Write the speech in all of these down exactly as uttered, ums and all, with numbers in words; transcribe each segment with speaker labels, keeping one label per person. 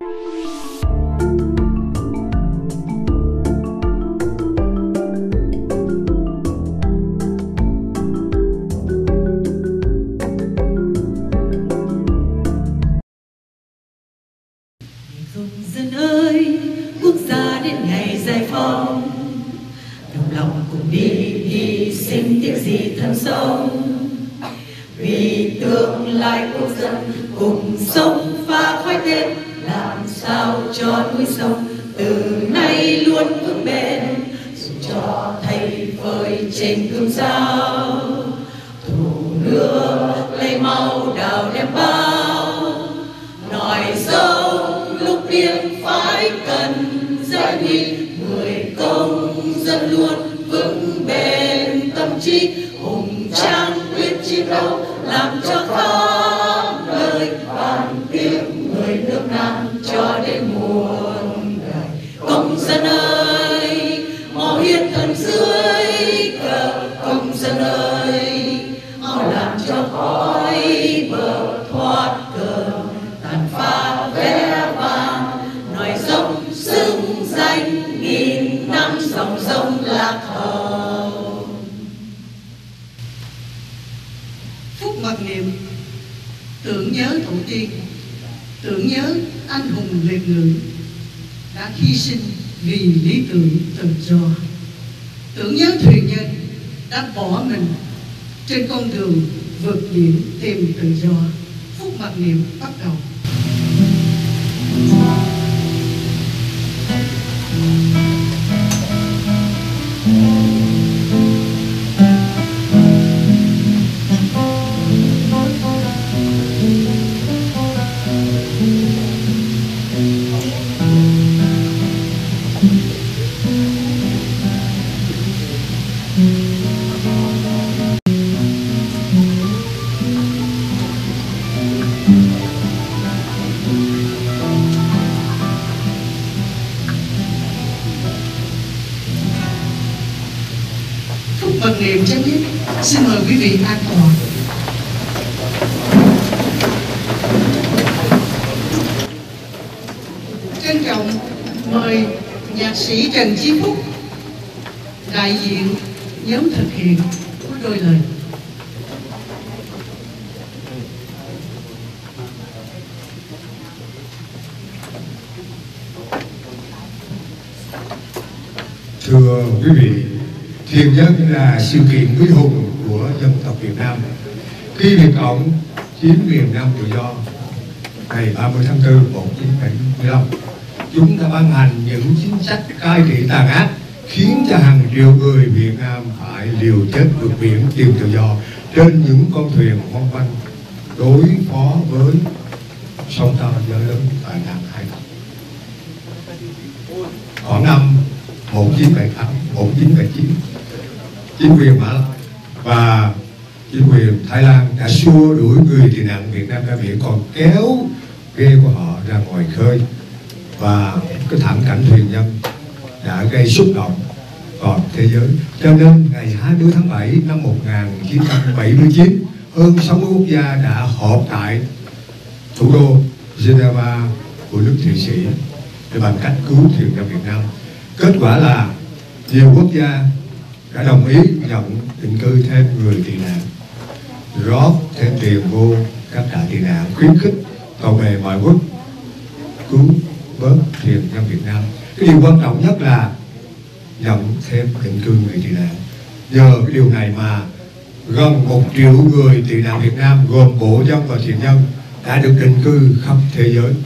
Speaker 1: Dân ơi, quốc gia đến ngày giải phóng, đồng lòng cùng đi hy sinh tiếc gì thân sống, vì tương lai quốc dân cùng sống phá khói tên, làm sao cho núi sông từ nay luôn vững bền, dù cho thay phơi trên gươm dao, thủ nước lấy máu đào đem bao, nói dông lúc biên phải cần giải nguy, người công dân luôn vững bền tâm trí, hùng tráng quyết chiến đấu làm cho khắp nơi bàn tiếng người nước Nam cho đến muôn đời. Công dân ơi, mau hiến thân dưới cờ, công dân ơi, mau làm cho khói bờ thoát cờ, tàn phá vé vàng nói dốc xứng danh nghìn năm dòng sông lạc hầu.
Speaker 2: Phút mặc niệm tưởng nhớ tổ tiên, tưởng nhớ anh hùng liệt ngữ đã hy sinh vì lý tưởng tự do, tưởng nhớ thuyền nhân đã bỏ mình trên con đường vượt biển tìm tự do. Phút mặc niệm bắt đầu. Phần niệm chấm dứt. Xin mời quý vị an toàn. Trân trọng mời nhạc sĩ Trần Chí Phúc đại diện nhóm thực hiện có đôi lời.
Speaker 3: Thưa quý vị, Thiền Nhân là sự kiện quý hùng của dân tộc Việt Nam. Khi Việt Cộng chiếm miền Nam tự do ngày ba mươi tháng tư năm một nghìn chín trăm bảy mươi lăm, chúng đã ban hành những chính sách cai trị tàn ác khiến cho hàng triệu người Việt Nam phải liều chết vượt biển tìm tự do trên những con thuyền mong manh đối phó với sóng to gió lớn tại Nam Hải. Khoảng năm một nghìn chín trăm bảy mươi tám, một nghìn chín trăm bảy mươi chín, chính quyền Mã Lai và chính quyền Thái Lan đã xua đuổi người tị nạn Việt Nam ra biển, còn kéo ghe của họ ra ngoài khơi, và cái thảm cảnh thuyền nhân đã gây xúc động toàn thế giới. Cho nên ngày hai mươi tháng bảy năm một nghìn chín trăm bảy mươi chín, hơn sáu mươi quốc gia đã họp tại thủ đô Geneva của nước Thụy Sĩ để bàn cách cứu thuyền nhân Việt Nam. Kết quả là nhiều quốc gia đã đồng ý nhận định cư thêm người tị nạn, rót thêm tiền vô các trại tị nạn, khuyến khích tàu bè ngoại quốc cứu vớt thuyền nhân Việt Nam. Cái điều quan trọng nhất là nhận thêm định cư người tị nạn. Nhờ cái điều này mà gần một triệu người tị nạn Việt Nam gồm bộ dân và thuyền nhân đã được định cư khắp thế giới.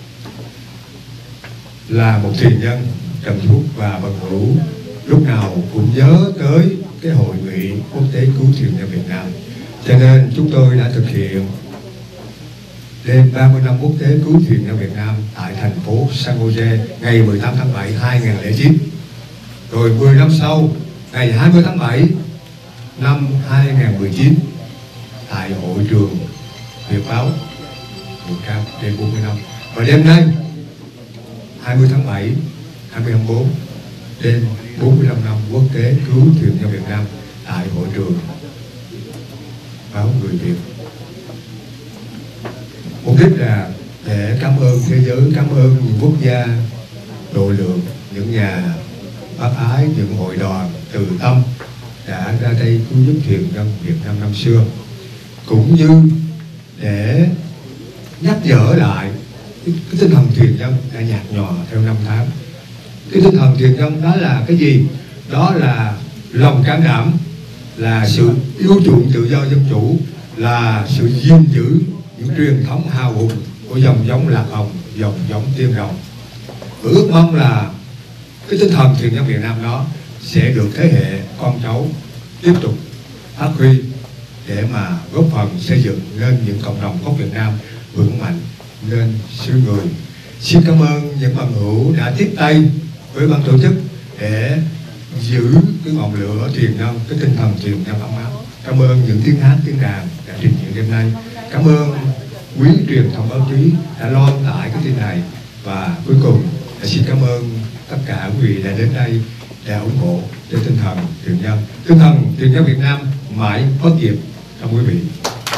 Speaker 3: Là một thuyền nhân, Trần Phúc và Bần Hữu lúc nào cũng nhớ tới cái hội nghị quốc tế cứu thuyền nhân Việt Nam, cho nên chúng tôi đã thực hiện đêm ba mươi năm quốc tế cứu thuyền nhân Việt Nam tại thành phố San Jose ngày mười tám tháng bảy năm hai nghìn không trăm lẻ chín. Rồi mười năm sau, ngày hai mươi tháng bảy năm hai nghìn không trăm mười chín, tại hội trường Việt Báo Việt Nam đêm bốn mươi năm. Và đêm nay hai mươi tháng bảy năm hai nghìn không trăm hai mươi bốn, đêm bốn mươi lăm năm quốc tế cứu thuyền nhân Việt Nam tại hội trường Báo Người Việt. Mục đích là để cảm ơn thế giới, cảm ơn những quốc gia độ lượng, những nhà bác ái, những hội đoàn từ tâm đã ra đây cứu giúp thuyền nhân Việt Nam năm xưa, cũng như để nhắc nhở lại cái, cái tinh thần thuyền nhân đã nhạt nhòa theo năm tháng. Cái tinh thần thuyền nhân đó là cái gì? Đó là lòng can đảm, là sự yêu chuộng tự do dân chủ, là sự gìn giữ những truyền thống hào hùng của dòng giống Lạc Hồng, dòng giống Tiên Rồng. Và ước mong là cái tinh thần thuyền nhân Việt Nam đó sẽ được thế hệ con cháu tiếp tục phát huy để mà góp phần xây dựng nên những cộng đồng gốc Việt Nam vững mạnh, nên xứ người. Xin cảm ơn những bằng hữu đã tiếp tay với ban tổ chức để giữ cái ngọn lửa thuyền nhân, cái tinh thần thuyền nhân ấm áp. Cảm ơn những tiếng hát, tiếng đàn đã trình diễn đêm nay. Cảm ơn quý truyền thông báo chí đã loan tải cái tin này. Và cuối cùng xin cảm ơn tất cả quý vị đã đến đây để ủng hộ cho tinh thần thuyền nhân. Tinh thần thuyền nhân Việt Nam mãi bất diệt trong quý vị.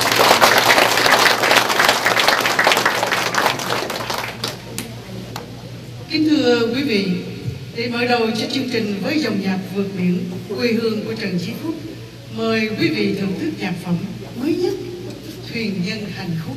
Speaker 2: Kính thưa quý vị, để mở đầu cho chương trình với dòng nhạc vượt biển quê hương của Trần Chí Phúc, mời quý vị thưởng thức nhạc phẩm mới nhất Thuyền Nhân Hành Khúc.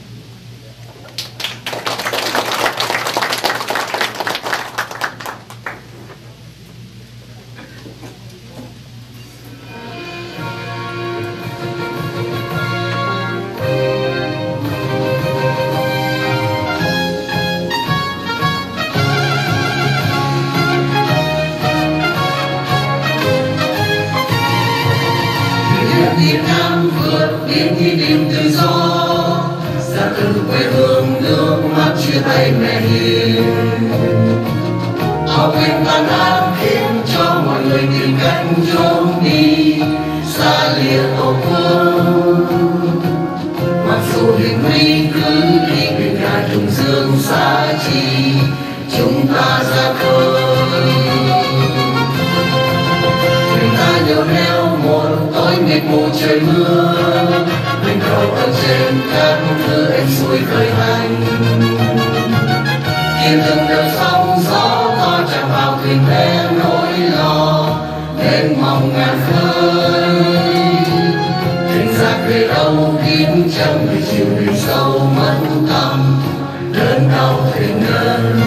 Speaker 1: Việt Nam vượt biển đi tìm tự do, ra từ quê hương nước mắt chia tay mẹ hiền. Áo quên tan áp khiến cho mọi người tìm cách trốn đi, xa lìa tổ quốc. Mặc dù hiểm nguy cứ đi biển cả trùng dương xa chi, chúng ta ra khơi. Thuyền ta nheo neo một tối mịt mù trời mưa, mình cầu ở trên các thứ em xuôi khởi hành. Khi từng đợt sóng gió to chạm vào thuyền bé nỗi lo, nên mong ngàn khơi. Thuyền ra về đâu kiếm chẳng người chịu biển sâu mất tăm, đơn đau thuyền nhân.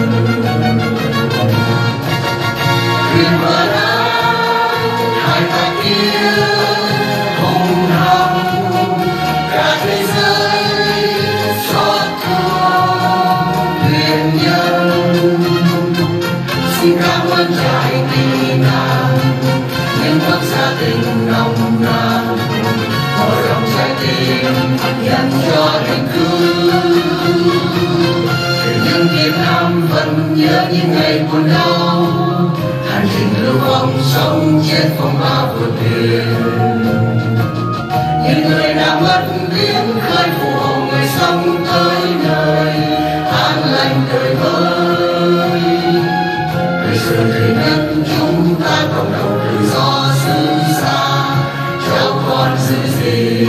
Speaker 1: Thuyền vỡ nát hai ta kia hùng hăng, cả thế giới xót thương thuyền nhân. Xin cảm ơn trái tim nàng, những bước gia tình nồng nàn, mở rộng trái tim dành cho tình cứu. Thuyền nhân Việt Nam vẫn nhớ những ngày buồn đau, hành trình lưu vong sống chết phong ba vượt biển. Những người đã mất tiếng khơi phù hộ người sống tới nơi an lành đời vơi. Đời xưa thuyền nhân chúng ta cộng đồng tự do xứ xa, cháu con giữ gìn.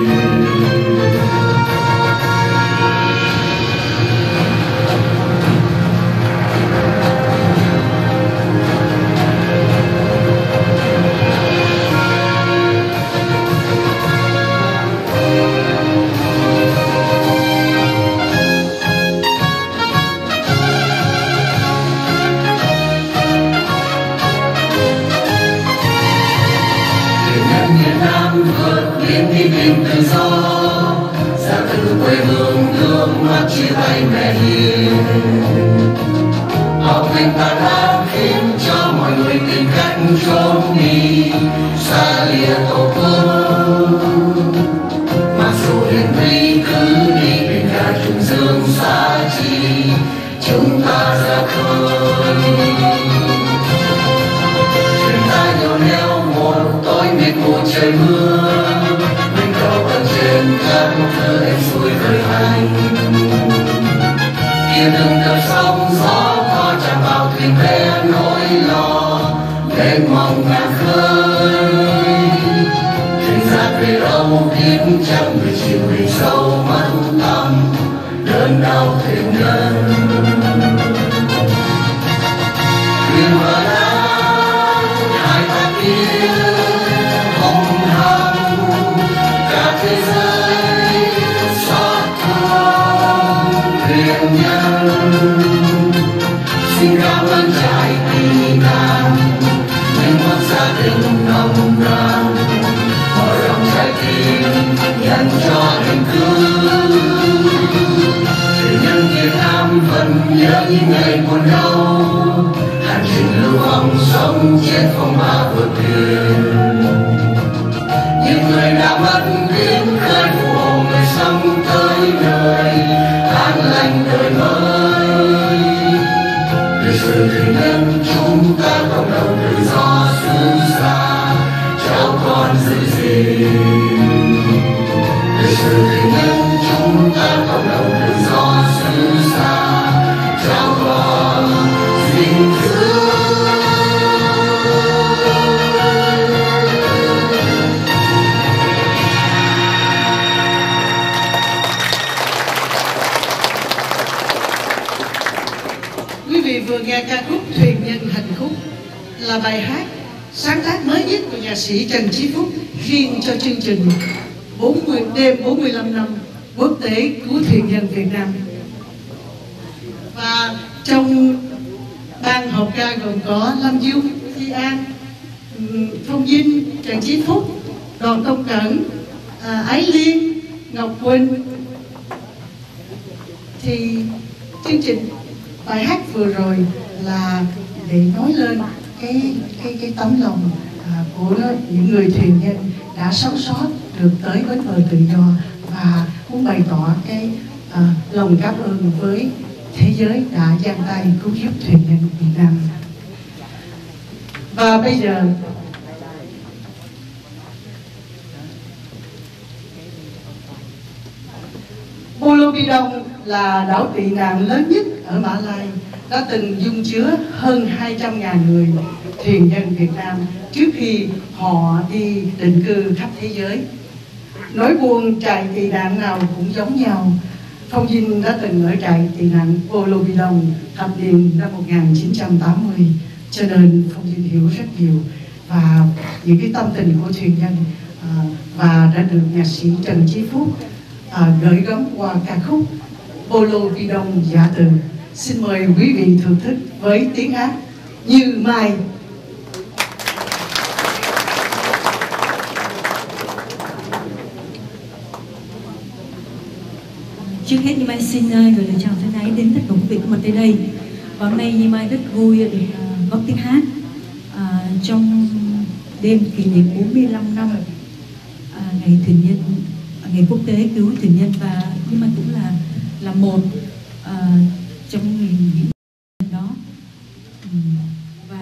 Speaker 1: Đi tìm tự do, ra từ quê hương nước mắt chia tay mẹ hiền. Học tình tàn ác khiến cho mọi người tìm cách trốn đi, xa lìa tổ quốc. Mặc dù hiểm nguy cứ đi biển cả trùng dương xa chi, chúng ta ra khơi. Thuyền ta nheo neo một tối mịt mù trời mưa, trên các thứ em xuôi khởi hành. Kia từng đợt sóng gió to chạm vào thuyền bé nỗi lo, nên mong ngàn khơi. Thuyền ra về đâu biết chẳng người chịu biển sâu mất tăm, cơn đau thuyền nhân. Thuyền vỡ nát hai ta kia hồng hào, cả thế giới xót thương thuyền nhân. Xin cảm ơn trại tị nạn, mình một gia đình nồng nàn, mở rộng trái tim dành cho tình thương. Thuyền nhân Việt Nam vẫn nhớ những ngày buồn đau, hành trình lưu vong sống chết không ba vượt thuyền. Những người đã mất tiếng khơi phù hộ người sống tới nơi an lành đời mới. Lịch sử thuyền nhân chúng ta cộng đồng tự do xứ xa, cháu con giữ gìn. Lịch sử thuyền nhân chúng ta cộng đồng tự do xứ xa, cháu con gìn giữ.
Speaker 2: Quý vị vừa nghe ca khúc Thuyền Nhân Hạnh Phúc là bài hát sáng tác mới nhất của nhạc sĩ Trần Chí Phúc riêng cho chương trình bốn mươi đêm bốn mươi lăm năm quốc tế cứu thuyền nhân Việt Nam. Và trong ban hợp ca gồm có Lâm Dung, Thi An, Phong Vinh, Trần Chí Phúc, Đoàn Công Cẩn, à, Ái Liên, Ngọc Quỳnh. Thì chương trình bài hát vừa rồi là để nói lên cái cái cái tấm lòng à, của những người thuyền nhân đã sống sót được tới bến bờ tự do, và muốn bày tỏ cái à, lòng cảm ơn với thế giới đã giang tay cứu giúp thuyền nhân Việt Nam. Và bây giờ Pulau Bidong là đảo tị nạn lớn nhất ở Mã Lai, đã từng dung chứa hơn hai trăm nghìn người thuyền nhân Việt Nam trước khi họ đi định cư khắp thế giới. Nỗi buồn trại tị nạn nào cũng giống nhau. Phong Vinh đã từng ở trại tị nạn Pulau Bidong thập niên năm một nghìn chín trăm tám mươi, cho nên Phong Vinh hiểu rất nhiều và những cái tâm tình của thuyền nhân à, và đã được nhạc sĩ Trần Chí Phúc à, gửi gắm qua ca khúc Pulau Bidong Giả Từ. Xin mời quý vị thưởng thức với tiếng hát Như Mai.
Speaker 4: Trước hết Như Mai xin gửi lời chào thân ái đến tất cả quý vị có mặt tại đây. Và hôm nay Như Mai rất vui được uh, góp tiếng hát uh, trong đêm kỷ niệm bốn mươi lăm năm uh, ngày thuyền nhân, uh, ngày quốc tế cứu thuyền nhân, và Như Mai cũng là là một uh, trong những đó. Um, và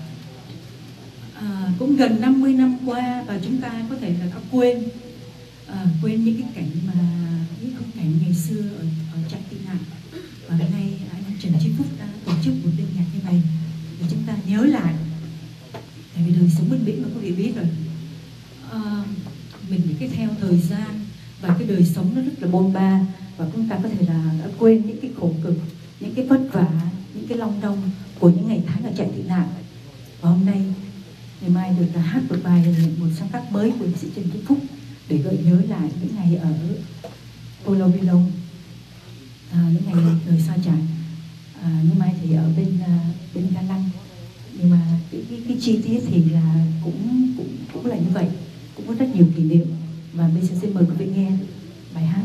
Speaker 4: uh, cũng gần năm mươi năm qua, và chúng ta có thể là đã quên uh, quên những cái cảnh mà những khung cảnh ngày xưa ở, ở trại tị nạn. Và hôm nay anh Trần Chí Phúc đã tổ chức một đêm nhạc như vậy để chúng ta nhớ lại, tại vì đời sống bên Mỹ mà quý vị biết rồi, à, mình những cái theo thời gian và cái đời sống nó rất là bôn ba, và chúng ta có thể là đã quên những cái khổ cực, những cái vất vả, những cái long đong của những ngày tháng ở trại tị nạn. Và hôm nay ngày mai được là hát một bài, một sáng tác mới của nhạc sĩ Trần Chí Phúc để gợi nhớ lại những ngày ở Pulau Bidong, à, những ngày đời xa trại. À, nhưng mai thì ở bên uh, bên Ga Lăng, nhưng mà cái, cái, cái chi tiết thì là cũng cũng cũng là như vậy, cũng có rất nhiều kỷ niệm. Và bây giờ xin mời quý vị nghe bài hát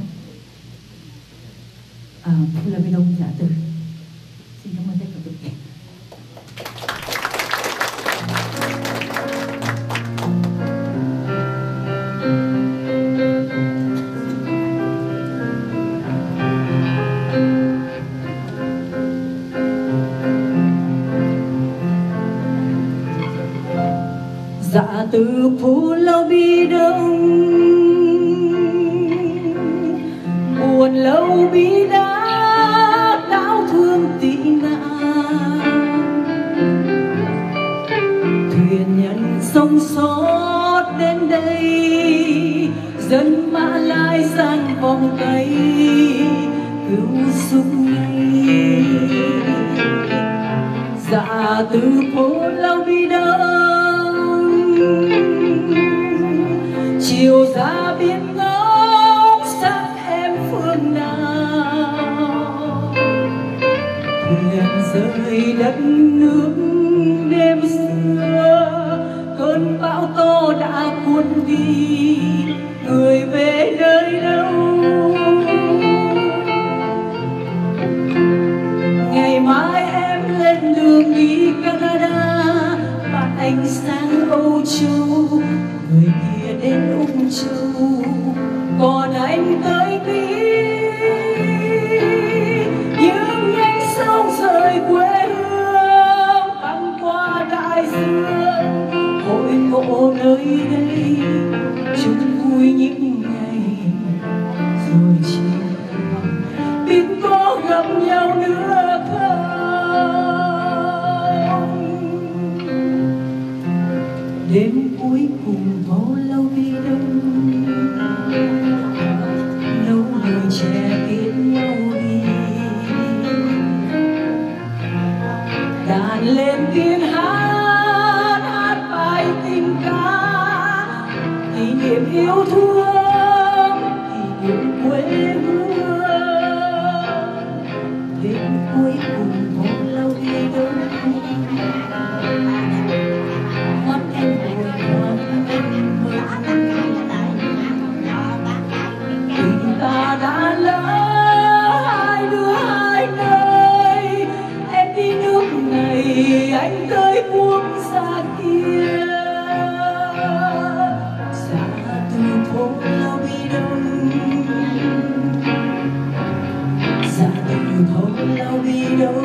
Speaker 4: uh, Pulau Bidong Giả Từ. Xin cảm ơn tất cả quý vị. Dạ từ Pulau Bidong, buồn lâu bi đát đau thương tị nạn. Thuyền nhân sống sót đến đây, dân Mã Lai sang vòng tay cứu Dạ từ phố lâu đi đâu chiều ra biển ngóng sắc em phương nào, thuyền rơi đất nước đêm xưa, cơn bão to đã cuốn đi người về nơi đâu. Ngày mai em lên đường đi Canada, bạn anh sang Âu Châu, người kia đến Úc Châu, còn anh tới Mỹ. Những nhánh sông rời quê hương băng qua đại dương, hội ngộ nơi đây chung vui những ngày rồi chiều biết có gặp nhau nữa không. Đêm cuối cùng phố lâu đi đâu, nấu lời trẻ tiễn nhau đi, đàn lên tiếng hát hát bài tình ca, kỷ niệm yêu thương, kỷ niệm quê hương. Đêm cuối cùng phố lâu đi đâu, mắt em hồi hộp tình ta đã lỡ hai đứa hai nơi, em đi nước này anh tới quốc gia kia. Xa từ phố lâu đi đâu, xa từ phố lâu đi đâu,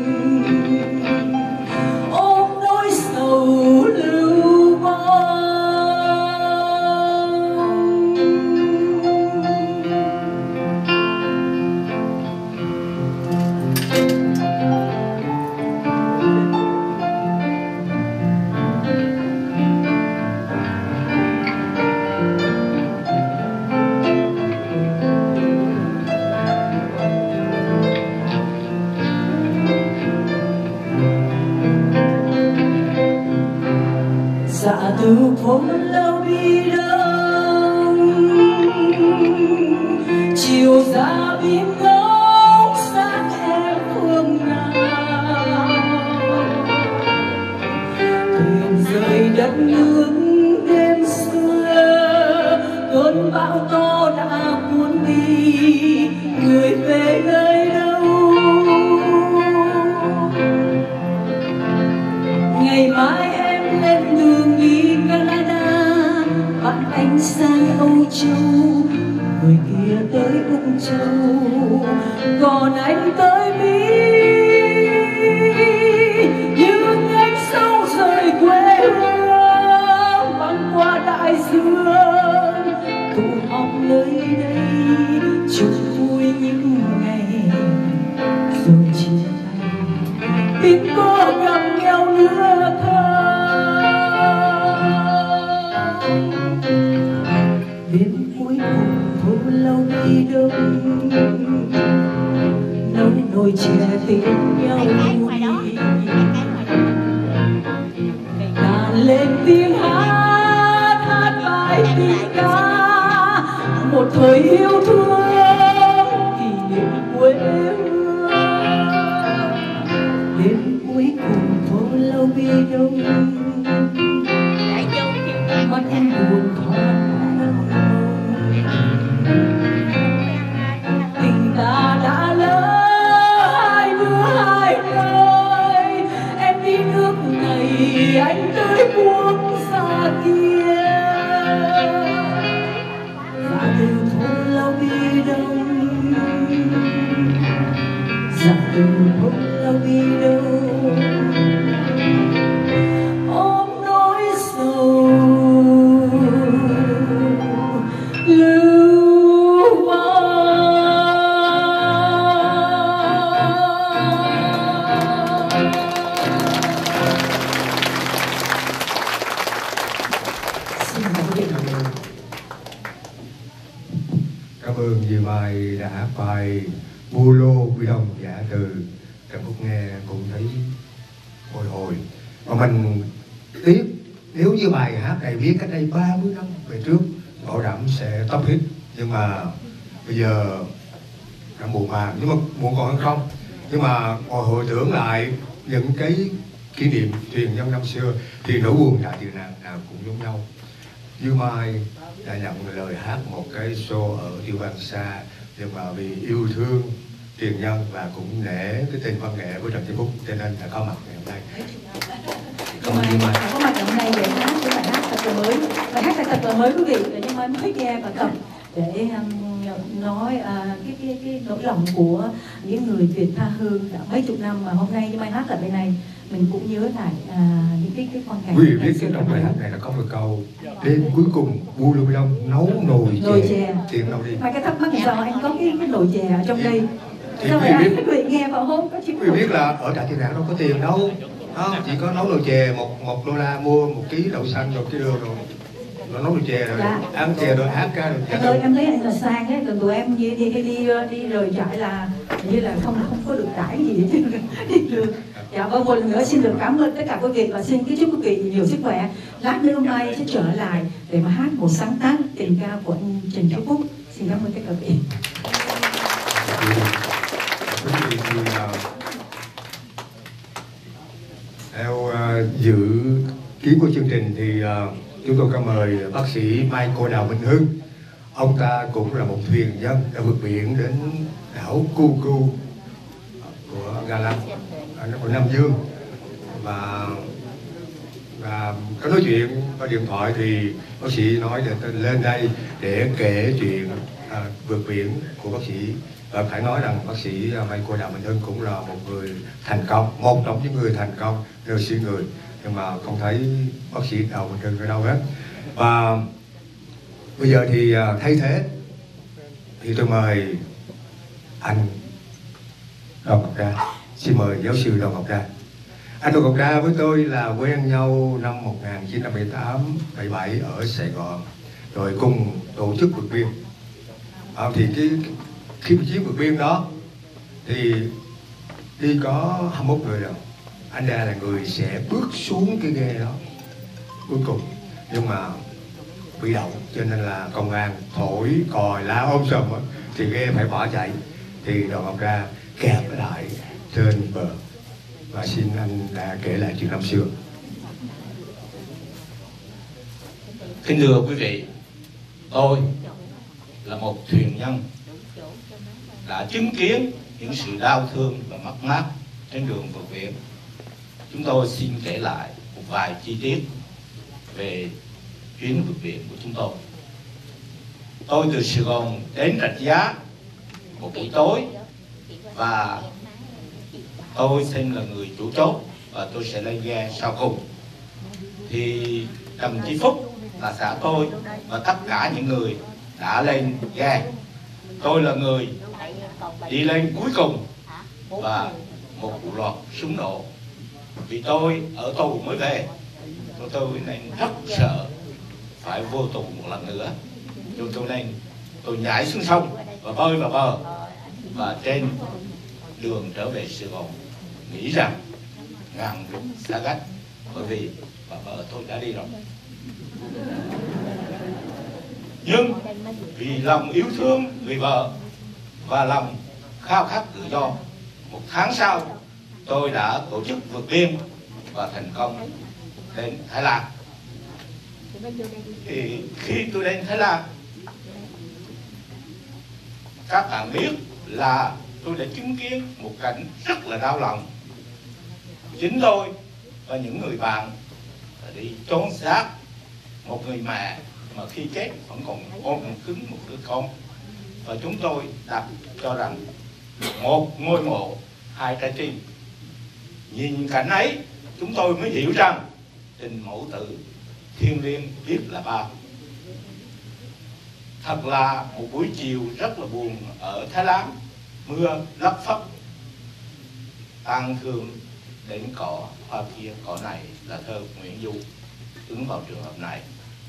Speaker 4: ôm nỗi sầu lưu vong. Dạ từ phố lâu đi đâu, chiều ra biển ngóng sắc em phương nào, thuyền rời đất nước đêm xưa, cơn bão to đã cuốn đi người về nơi đâu. Ngày mai em lên đường đi Canada, bạn anh sang Âu Châu, người kia tới Úc Châu, còn anh tới Mỹ. Những nhánh sông rời quê hương băng qua đại dương, tụ họp nơi đây chung vui những ngày rồi chia tay, biết có gặp nhau nữa không. Đêm cuối cùng phố lâu đi đâu, nấu nồi chè tiễn nhau đi, đàn lên tiếng hát hát bài tình ca, một thời yêu thương kỷ niệm quê hương. Đêm cuối cùng phố lâu đi đâu, mắt em buồn thoáng tình ta đã lỡ hai đứa hai nơi, em đi nước này anh tới quốc gia kia. Dạ từ phố lâu đi đâu, dạ từ phố lâu đi đâu, ôm nỗi sầu lưu vong.
Speaker 3: Cảm ơn vì bài đã bài Bu Lô Quy Đông giả từ. Trong phút nghe cũng thấy bồi hồi. Mà mình tiếc nếu như bài hát này viết cách đây ba mươi năm về trước, bảo đảm sẽ top hit. Nhưng mà bây giờ đã muộn màng, nhưng mà muộn còn hơn không. Nhưng mà ngồi hồi tưởng lại những cái kỷ niệm truyền nhân năm xưa thì nỗi buồn đại từ nàng nào cũng giống nhau. Như Mai đã nhận lời hát một cái show ở Yêu Vang Xa, nhưng mà vì yêu thương truyền nhân và cũng nể cái tình văn nghệ của Trần Chi Phúc cho nên đã có mặt ngày hôm nay.
Speaker 4: Cảm ơn Như Mai có mặt ngày hôm nay để hát cái bài hát thật là mới. Bài hát này thật là mới quý vị, để Như Mai mới nghe và tập để um, nói uh, cái cái cái nỗi lòng của những người Việt tha hương đã mấy chục năm mà hôm nay Như Mai hát ở bên này mình cũng nhớ lại uh, những cái cái quan cảnh.
Speaker 3: Quý vị biết cái trong bài hát này là có một câu đêm cuối cùng Bu Lưu Đông nấu nồi
Speaker 4: nồi
Speaker 3: chè,
Speaker 4: chè.
Speaker 3: tiền đâu đi.
Speaker 4: Mai cái thắc mắc sao anh có cái cái nồi chè ở trong đây?
Speaker 3: Thì
Speaker 4: sao
Speaker 3: quý
Speaker 4: vậy?
Speaker 3: vị biết,
Speaker 4: Quý vị nghe vào hôm có chịu
Speaker 3: quý vị biết là ở Trại Tiền Rạng đâu có tiền đâu, đó, chỉ có nấu nồi chè một một đô la mua một ký đậu xanh rồi cái đường rồi. Nó nấu nồi chè rồi,
Speaker 4: dạ.
Speaker 3: ăn chè rồi hát ca rồi.
Speaker 4: Anh ơi, em thấy anh là sang ấy, còn tụi em đi đi đi đi rời trại là như là không không có được đãi gì chứ đi được. Dạ vâng, một lần nữa xin được cảm ơn tất cả quý vị và xin kính chúc quý vị nhiều sức khỏe. Lát nữa hôm nay sẽ trở lại để mà hát một sáng tác tình ca của anh Trần Chi Phúc. Xin cảm ơn tất cả quý vị.
Speaker 3: Quý vị thì uh, theo uh, dự kiến của chương trình thì uh, chúng tôi có mời bác sĩ Mai Cô Đào Minh Hưng. Ông ta cũng là một thuyền nhân đã vượt biển đến đảo Cu Cu của Ga Lăng, của Nam Dương, và và có nói chuyện qua điện thoại thì bác sĩ nói là tôi lên đây để kể chuyện à, vượt biển của bác sĩ. Và phải nói rằng bác sĩ Mai Cô Đào Minh Hưng cũng là một người thành công, một trong những người thành công nhờ sĩ người, nhưng mà không thấy bác sĩ Đào Minh Hưng ở đâu hết. Và bây giờ thì thay thế thì tôi mời anh Đoàn Ngọc Đa. Xin mời giáo sư Đoàn Ngọc Đa. Anh Đoàn Ngọc Đa với tôi là quen nhau năm một nghìn chín trăm bảy mươi tám bảy mươi bảy ở Sài Gòn, rồi cùng tổ chức vượt biên. À, thì cái khi chiến vượt biên đó thì đi có hai mươi mốt người rồi. Anh Đa là người sẽ bước xuống cái ghe đó cuối cùng, nhưng mà bị động cho nên là công an thổi còi la ôm sầm thì ghe phải bỏ chạy, thì Đoàn Ngọc Đa kẹp lại trên bờ. Và xin anh đã kể lại chuyện năm xưa.
Speaker 5: Kính thưa quý vị, tôi là một thuyền nhân đã chứng kiến những sự đau thương và mất mát trên đường vượt biển. Chúng tôi xin kể lại một vài chi tiết về chuyến vượt biển của chúng tôi. Tôi từ Sài Gòn đến Rạch Giá một buổi tối, và tôi xin là người chủ chốt và tôi sẽ lên ghe sau cùng. Thì Trần Chi Phúc là xã tôi và tất cả những người đã lên ghe. Tôi là người đi lên cuối cùng và một vụ loạt súng nổ. Vì tôi ở tù mới về, tôi, tôi nên rất sợ phải vô tù một lần nữa, cho tôi nên tôi nhảy xuống sông và bơi vào bờ. Và trên đường trở về Sài Gòn nghĩ rằng ngàn lúc xa cách, bởi vì bà vợ tôi đã đi rồi. Nhưng vì lòng yêu thương người vợ và lòng khao khát tự do, một tháng sau tôi đã tổ chức vượt biên và thành công đến Thái Lan. Thì khi tôi đến Thái Lan, các bạn biết là tôi đã chứng kiến một cảnh rất là đau lòng. Chính tôi và những người bạn đi trốn xác một người mẹ mà khi chết vẫn còn ôm cứng một đứa con, và chúng tôi đặt cho rằng một ngôi mộ hai trái tim. Nhìn cảnh ấy, chúng tôi mới hiểu rằng tình mẫu tử thiêng liêng biết là bao. Thật là một buổi chiều rất là buồn ở Thái Lan, mưa lất phất, tang thương đến cỏ hoa kia cỏ này là thơ Nguyễn Du ứng vào trường hợp này.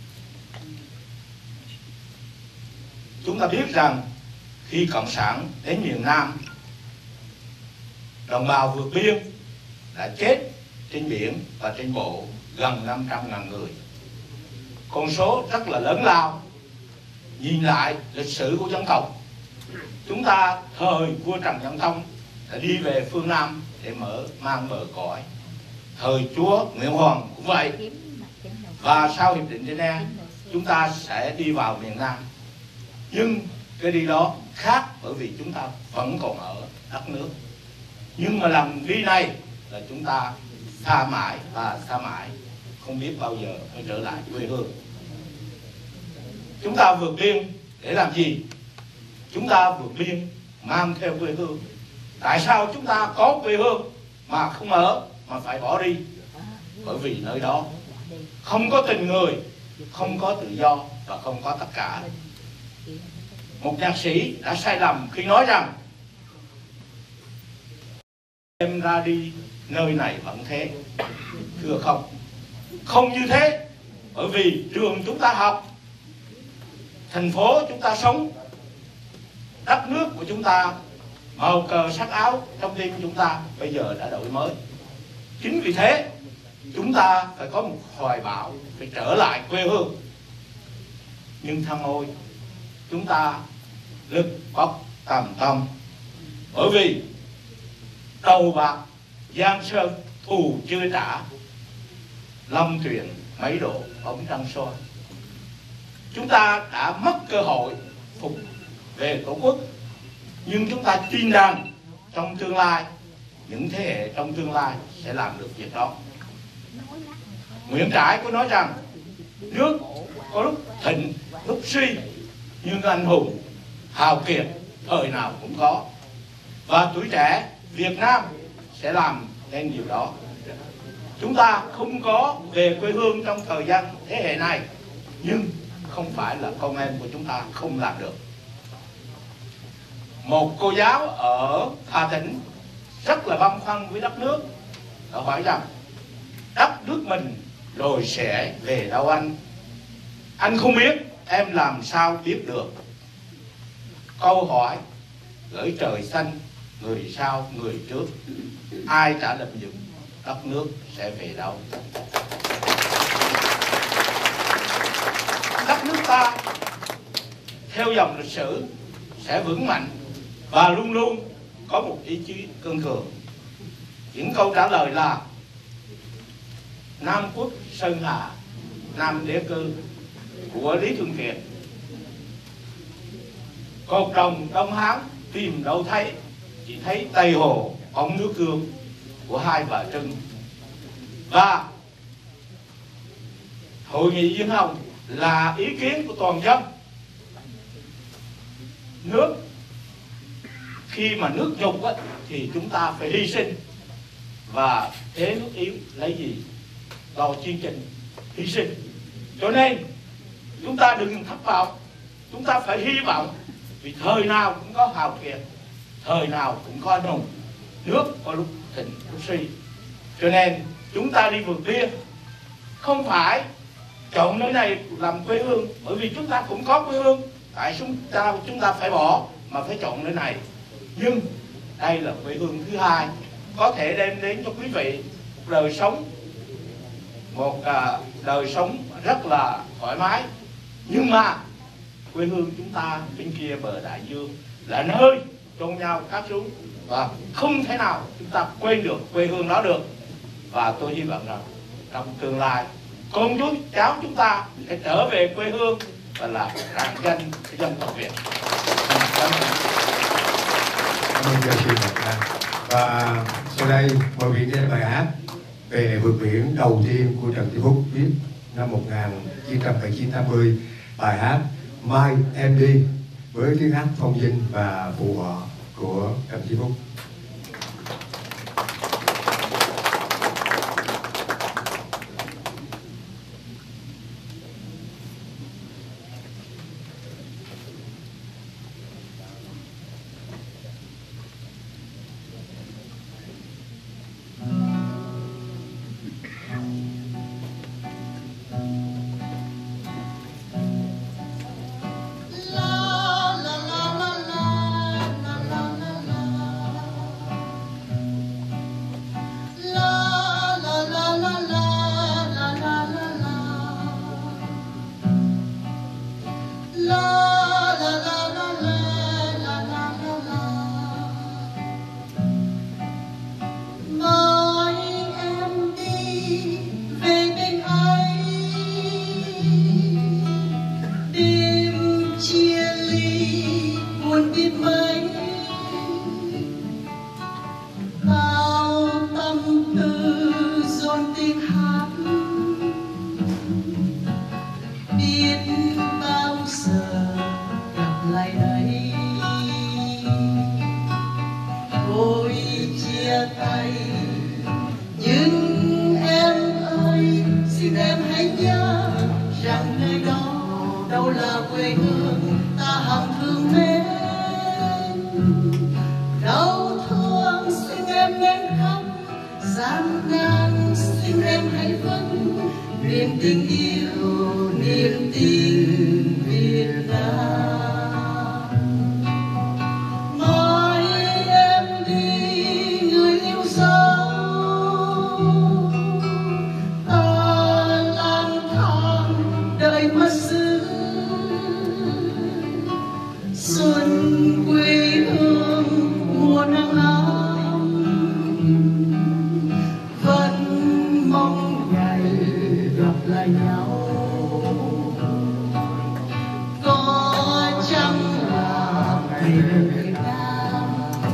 Speaker 5: Chúng ta biết rằng khi Cộng sản đến miền Nam, đồng bào vượt biên đã chết trên biển và trên bộ gần năm trăm ngàn người. Con số rất là lớn lao. Nhìn lại lịch sử của dân tộc, chúng ta thời vua Trần Nhân Tông đã đi về phương Nam để mở mang bờ cõi. Thời chúa Nguyễn Hoàng cũng vậy. Và sau hiệp định Geneva, chúng ta sẽ đi vào miền Nam. Nhưng cái đi đó khác, bởi vì chúng ta vẫn còn ở đất nước. Nhưng mà lần đi này là chúng ta xa mãi và xa mãi, không biết bao giờ mới trở lại quê hương. Chúng ta vượt biên để làm gì? Chúng ta vượt biên mang theo quê hương. Tại sao chúng ta có quê hương mà không ở, mà phải bỏ đi? Bởi vì nơi đó không có tình người, không có tự do và không có tất cả. Một nhạc sĩ đã sai lầm khi nói rằng em ra đi nơi này vẫn thế. Thưa không, không như thế. Bởi vì trường chúng ta học, thành phố chúng ta sống, đất nước của chúng ta, màu cờ sắc áo trong tim chúng ta bây giờ đã đổi mới. Chính vì thế chúng ta phải có một hoài bão, phải trở lại quê hương. Nhưng thằng ôi, chúng ta lực bóc tầm tâm. Bởi vì đầu bạc giang sơn thù chưa trả, lâm tuyền mấy độ bóng trăng soi. Chúng ta đã mất cơ hội phục về Tổ quốc. Nhưng chúng ta tin rằng trong tương lai, những thế hệ trong tương lai sẽ làm được việc đó. Nguyễn Trãi có nói rằng nước có lúc thịnh, lúc suy, nhưng anh hùng hào kiệt thời nào cũng có. Và tuổi trẻ Việt Nam sẽ làm nên điều đó. Chúng ta không có về quê hương trong thời gian thế hệ này, nhưng không phải là con em của chúng ta không làm được. Một cô giáo ở Hà Tĩnh rất là băn khoăn với đất nước, đã hỏi rằng đất nước mình rồi sẽ về đâu anh? Anh không biết, em làm sao biết được? Câu hỏi gửi trời xanh, người sau người trước, ai trả lệnh dùm đất nước sẽ về đâu? Đất nước ta theo dòng lịch sử sẽ vững mạnh và luôn luôn có một ý chí cương cường. Những câu trả lời là Nam quốc Sơn Hà, Nam đế cư của Lý Thường Kiệt, cột đồng Đông Hán tìm đâu thấy, chỉ thấy Tây Hồ bóng nước gương của Hai Bà Trưng. Và Hội nghị Diên Hồng là ý kiến của toàn dân. Nước khi mà nước nhục á, thì chúng ta phải hy sinh. Và thế nước yếu lấy gì vào chương trình hy sinh? Cho nên chúng ta đừng thất vọng, chúng ta phải hy vọng. Vì thời nào cũng có hào kiệt, thời nào cũng có anh hùng. Nước có lúc thịnh lúc suy. Cho nên chúng ta đi vượt biên không phải chọn nơi này làm quê hương, bởi vì chúng ta cũng có quê hương. Tại chúng ta chúng ta phải bỏ mà phải chọn nơi này. Nhưng đây là quê hương thứ hai, có thể đem đến cho quý vị một đời sống, một uh, đời sống rất là thoải mái. Nhưng mà quê hương chúng ta bên kia bờ đại dương là nơi chôn nhau cắt xuống, và không thể nào chúng ta quên được quê hương đó được. Và tôi hy vọng rằng trong tương lai con chú cháu chúng ta sẽ trở về quê hương và là rạng danh cái dân tộc Việt.
Speaker 3: Cảm ơn giáo sư Ngọc Lan. Và sau đây mời vị nghe bài hát về vượt biển đầu tiên của Trần Thị Phúc viết năm một nghìn chín trăm bảy mươi chín tám mươi, bài hát Mai Em Đi với tiếng hát phong vinh và phụ họa của Trần Thị Phúc.
Speaker 2: La la la la la la la la la. là quê hương ta hằng thương mến. Đau thương xin em nên khóc, gian nan xin em hãy vẫn niềm tình yêu, niềm tin Việt Nam. Mai em đi người yêu dấu, ta lang thang đời mất xứ. Xuân quê hương mùa nắng nóng, vẫn mong ngày gặp lại nhau. Có chăng là ngày về Việt Nam,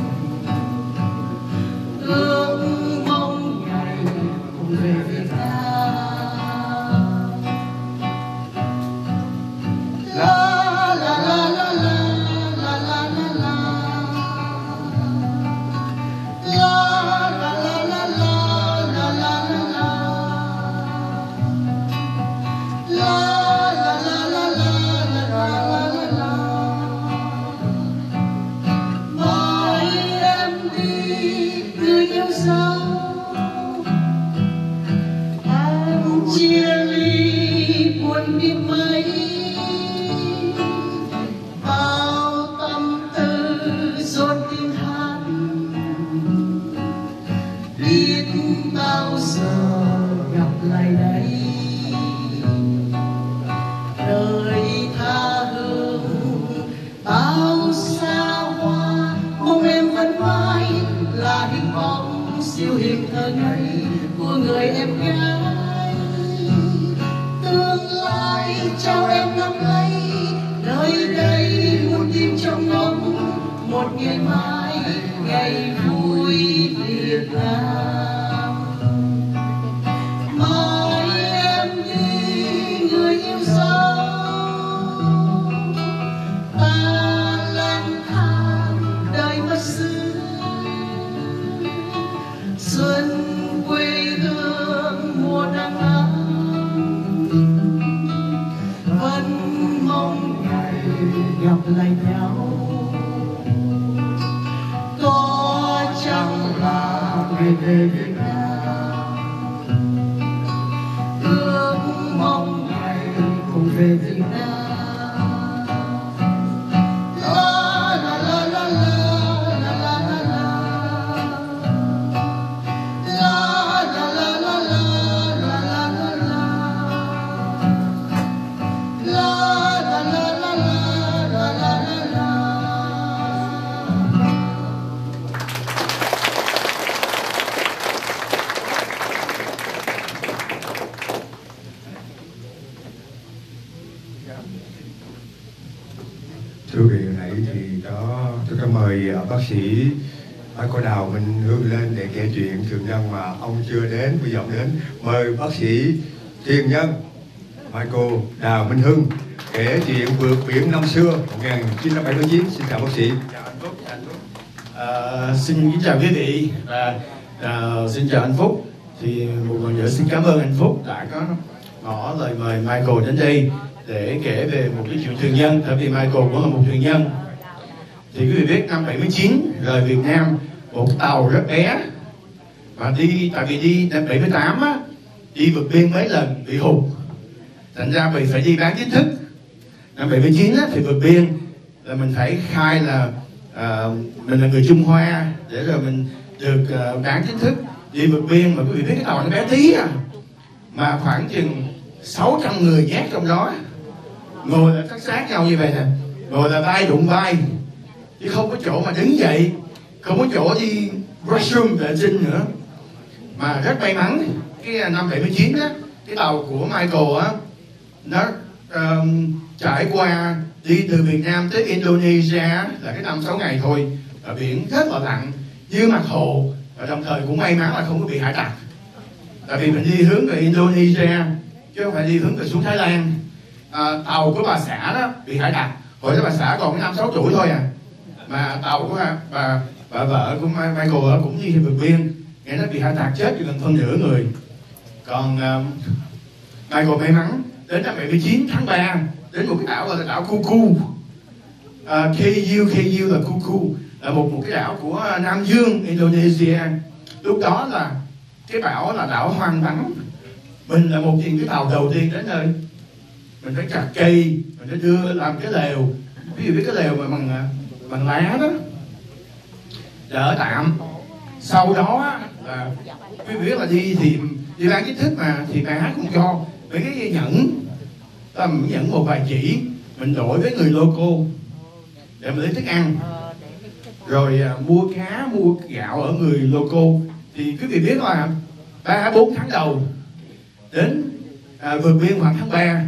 Speaker 2: ước mong ngày cùng về Việt Nam. La la la la la la la la la. La la la la la la la la la. La la la la la la la la. Mai em đi người yêu dấu, em chia ly buồn biết mấy. Bao tâm tư dồn tiếng hát, biết bao giờ gặp lại đây. Đời tha hương bao xa hoa, mong em vẫn mãi là hình bóng siêu hình thơ ngây của người em gái. Tương lai trao em nắm lấy, nơi đây muôn tim trong ngóng một ngày mai, ngày vui Việt Nam. Mai em đi người yêu dấu, ta lang thang đời mất xứ. Xuân quê hương mùa nắng nóng, vẫn mong ngày gặp lại nhau. Có chăng là ngày về Việt Nam, ước mong ngày cùng về Việt Nam. La la la la la la la la la. La la la la la la la la la. La la la la la la la la la.
Speaker 3: Thưa quý vị, hồi nãy thì có tôi có mời uh, bác sĩ Michael Đào Minh Hương lên để kể chuyện thường nhân mà ông chưa đến, bây giờ ông đến. Mời bác sĩ tiền nhân Michael Đào Minh Hưng kể chuyện vượt biển năm xưa một nghìn chín trăm bảy mươi chín. Xin chào bác sĩ.
Speaker 6: Chào anh Phúc, chào anh Phúc. À, xin kính chào quý vị và à, xin chào anh Phúc. Thì một lần nữa xin cảm ơn anh Phúc đã có ngỏ lời mời Michael đến đây để kể về một cái chuyện thuyền nhân, tại vì Michael cũng là một thuyền nhân. Thì quý vị biết năm bảy mươi chín rời Việt Nam một tàu rất bé và đi, tại vì đi năm bảy mươi tám á, đi vượt biên mấy lần bị hụt, thành ra mình phải đi bán chính thức. Năm bảy mươi chín á, thì vượt biên là mình phải khai là uh, mình là người Trung Hoa để rồi mình được uh, bán chính thức đi vượt biên. Mà quý vị biết cái tàu nó bé tí à, mà khoảng chừng sáu trăm người nhét trong đó, ngồi là sát sát nhau như vậy nè, ngồi là vai đụng vai chứ không có chỗ mà đứng dậy, không có chỗ đi restroom vệ sinh nữa. Mà rất may mắn cái năm bảy mươi chín á, cái tàu của Michael á, nó um, trải qua đi từ Việt Nam tới Indonesia là cái năm sáu ngày thôi, ở biển rất là lặng như mặt hồ, và đồng thời cũng may mắn là không có bị hải tặc, tại vì mình đi hướng về Indonesia chứ không phải đi hướng về xuống Thái Lan. À, tàu của bà xã đó bị hải tặc, hồi đó bà xã còn cái năm sáu tuổi thôi à, mà tàu của bà bà, bà vợ của Michael cũng như vượt biên, nghe nó bị hải tặc chết gần phân nửa người. Còn uh, Michael may mắn đến năm bảy mươi chín tháng ba đến một cái đảo gọi là đảo Kuku. À, Ku Ku là Kuku, là một một cái đảo của Nam Dương Indonesia. Lúc đó là cái đảo là đảo hoang vắng. Mình là một những cái tàu đầu tiên đến nơi. Mình phải chặt cây, mình phải đưa làm cái lều. Ví dụ biết cái lều mà bằng bằng lá đó, là ở tạm. Sau đó là quý vị biết là đi thì đi bán chính thức mà thì bà cũng cho mấy cái nhẫn, ta mình nhẫn một vài chỉ, mình đổi với người local để mình lấy thức ăn, rồi à, mua cá mua gạo ở người local. Thì quý vị biết là ba bốn tháng đầu đến à, vượt biên khoảng tháng ba,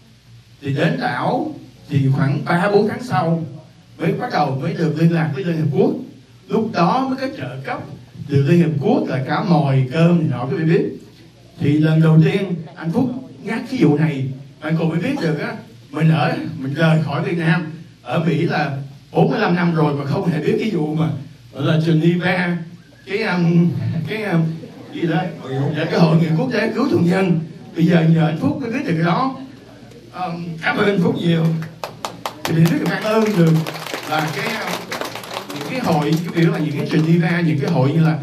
Speaker 6: thì đến đảo thì khoảng ba bốn tháng sau mới bắt đầu mới được liên lạc với Liên Hợp Quốc. Lúc đó mới có trợ cấp từ Liên Hợp Quốc là cá mòi cơm thì nọ quý vị biết. Thì lần đầu tiên anh Phúc nhắc cái vụ này, bạn cùng mới biết được á, mình ở mình rời khỏi Việt Nam ở Mỹ là bốn mươi lăm năm rồi mà không hề biết cái vụ mà gọi là Geneva, cái um, cái um, gì đó, dạ, cái hội nghị quốc tế cứu thường dân. Bây giờ nhờ anh Phúc mới biết được cái đó. Um, cảm ơn anh Phúc nhiều. Thì mình rất là cảm ơn được là cái những cái hội, cái biểu là những cái Geneva, những cái hội như là uh,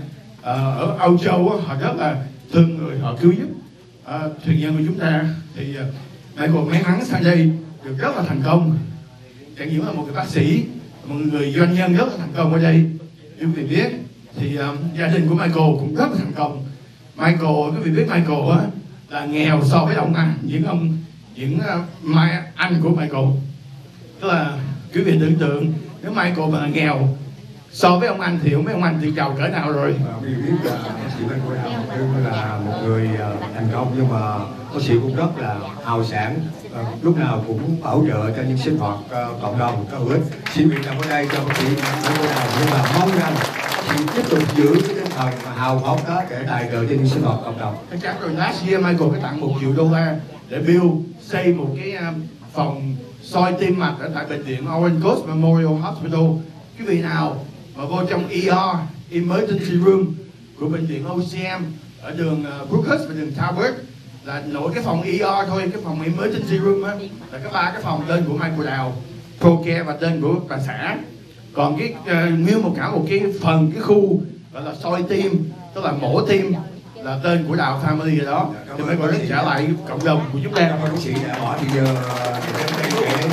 Speaker 6: ở Âu Châu á, họ rất là thương người, họ cứu giúp uh, thường dân của chúng ta. Thì uh, Michael may mắn sang đây được rất là thành công. Chẳng những là một người bác sĩ, một người doanh nhân rất là thành công ở đây. Như quý vị biết thì um, gia đình của Michael cũng rất là thành công. Michael, quý vị biết Michael á, là nghèo so với ông anh, những ông những uh, anh của Michael. Tức là quý vị tưởng tượng nếu Michael mà là nghèo so với ông anh thì không biết ông anh thì giàu cỡ nào rồi.
Speaker 3: Quý vị biết là bác sĩ Michael Đào là một người uh, thành công, nhưng mà bác sĩ cũng rất là hào sảng, uh, lúc nào cũng bảo trợ cho những sinh hoạt uh, cộng đồng có hữu ích. Xin việc làm ở đây cho bác sĩ Michael Đào, nhưng mà mong rằng chị tiếp tục giữ cái tinh thần mà hào phóng đó để tài trợ cho những sinh hoạt cộng đồng.
Speaker 6: Chắc chắn rồi. Last year Michael có tặng một triệu đô la để build xây một cái um, phòng soi tim mạch ở tại bệnh viện Orange Coast Memorial Hospital. Quý vị nào mà vô trong E R Emergency Room của bệnh viện O C M ở đường uh, Brookhurst và đường Talbot, là nội cái phòng E R thôi, cái phòng Emergency Room á, là cái ba cái phòng tên của Michael Đào, Procare và tên của bà xã. Còn cái uh, nguyên một cả một cái phần cái khu gọi là soi tim, tức là mổ tim, là tên của Đào Family rồi đó. Thì mới gọi trả lại cộng đồng của chúng ta.
Speaker 3: Cảm ơn bác sĩ đã bỏ thì giờ đến đây kể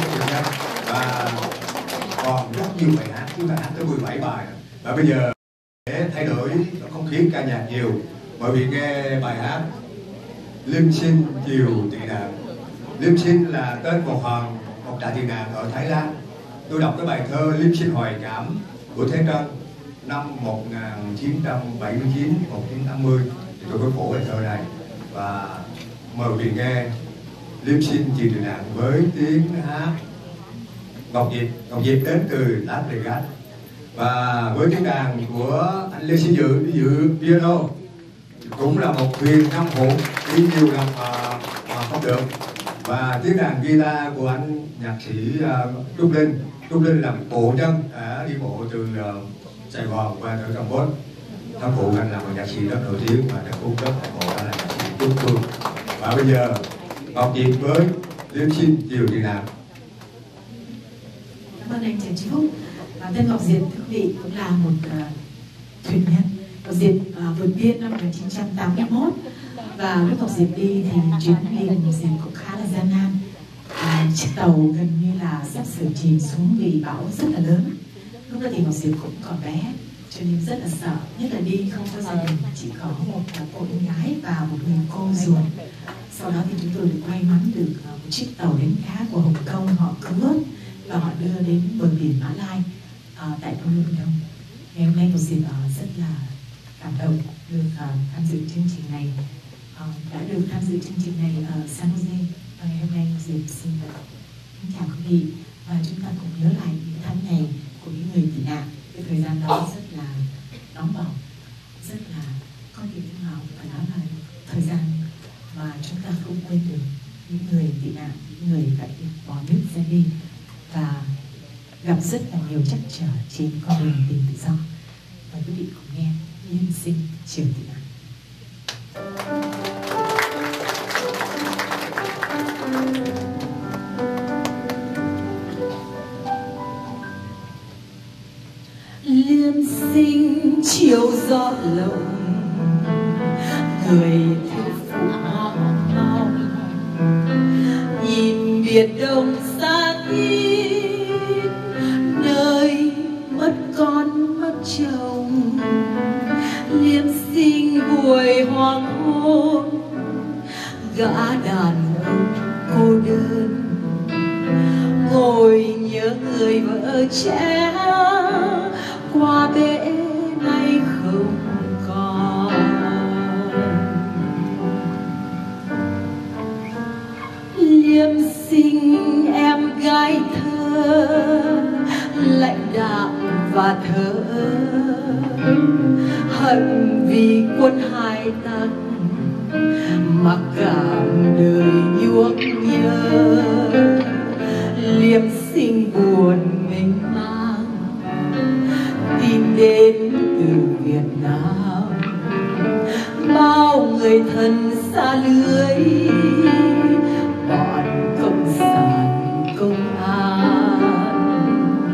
Speaker 3: và còn rất nhiều bài hát, chúng ta hát tới mười bảy bài. Và bây giờ để thay đổi không khí ca nhạc nhiều, mời vị nghe bài hát Liêm Sinh Chiều Tị Nạn. Liêm Sinh là tên một hòn một trại tị nạn ở Thái Lan. Tôi đọc cái bài thơ Liêm Sinh Hoài Cảm của Thế Trân năm một nghìn chín trăm bảy mươi chín đến một nghìn chín trăm tám mươi, thì tôi có phổ bài thơ này và mời vị nghe Liêm Sinh Chiều Tị Nạn với tiếng hát Ngọc Diệp. Ngọc Diệp đến từ Las Vegas và với tiếng đàn của anh Lê Sĩ Dự đi dự piano, cũng là một thuyền năm hộ đi nhiều lần mà, mà không được. Và tiếng đàn guitar của anh nhạc sĩ uh, Trúc Linh. Trúc Linh làm bộ chân đã đi bộ từ uh, Sài Gòn qua tới Campuchia. Thằng phụ anh là một nhạc sĩ rất nổi tiếng và đã cung cấp bộ anh là nhạc sĩ Trúc Phương. Và bây giờ Ngọc Diệp với Liêm Sinh Chiều Tị Nạn.
Speaker 4: Cảm ơn anh Trần Chí Phúc. Và tên Ngọc Diệp thưa quý vị cũng là một uh, thuyền nhân. Ngọc Diệp uh, vượt biên năm một nghìn chín trăm tám mươi mốt, và lúc Ngọc Diệp đi thì chuyến đi của Ngọc Diệp cũng khá là gian nan. Uh, chiếc tàu gần như là sắp sửa chìm xuống vì bão rất là lớn. Lúc đó thì Ngọc Diệp cũng còn bé, cho nên rất là sợ, nhất là đi không có gia đình, chỉ có một cô em gái và một người cô ruột. Sau đó thì chúng tôi được may mắn được uh, một chiếc tàu đánh cá của Hồng Kông họ cứu và họ đưa đến bờ biển Mã Lai uh, tại Đông Lương Đông. Ngày hôm nay Ngọc Diệp uh, rất là cảm động được uh, tham dự chương trình này, uh, đã được tham dự chương trình này ở San Jose. Và ngày hôm nay Ngọc Diệp xin uh, kính chào quý vị, và chúng ta cùng nhớ lại những tháng ngày của những người tị nạn. Cái thời gian đó rất là nóng bỏng, rất là có thể thương nào và đó là thời gian mà chúng ta không quên được những người tị nạn, những người phải bỏ nước ra đi và gặp rất là nhiều trắc trở trên con đường tìm tự do. Và quý vị cùng nghe Liêm Sinh Chiều Tị Nạn.
Speaker 1: gió lộng người thiếu phụ mau nhìn biển đông xa tít nơi mất con mất chồng liêm sinh buổi hoàng hôn gã đàn ông cô đơn ngồi nhớ người vợ trẻ qua bể nay không còn. Liêm sinh em gái thơ lạnh đạm và thở hận vì quân hải tặc mặc cảm đời nhuốc nhớ. Liêm sinh buồn mênh mang tìm đến từ Việt Nam bao người thân xa lưới bọn cộng sản công an.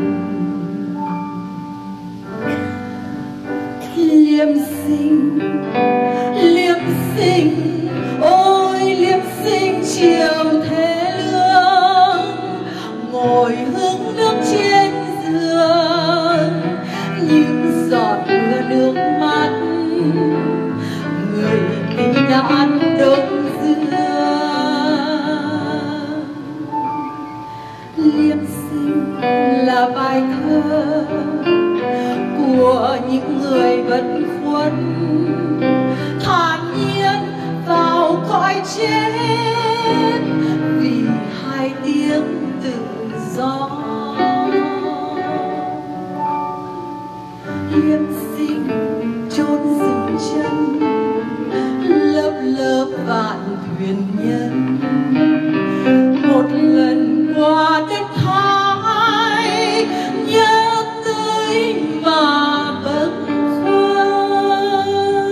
Speaker 1: Liêm sinh liêm sinh ôi liêm sinh chiều thế lương ngồi hứng nước trên giường những giọt mưa nước mắt người tị nạn đông dương. Liêm sinh là bài thơ của những người bất khuất thản nhiên vào cõi chết vì hai tiếng tự do. Liêm sinh chôn rừng chân lớp lớp vạn thuyền nhân một lần qua đất Thái nhớ tới mà bâng khuâng.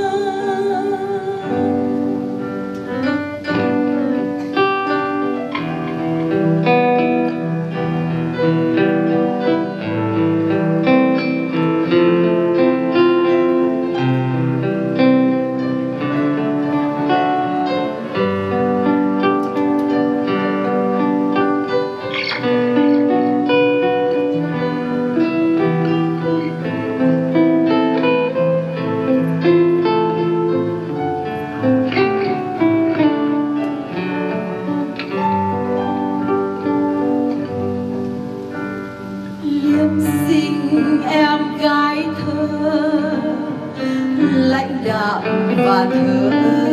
Speaker 1: Liêm sinh em gái thơ lãnh đạm và thở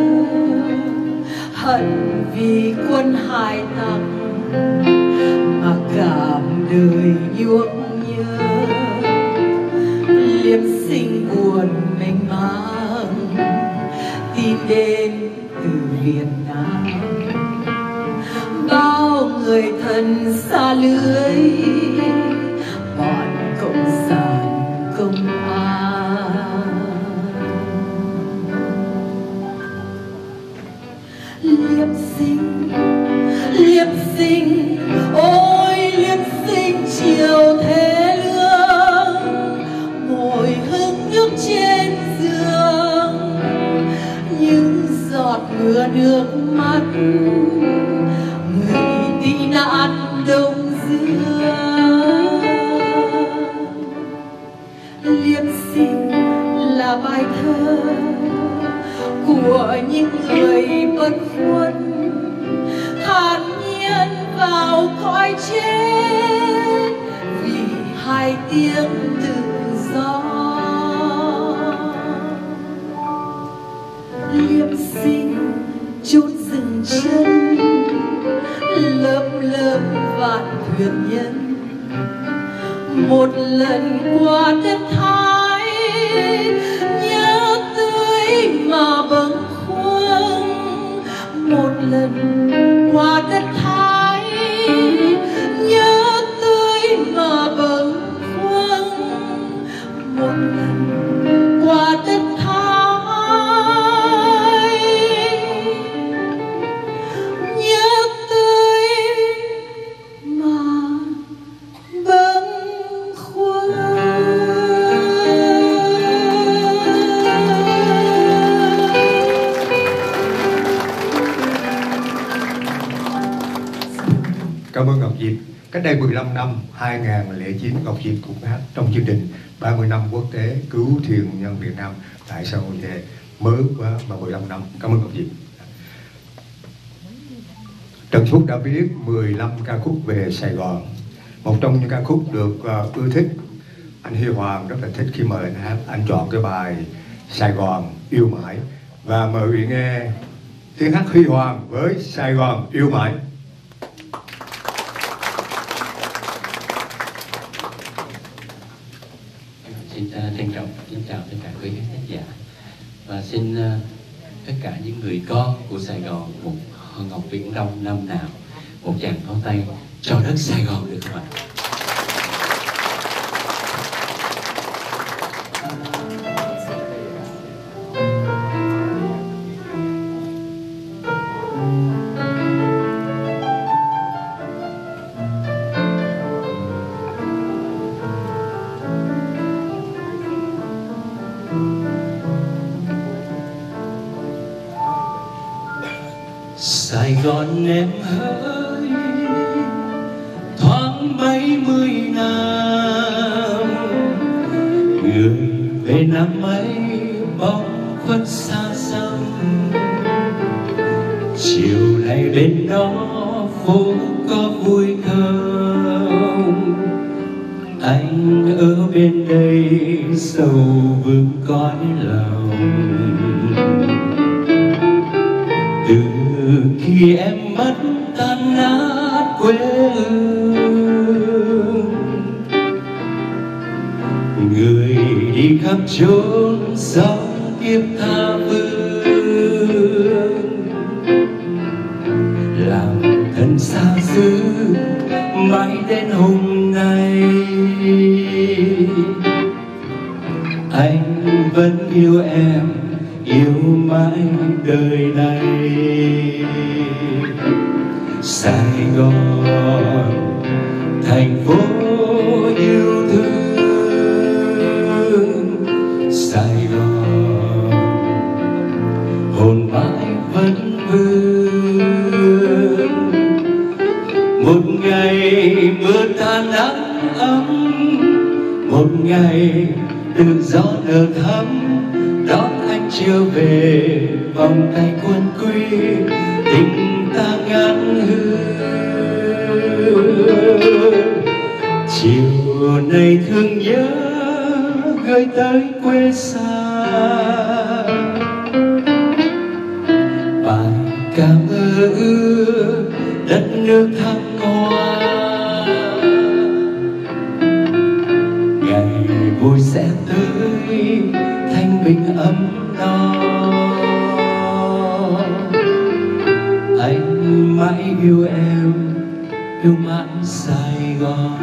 Speaker 1: hận vì quân hải tặc mà cảm đời nhuốc nhớ. Liêm sinh buồn mênh mang tìm đến từ Việt Nam bao người thân xa lưới bọn cộng sản công an. Liêm sinh liêm sinh ôi liêm sinh chiều thế lương ngồi hứng nước trên giường những giọt mưa nước mắt người tị nạn đông dương. Liêm sinh là bài thơ của những người bất khuất thản nhiên vào cõi chết vì hai tiếng tự do. Liêm sinh chốt dừng chân lớp lớp vạn thuyền nhân một lần qua đất Thái nhớ tới mà bâng khuâng. Một lần qua đất Thái nhớ tới mà bâng khuâng. Một lần qua đất Thái nhớ tới mà bâng khuâng.
Speaker 3: Cảm ơn Ngọc Diệp. Cách đây mười lăm năm, hai nghìn không trăm lẻ chín, Ngọc Diệp cũng hát trong chương trình ba mươi năm quốc tế cứu thuyền nhân Việt Nam tại San Jose. Mới quá mà mười lăm năm. Cảm ơn Ngọc Diệp. Trần Phúc đã viết mười lăm ca khúc về Sài Gòn. Một trong những ca khúc được uh, ưa thích, anh Huy Hoàng rất là thích khi mời anh hát. Anh chọn cái bài Sài Gòn yêu mãi. Và mời quý vị nghe tiếng hát Huy Hoàng với Sài Gòn yêu mãi.
Speaker 7: Xin uh, trân trọng xin chào tất cả quý khán giả và xin uh, tất cả những người con của Sài Gòn một Ngọc Viễn Đông năm nào một tràng pháo tay cho đất Sài Gòn được không ạ?
Speaker 8: Sài Gòn em hỡi thoáng mấy mươi năm, người về năm ấy bóng khuất xa xăm. Chiều nay bên đó phố có vui không? Anh ở bên đây sầu vương cõi lòng. Từ khi em mất tan nát quê hương, người đi khắp chốn sóng kiếp tha phương, làm thân xa xứ mãi đến hôm nay. Anh vẫn yêu em, yêu mãi đời này. Sài Gòn thành phố yêu thương, Sài Gòn hồn mãi vẫn vương. Một ngày mưa tan nắng ấm, một ngày được gió nở thắm, đón anh trở về vòng tay quân quy, tình ta ngàn hương. Chiều nay thương nhớ gửi tới quê xa, bài ca mơ ước đất nước thăng hoa. Ngày vui sẽ tới thanh bình ấm no, anh mãi yêu em, yêu mãi Sài Gòn.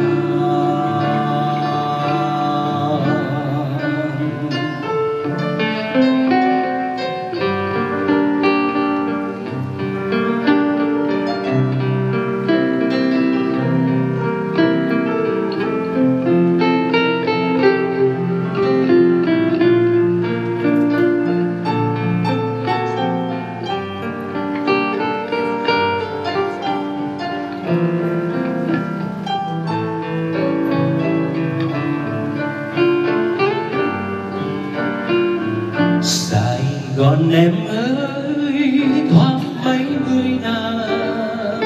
Speaker 8: Sài Gòn em ơi thoáng mấy mươi năm,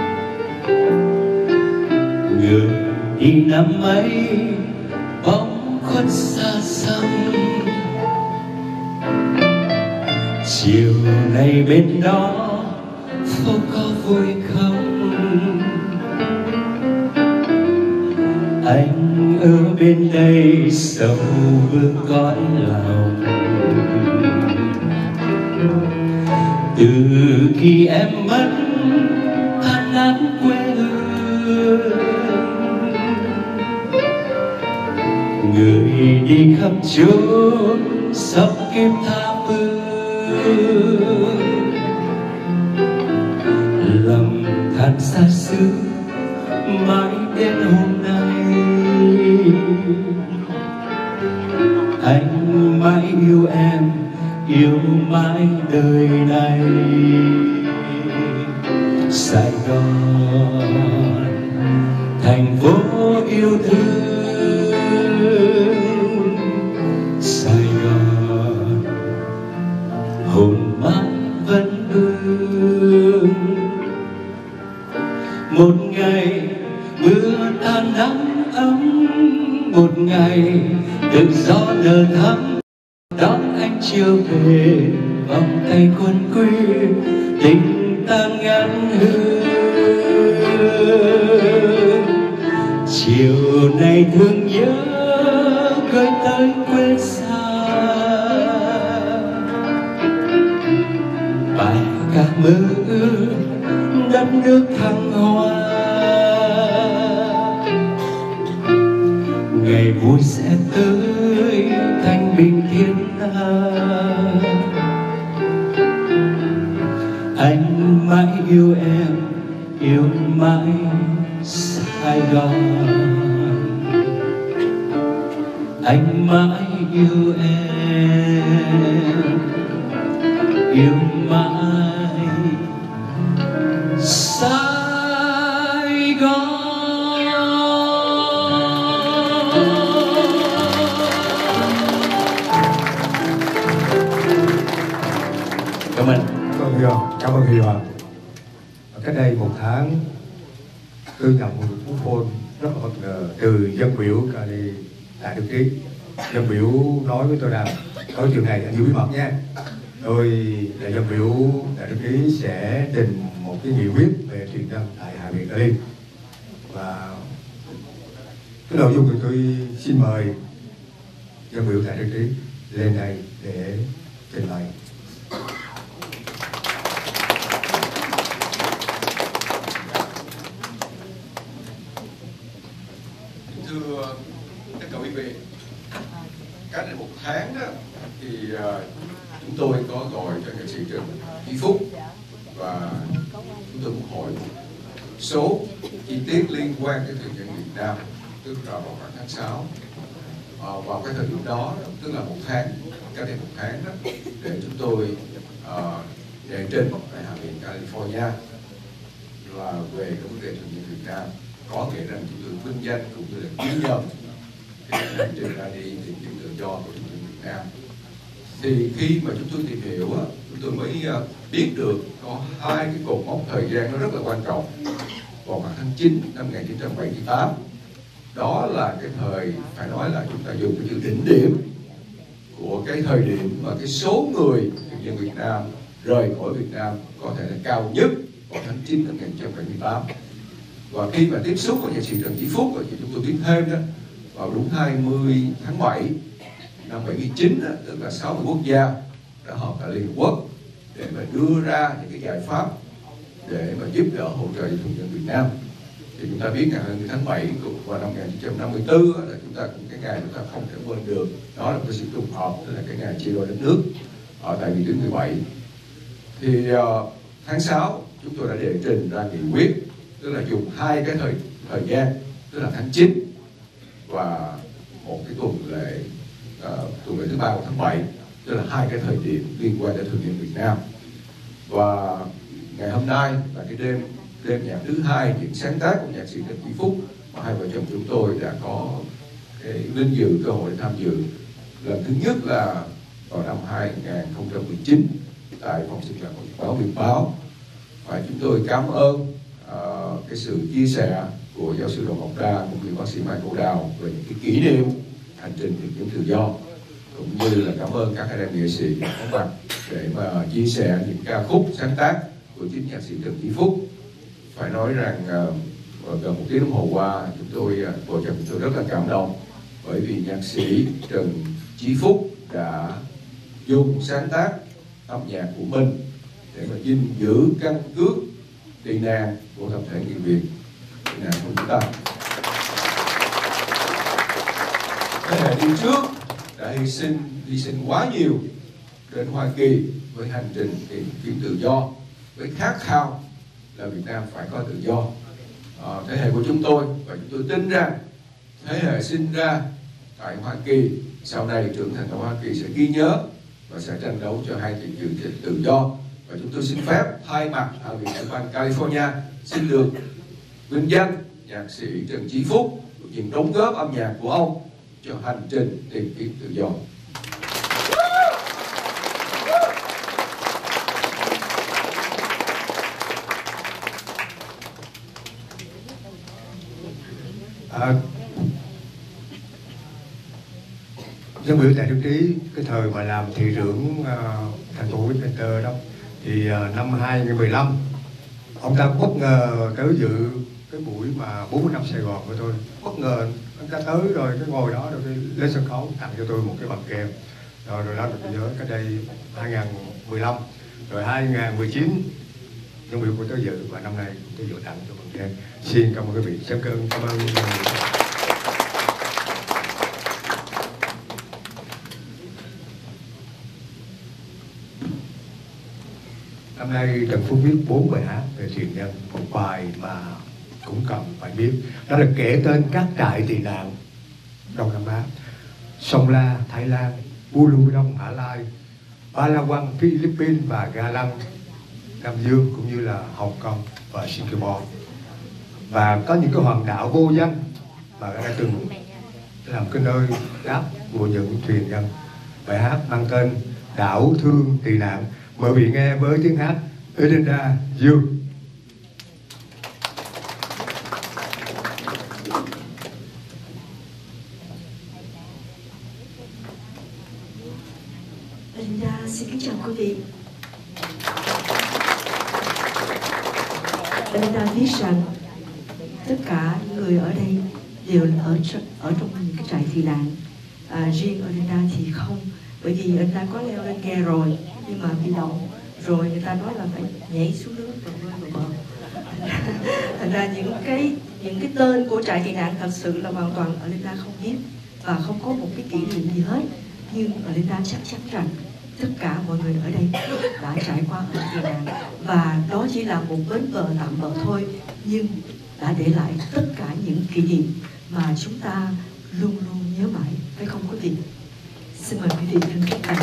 Speaker 8: người đi năm ấy bóng khuất xa xăm. Chiều nay bên đó phố có vui không? Anh ở bên đây sầu vương cõi lòng. Từ khi em mất tan nát quê hương, người đi khắp chốn sắp kiếp tha phương, lầm than xa xứ mãi đến hôm nay. Anh mãi yêu em, yêu mãi đời này. Sài Gòn thành phố yêu thương Sài Gòn hồn mãi vẫn vương. Một ngày mưa tan nắng ấm, một ngày tự gió nở thắm đón anh chiều về, vòng tay quân quy tình tan ngắn hương. Chiều nay thương nhớ gửi tới quê xa, bài ca mơ ước đất nước thăng hoa. Ngày vui sẽ tới thanh bình thiên hạ, anh mãi yêu em, yêu mãi Sài Gòn. Anh mãi yêu em, yêu mãi Sài Gòn. Cảm ơn.
Speaker 3: Vâng, Huy Hoàng. Cảm ơn Huy Hoàng. Cách đây một tháng tôi nhận một cú phone rất là bất ngờ từ dân biểu Cali Đại Đức Trí. Dân biểu nói với tôi rằng tối chiều này anh giữ bí mật nha, tôi là dân biểu Đại Đức Trí sẽ trình một cái nghị quyết về truyền dân tại Hạ viện Cali, và cái nội dung thì tôi xin mời dân biểu Đại Đức Trí lên đây để trình bày.
Speaker 9: Thưa tất cả quý vị, cách đây một tháng đó, thì uh, chúng tôi có gọi cho nghệ sĩ Trần Chí Phúc và chúng tôi muốn hỏi một số chi tiết liên quan đến thường dân Việt Nam, tức là vào khoảng tháng sáu. Uh, vào cái thời điểm đó, tức là một tháng, cách đây một tháng đó, để chúng tôi uh, đề trình tại Hạ viện California là về cái vấn đề thường dân Việt Nam. Có nghĩa rằng chúng tôi vinh danh cũng như là ghi nhận cái hành trình ra đi tìm kiếm tự do của thường dân Việt Nam. Thì khi mà chúng tôi tìm hiểu, chúng tôi mới biết được có hai cái cột mốc thời gian nó rất là quan trọng. Vào khoảng tháng chín năm một nghìn chín trăm bảy mươi tám, đó là cái thời phải nói là chúng ta dùng cái chữ đỉnh điểm của cái thời điểm mà cái số người thường dân Việt Nam rời khỏi Việt Nam có thể là cao nhất vào tháng chín năm một nghìn chín trăm bảy mươi tám. Và khi mà tiếp xúc với nhạc sĩ Trần Chí Phúc thì chúng tôi biết thêm đó, vào đúng hai mươi tháng bảy năm bảy mươi chín, tức là sáu mươi quốc gia đã họp tại Liên Hợp Quốc để mà đưa ra những cái giải pháp để mà giúp đỡ hỗ trợ cho thường dân Việt Nam. Thì chúng ta biết ngày hai mươi tháng bảy vào năm một nghìn chín trăm năm mươi tư là chúng ta cũng cái ngày chúng ta không thể quên được, đó là một cái sự trùng hợp, tức là cái ngày chia đôi đất nước ở tại vị tuyến mười bảy. Thì uh, tháng sáu chúng tôi đã đề trình ra nghị quyết, tức là dùng hai cái thời thời gian, tức là tháng chín và một cái tuần lễ uh, tuần lễ thứ ba của tháng bảy, tức là hai cái thời điểm liên quan đến thường dân Việt Nam. Và ngày hôm nay là cái đêm đêm nhạc thứ hai những sáng tác của nhạc sĩ Trần Chí Phúc, mà hai vợ chồng chúng tôi đã có cái vinh dự cơ hội để tham dự. Lần thứ nhất là vào năm hai nghìn không trăm mười chín tại phòng sinh hoạt của báo Việt Báo, và chúng tôi cảm ơn uh, cái sự chia sẻ của giáo sư Đỗ Ngọc Đa cũng như bác sĩ Mai Cổ Đào về những cái kỷ niệm hành trình tìm kiếm tự do, cũng như là cảm ơn các anh em nghệ sĩ có mặt để mà chia sẻ những ca khúc sáng tác của chính nhạc sĩ Trần Chí Phúc. Phải nói rằng uh, gần một tiếng đồng hồ qua chúng tôi uh, vợ chồng chúng tôi rất là cảm động, bởi vì nhạc sĩ Trần Chí Phúc đã dùng sáng tác âm nhạc của mình để mà gìn giữ căn cước tị nạn của tập thể người Việt tị nạn của chúng ta. Thế hệ đi trước đã hy sinh hy sinh quá nhiều đến Hoa Kỳ với hành trình tìm kiếm tự do, với khát khao là Việt Nam phải có tự do. À, thế hệ của chúng tôi, và chúng tôi tin rằng thế hệ sinh ra tại Hoa Kỳ sau này trưởng thành ở Hoa Kỳ sẽ ghi nhớ và sẽ tranh đấu cho hai thị trường tự do. Và chúng tôi xin phép thay mặt Hạ viện Tiểu bang California xin được vinh danh nhạc sĩ Trần Chí Phúc những đóng góp âm nhạc của ông cho hành trình tìm kiếm tự do.
Speaker 3: À, dân biểu tại Đức Trí cái thời mà làm thị trưởng uh, thành phố Westminster đó thì uh, năm hai nghìn không trăm mười lăm ông ta bất ngờ tới dự cái buổi mà bốn mươi năm Sài Gòn của tôi, bất ngờ ông ta tới rồi cái ngồi đó rồi cái lên sân khấu tặng cho tôi một cái bằng khen rồi rồi đó được tôi nhớ cái đây hai nghìn không trăm mười lăm rồi hai nghìn không trăm mười chín dân biểu của tới dự và năm nay tôi dự tặng cho bằng khen. Xin cảm ơn quý vị. Xem cơn cảm ơn. Năm nay Trần Phúc viết bốn bài hát về thuyền nhân, một bài mà cũng cần phải biết, đó là kể tên các trại tị nạn Đông Nam Á: Sông La, Thái Lan, Bulu Đông, Mã Lai, Palawan, Philippines và Ga Lăng, Nam Dương cũng như là Hồng Kông và Singapore. Và có những cái hòn đảo vô danh mà đã từng làm cái nơi đáp của những thuyền nhân. Bài hát mang tên Đảo Thương Tị Nạn. Mời quý vị nghe với tiếng hát Edinda Dương.
Speaker 1: Edinda xin kính chào quý vị. Edinda viết rằng tất cả những người ở đây đều ở ở trong những cái trại tị nạn. À, riêng Edinda thì không, bởi vì Edinda có leo lên ghe rồi nhưng mà bị động rồi người ta nói là phải nhảy xuống nước rồi rơi vào bờ. Thành ra những cái những cái tên của trại tị nạn thật sự là hoàn toàn Edinda không biết và không có một cái kỷ niệm gì hết. Nhưng Edinda chắc chắn rằng tất cả mọi người ở đây đã trải qua ở tị nạn và đó chỉ là một bến bờ tạm bợ thôi, nhưng đã để lại tất cả những kỷ niệm mà chúng ta luôn luôn nhớ mãi, phải không quý vị? Xin mời quý vị thân thiết cảm ơn.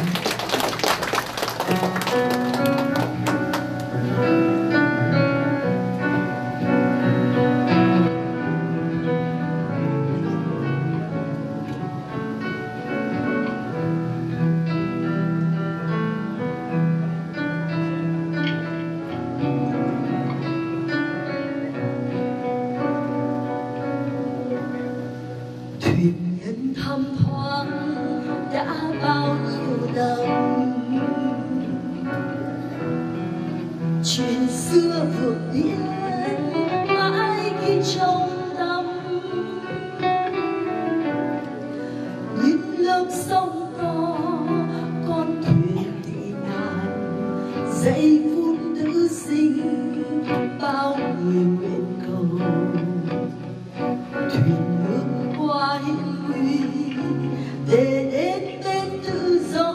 Speaker 10: Thuyền nhân thăm thoáng đã bao nhiêu năm, chuyện xưa vượt biển mãi ghi trong tâm. Những lớp sóng to con thuyền tị nạn, giây phút nữ sinh bao người nguyện cầu. Thuyền ngược qua hiểm nguy để đến bên tự do.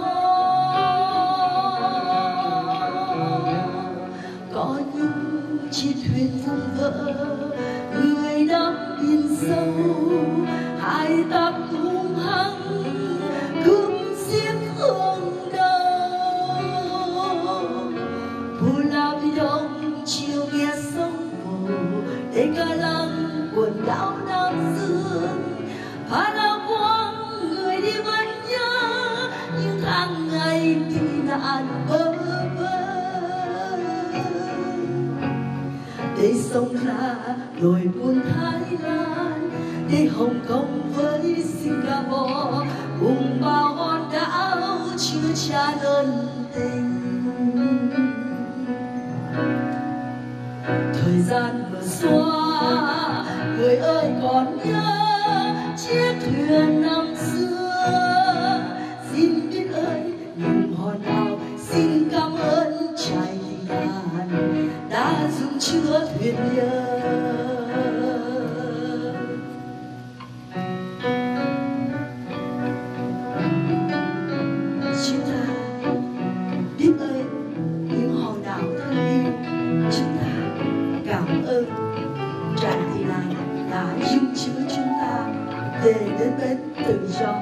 Speaker 10: Có những chiếc thuyền vùng vỡ, người đắm biển sâu, hải tặc hung hăng cướp giết hương đầu. Pulau Bi Đông chiều nghe sông hồ, để Ga Lăng quần đảo Nam Dương. Palawan người đi vẫn nhớ những tháng ngày tị nạn bơ vơ. Để sông La đồi buôn Thái Lan, để Hồng Kông với Singapore cùng bao hòn đảo chưa trả ơn tình. Thời gian vừa qua, người ơi còn nhớ chiếc thuyền năm xưa. Xin biết ơn những hòn đảo, xin cảm ơn trại tị nạn đã dung chứa thuyền nhân. Chúng ta biết ơn những hòn đảo thân yêu, chúng ta cảm ơn trại tị nạn đã dung chứa chúng ta về đến bến tự do.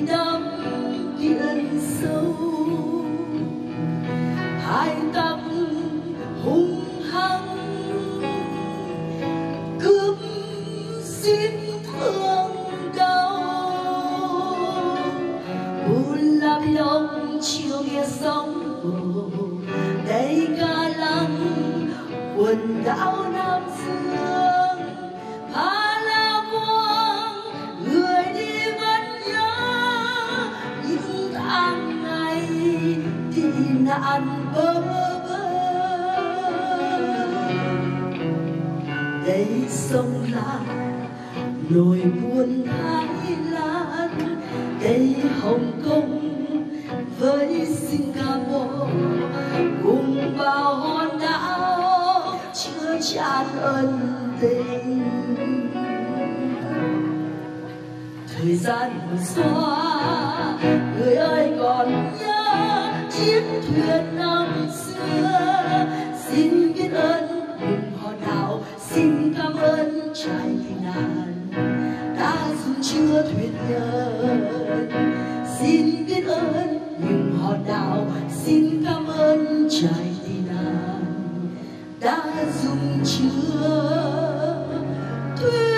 Speaker 10: năm biển sâu, hai tặc hung hăng cướp giết thương đau. Buồn làm lòng chiều nghe sóng đây ca lăng quần đảo Nam Dương. Phá La Vuông người đi vẫn nhớ những tháng ngày tị nạn bơ vơ. Đây sông Lam nỗi buồn Thái Lan, đây Hồng Kông với Singapore cùng bao hòn đảo chứa chan ân tình. Thời gian xóa người ơi còn nhớ chiếc thuyền năm xưa. Xin biết ơn vùng hòn đảo, xin cảm ơn trải ngàn đã dung chứa thuyền nhân. Xin biết ơn những hòn đảo, xin cảm ơn trải tị nạn đã dung chứa thuyền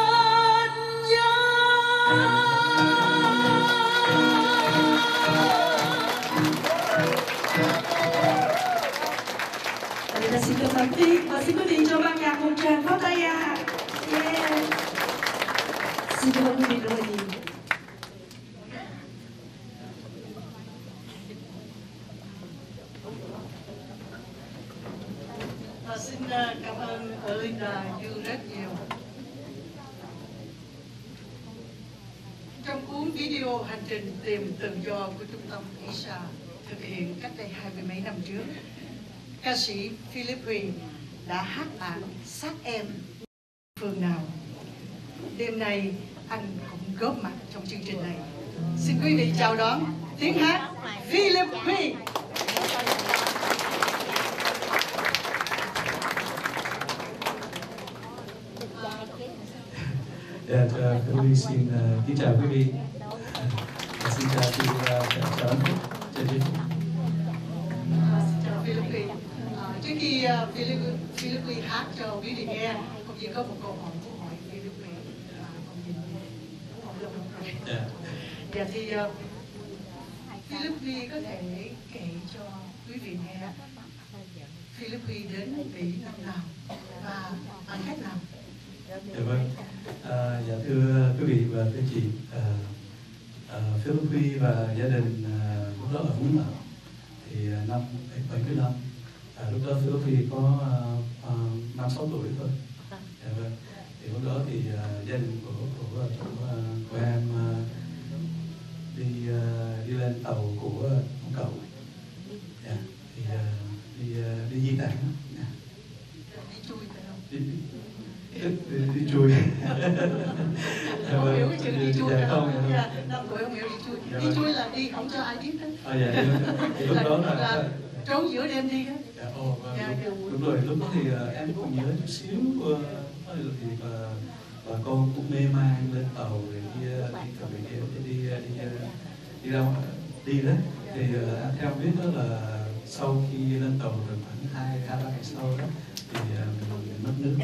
Speaker 1: nhân. Xin cảm ơn Tiên và xin quý vị cho ban nhạc một tràng pháo tay à. Yeah. Xin cảm ơn quý vị rất là nhiều.
Speaker 2: Và xin cảm ơn Linda Du rất nhiều. Trong cuốn video hành trình tìm tự do của trung tâm i ét a thực hiện cách đây hai mươi mấy năm trước, ca sĩ Philip Huy đã hát bản Xác Em Phương Nào. Đêm nay anh cũng góp mặt trong chương trình này. Xin quý vị chào đón tiếng hát Philip Huy.
Speaker 11: Dạ, Philip Huy xin uh, kính chào quý vị. Uh, xin chào chị uh, chào anh Phúc, chào chị Phúc.
Speaker 2: Xin chào Philip Huy. Uh, trước khi uh, Philip, Philip Huy hát cho quý vị nghe, Công Diện có một câu hỏi muốn hỏi Philip Huy. Công Diện hỏi lâu lắm rồi.
Speaker 11: Dạ.
Speaker 2: Dạ thì uh, Philip Huy có thể kể cho quý vị nghe Philip Huy đến Bỉ năm nào và bằng cách nào?
Speaker 11: Dạ vâng. À, dạ thưa quý vị và thưa chị, à, à, Philip Huy và gia đình à, lúc đó ở Vũng Tàu thì à, năm bảy mươi lăm, à, lúc đó Philip Huy có à, năm sáu tuổi thôi. Dạ vâng. Thì lúc đó thì à, gia đình của của của, của, của em à, đi à, đi lên tàu của ông cậu. Dạ. Thì à, đi à, đi di tản. Dạ.
Speaker 2: Đi chui phải không?
Speaker 11: Đi, đi, đi, đi chui.
Speaker 2: Không hiểu cái chữ đi chui
Speaker 11: dạ, không,
Speaker 2: không? Dạ, năm tuổi không hiểu đi chui.
Speaker 11: Dạ,
Speaker 2: đi
Speaker 11: vâng.
Speaker 2: chui là đi không cho ai biết hết.
Speaker 11: À, dạ, thì lúc đó là,
Speaker 2: là trốn giữa đêm đi hết.
Speaker 11: dạ, ồ, vâng,
Speaker 2: Dạ,
Speaker 11: đúng, đúng rồi, lúc đó thì uh, em cũng nhớ chút xíu uh, thì uh, bà con cũng mê man lên tàu rồi đi uh, đi tàu về kia đi đi uh, đi, uh, đi đâu đi đấy thì uh, em theo biết đó là sau khi lên tàu được khoảng hai hai ba ngày sau đó thì uh, mình mất nước.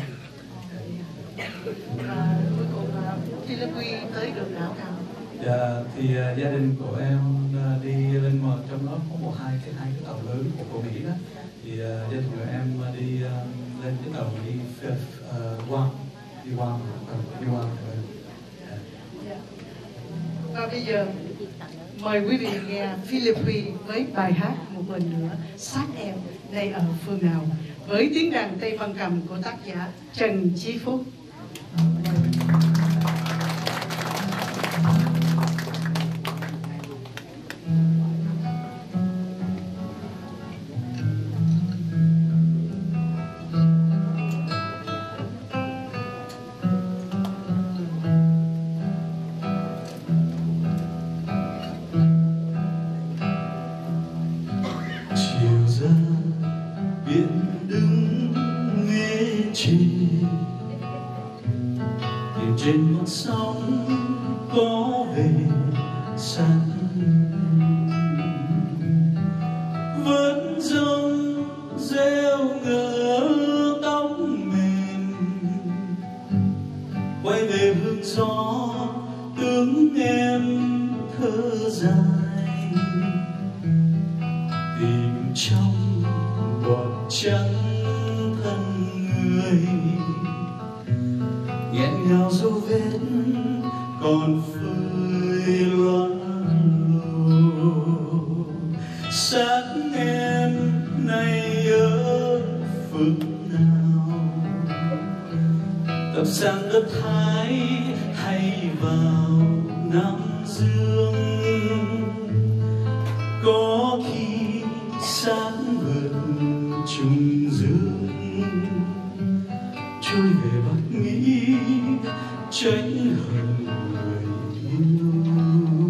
Speaker 2: Và cuối cùng là Philip Huy tới được đảo nào?
Speaker 11: Dạ, thì uh, gia đình của em uh, đi lên một trong đó có một hai cái hai cái tàu lớn của của Mỹ đó thì uh, gia đình của em uh, đi uh, lên cái tàu đi uh, Guam đi Guam uh, đi Guam.
Speaker 2: Yeah. Và bây giờ mời quý vị nghe Philip Huy với bài hát một lần nữa Xác Em đây ở phương nào với tiếng đàn tây văn cầm của tác giả Trần Chí Phúc.
Speaker 11: Chiều ra biển đứng nghe chim sẵn vẫn rông rêu ngỡ tóc mềm quay về hương gió tướng em thở dài tìm trong bọt trắng thân người nghẹn ngào dấu vết còn phơi loang lổ sáng em nay ở phương nào tập sang đất Thái hay vào Nam Dương có khi sáng vượt trùng dương trôi về Bắc Mỹ tránh hận người yêu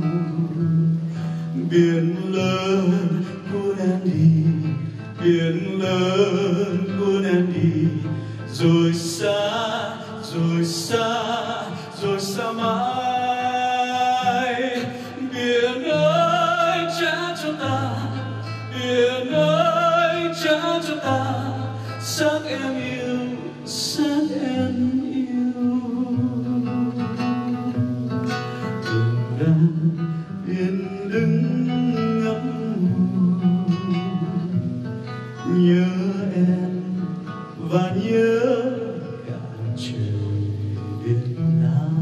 Speaker 11: biển lớn cuốn em đi biển lớn cuốn em đi rồi xa rồi xa rồi xa mãi biển ơi trả cho ta biển ơi trả cho ta xác em yêu xác em yêu từng đang yên đứng ngắm nhớ em và nhớ cả trời Việt Nam.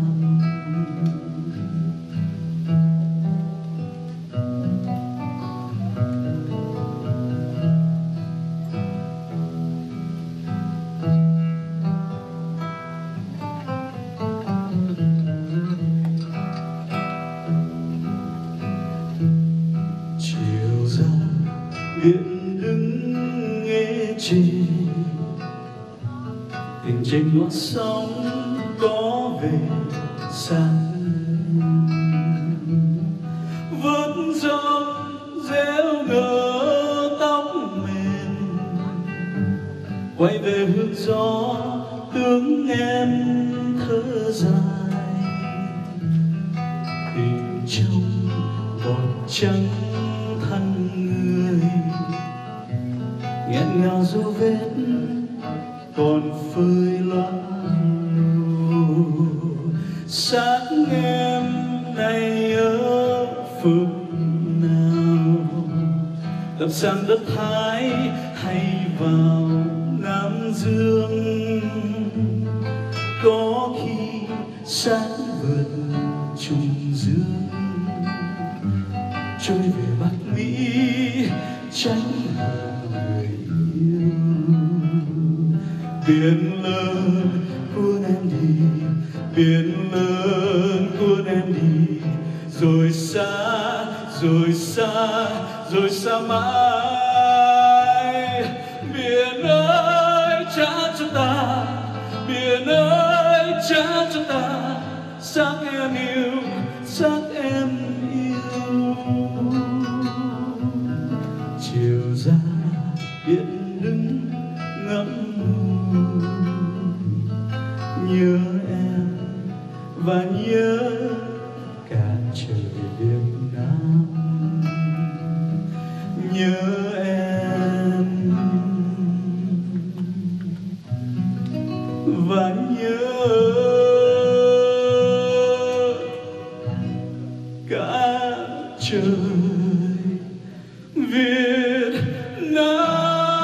Speaker 11: Chiều ra biển đứng nghe trên tình trên ngọn sóng có về sáng vẫn rong rêu ngỡ tóc mềm quay về hương gió tướng em thở dài tìm trong bọt trắng thân người nghẹn ngào dấu vết còn phơi loang lổ sáng em nay ở phương nào tập sang đất Thái hay vào Nam Dương có khi sáng vượt trùng dương trôi về Bắc Mỹ tránh hận người yêu biển lớn cuốn em đi biển lớn cuốn em đi rồi xa rồi xa rồi xa mãi biển ơi trả cho ta biển ơi trả cho ta xác em yêu xác em yêu chiều ra biển đứng ngắm nhớ em và nhớ cả trời Việt Nam nhớ em và nhớ cả trời Việt Nam.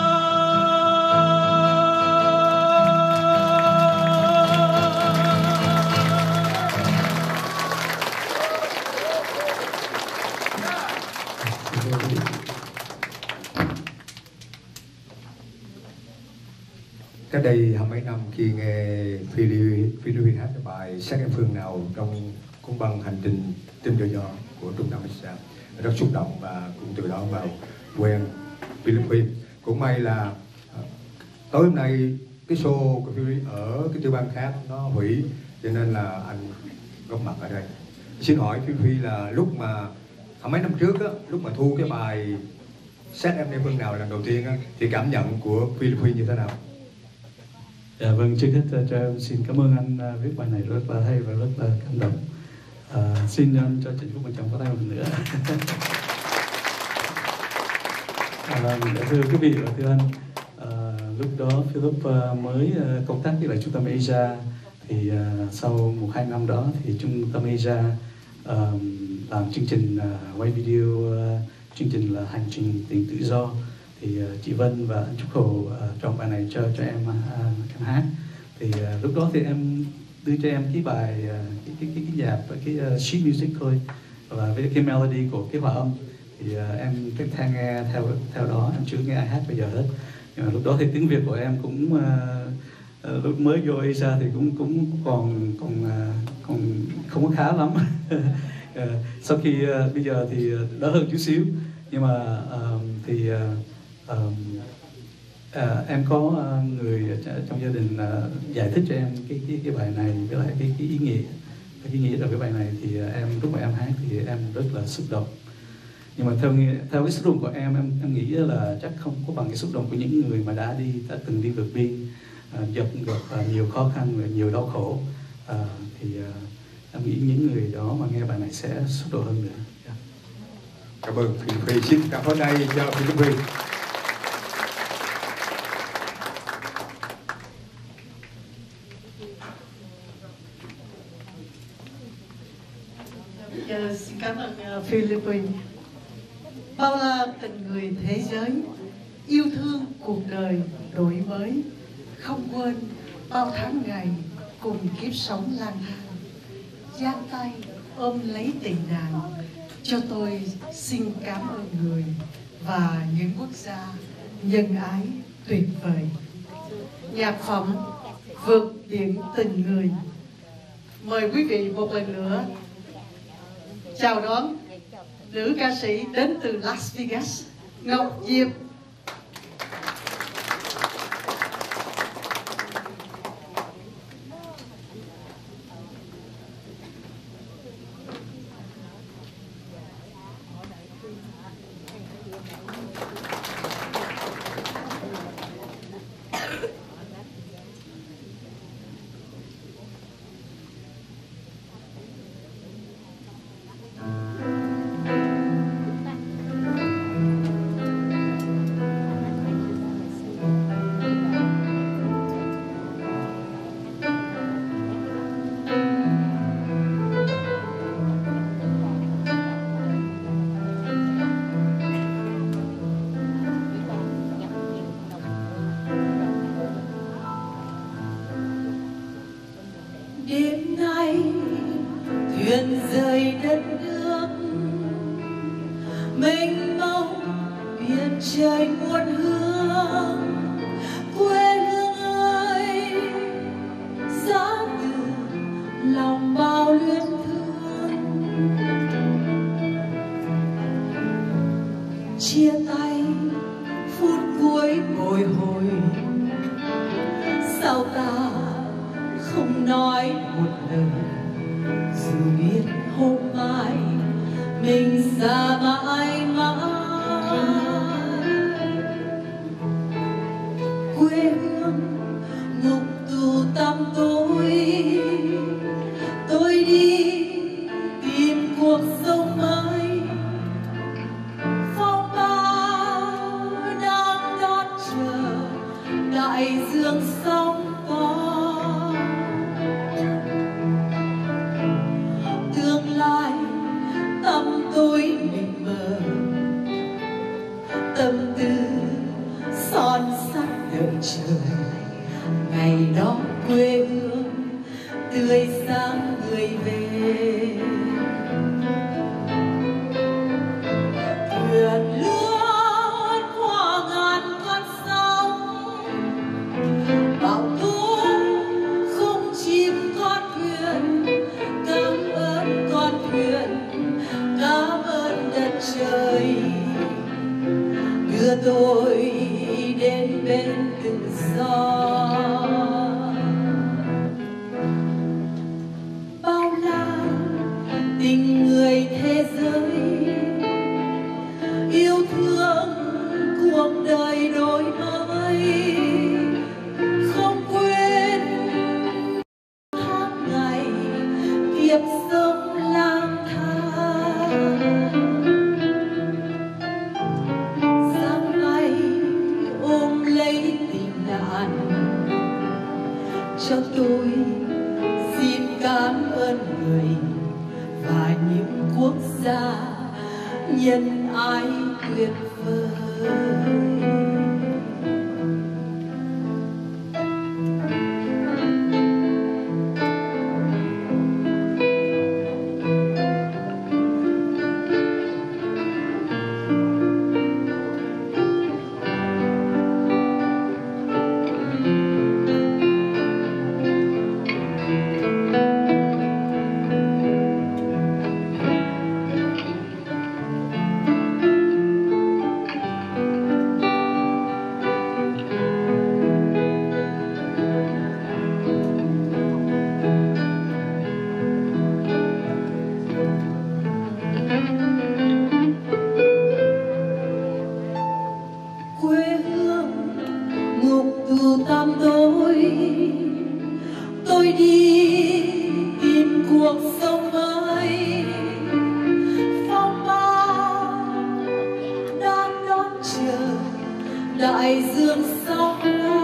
Speaker 3: Cách đây hai mấy năm khi nghe Philippines hát cái bài Xác Em Phương Nào trong cuốn băng Hành Trình Tìm Tự Do của Trung tâm Việt Nam, rất xúc động và cũng từ đó vào quen Philippines. Cũng may là tối hôm nay cái show của Philippines ở cái tiểu bang khác nó hủy, cho nên là anh góp mặt ở đây. Xin hỏi Philippines là lúc mà mấy năm trước á, lúc mà thu cái bài Xác Em Phương Nào lần đầu tiên á, thì cảm nhận của Philippines như thế nào?
Speaker 11: Dạ vâng, trước hết cho em xin cảm ơn anh viết bài này rất là hay và rất là cảm động. À, xin um, cho Trịnh Phúc và chồng có tay một lần nữa. À, thưa quý vị và thưa anh, à, lúc đó Philip uh, mới uh, công tác với lại trung tâm Asia, thì uh, sau một hai năm đó thì trung tâm Asia uh, làm chương trình uh, quay video, uh, chương trình là Hành trình tình tự do, thì uh, chị Vân và anh Trúc Hồ uh, chọn bài này cho cho em uh, em hát. Thì uh, lúc đó thì em đưa cho em cái bài uh, cái cái cái, cái nhạc và cái uh, sheet music thôi, và với cái melody của cái hòa âm, thì uh, em tiếp theo nghe theo theo đó, em chưa nghe ai hát bây giờ hết. Nhưng mà lúc đó thì tiếng Việt của em cũng uh, uh, lúc mới vô Asia thì cũng cũng còn còn uh, còn không có khá lắm. uh, sau khi uh, bây giờ thì đỡ hơn chút xíu, nhưng mà uh, thì uh, um, uh, em có uh, người trong gia đình uh, giải thích cho em cái cái cái bài này với lại cái cái ý nghĩa cái ý nghĩa ở cái bài này, thì uh, em lúc mà em hát thì em rất là xúc động. Nhưng mà theo theo cái xúc động của em, em em nghĩ là chắc không có bằng cái xúc động của những người mà đã đi đã từng đi vượt biên, uh, dập được uh, nhiều khó khăn và nhiều đau khổ, uh, thì uh, em nghĩ những người đó mà nghe bài này sẽ xúc động hơn nữa. Yeah.
Speaker 3: Cảm ơn Philip Huy. Xin cảm ơn đây cho Philip Huy.
Speaker 2: Giờ xin cảm ơn uh, Philippines. Bao la tình người thế giới, yêu thương cuộc đời đổi mới, không quên bao tháng ngày cùng kiếp sống lang thang. Giang tay ôm lấy tình nàng, cho tôi xin cảm ơn người và những quốc gia nhân ái tuyệt vời. Nhạc phẩm Vượt biển tình người. Mời quý vị một lần nữa chào đón nữ ca sĩ đến từ Las Vegas, Ngọc Diệp.
Speaker 1: Đêm nay thuyền rời đất nước, mênh mông biển trời muôn hương. Quê hương ơi, giá từ lòng bao luyến thương. Chia tay phút cuối bồi hồi, sao ta không nói một lời, dù biết hôm mai mình xa mãi mãi. Quê hương ngục tù tăm tối, tôi đi tìm cuộc sống mới. Phong ba đang đón chờ đại dương sóng to. Tương lai tâm tôi mịt mờ, tâm tư son sắt đợi chờ. Ngày đó quê hương tươi sáng người về. Thuyền lướt qua ngàn con sông, bão tố không chìm con thuyền. Cảm ơn con thuyền, cảm ơn đất trời đưa tôi đến bên tự do.
Speaker 10: những quốc gia nhân ái tuyệt vời. Tôi đi tìm cuộc sống mới, phong ba đang đón chờ đại dương sóng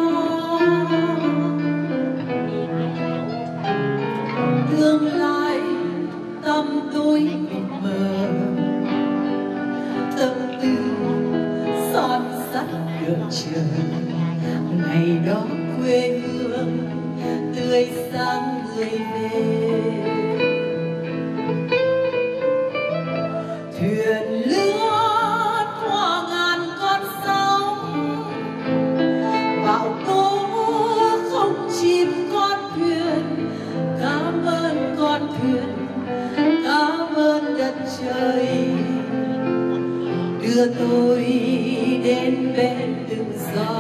Speaker 10: tương lai tâm tôi mịt mờ, tâm tư son sắt đợi chờ ngày đó quê hương tươi sáng người về. Thuyền lướt qua ngàn con sóng, bão tố không chìm con thuyền. Cảm ơn con thuyền, cảm ơn đất trời đưa tôi đến bên tự do.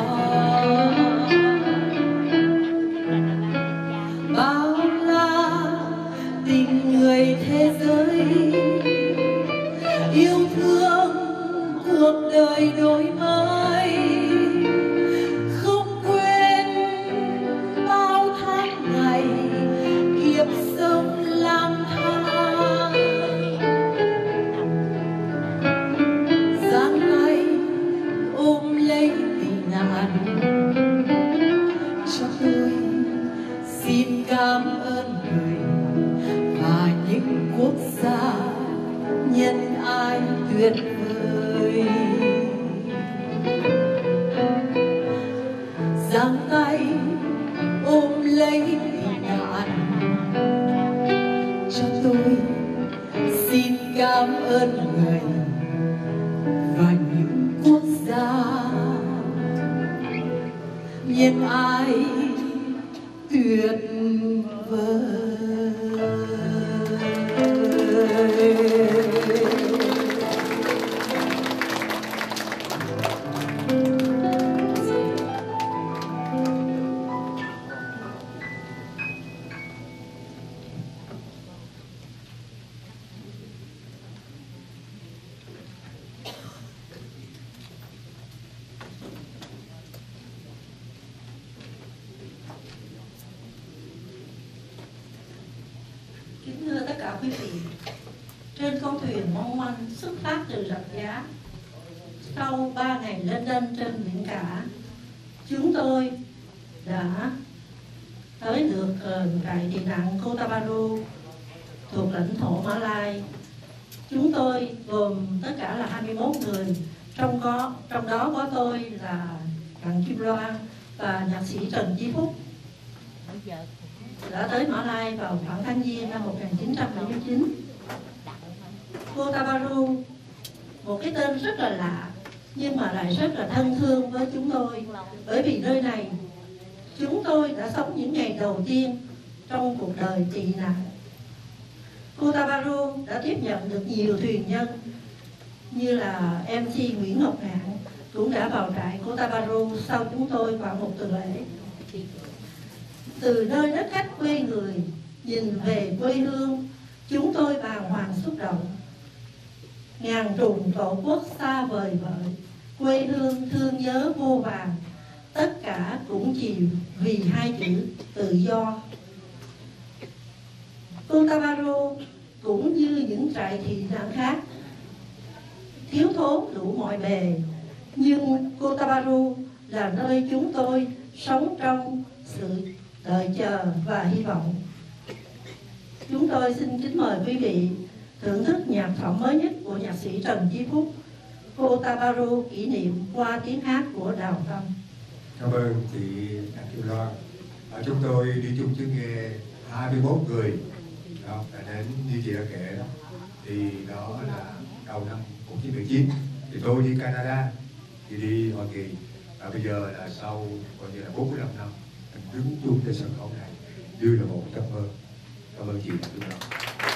Speaker 10: Bao la tình người thế giới, yêu thương cuộc đời đổi mới, không quên bao tháng ngày kiếp sống lang thang. Giang tay ôm lấy tị nạn cho tôi, xin cảm ơn người và những quốc gia nhân ái tuyệt vời. Giang tay ôm lấy tị nạn cho tôi, xin cảm ơn người và những quốc gia nhân ái tuyệt vời.
Speaker 12: Kính thưa tất cả quý vị, trên con thuyền mong manh xuất phát từ Rạch Giá, sau ba ngày lênh đênh trên biển cả, chúng tôi đã tới được trại tị nạn Kota Bharu thuộc lãnh thổ Mã Lai. Chúng tôi gồm tất cả là hai mươi mốt người, trong có trong đó có tôi là Đặng Kim Loan và nhạc sĩ Trần Chí Phúc, đã tới Mã Lai vào khoảng tháng Giêng năm một nghìn chín trăm bảy mươi chín. Kota Bharu, một cái tên rất là lạ nhưng mà lại rất là thân thương với chúng tôi, bởi vì nơi này chúng tôi đã sống những ngày đầu tiên trong cuộc đời tị nạn. Kota Bharu đã tiếp nhận được nhiều thuyền nhân như là em xê Nguyễn Ngọc Ngạn cũng đã vào trại Kota Bharu sau chúng tôi khoảng một tuần lễ. Từ nơi đất khách quê người nhìn về quê hương, chúng tôi bàng hoàng xúc động. Ngàn trùng tổ quốc xa vời vợi, quê hương thương nhớ vô vàn, tất cả cũng chìm vì hai chữ tự do. Kota Bharu cũng như những trại tị nạn khác thiếu thốn đủ mọi bề, nhưng Kota Bharu là nơi chúng tôi sống trong sự đợi chờ và hy vọng. Chúng tôi xin kính mời quý vị thưởng thức nhạc phẩm mới nhất của nhạc sĩ Trần Chi Phúc, Otabaru kỷ niệm qua tiếng hát của Đào Tâm.
Speaker 3: Cảm ơn chị Đặng Kim Loan. Ở chúng tôi đi chung chương nghề hai mươi mốt người đó, đã đến như chị đã kể đó, thì đó là đầu năm một nghìn chín trăm bảy mươi chín thì tôi đi Canada, thì đi Hoa Kỳ, và bây giờ là sau coi như là bốn mươi lăm năm mình đứng chung trên sân khấu này như là một giấc mơ. Cảm ơn chị Đặng Kim Loan.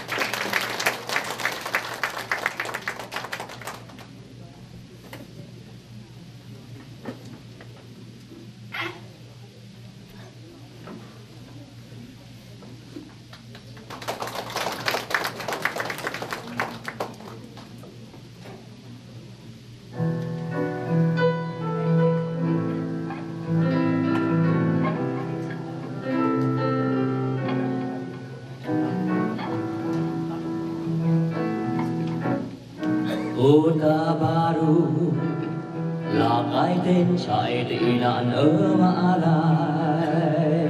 Speaker 8: Otabaru là cái tên trại tị nạn ở Mã Lai.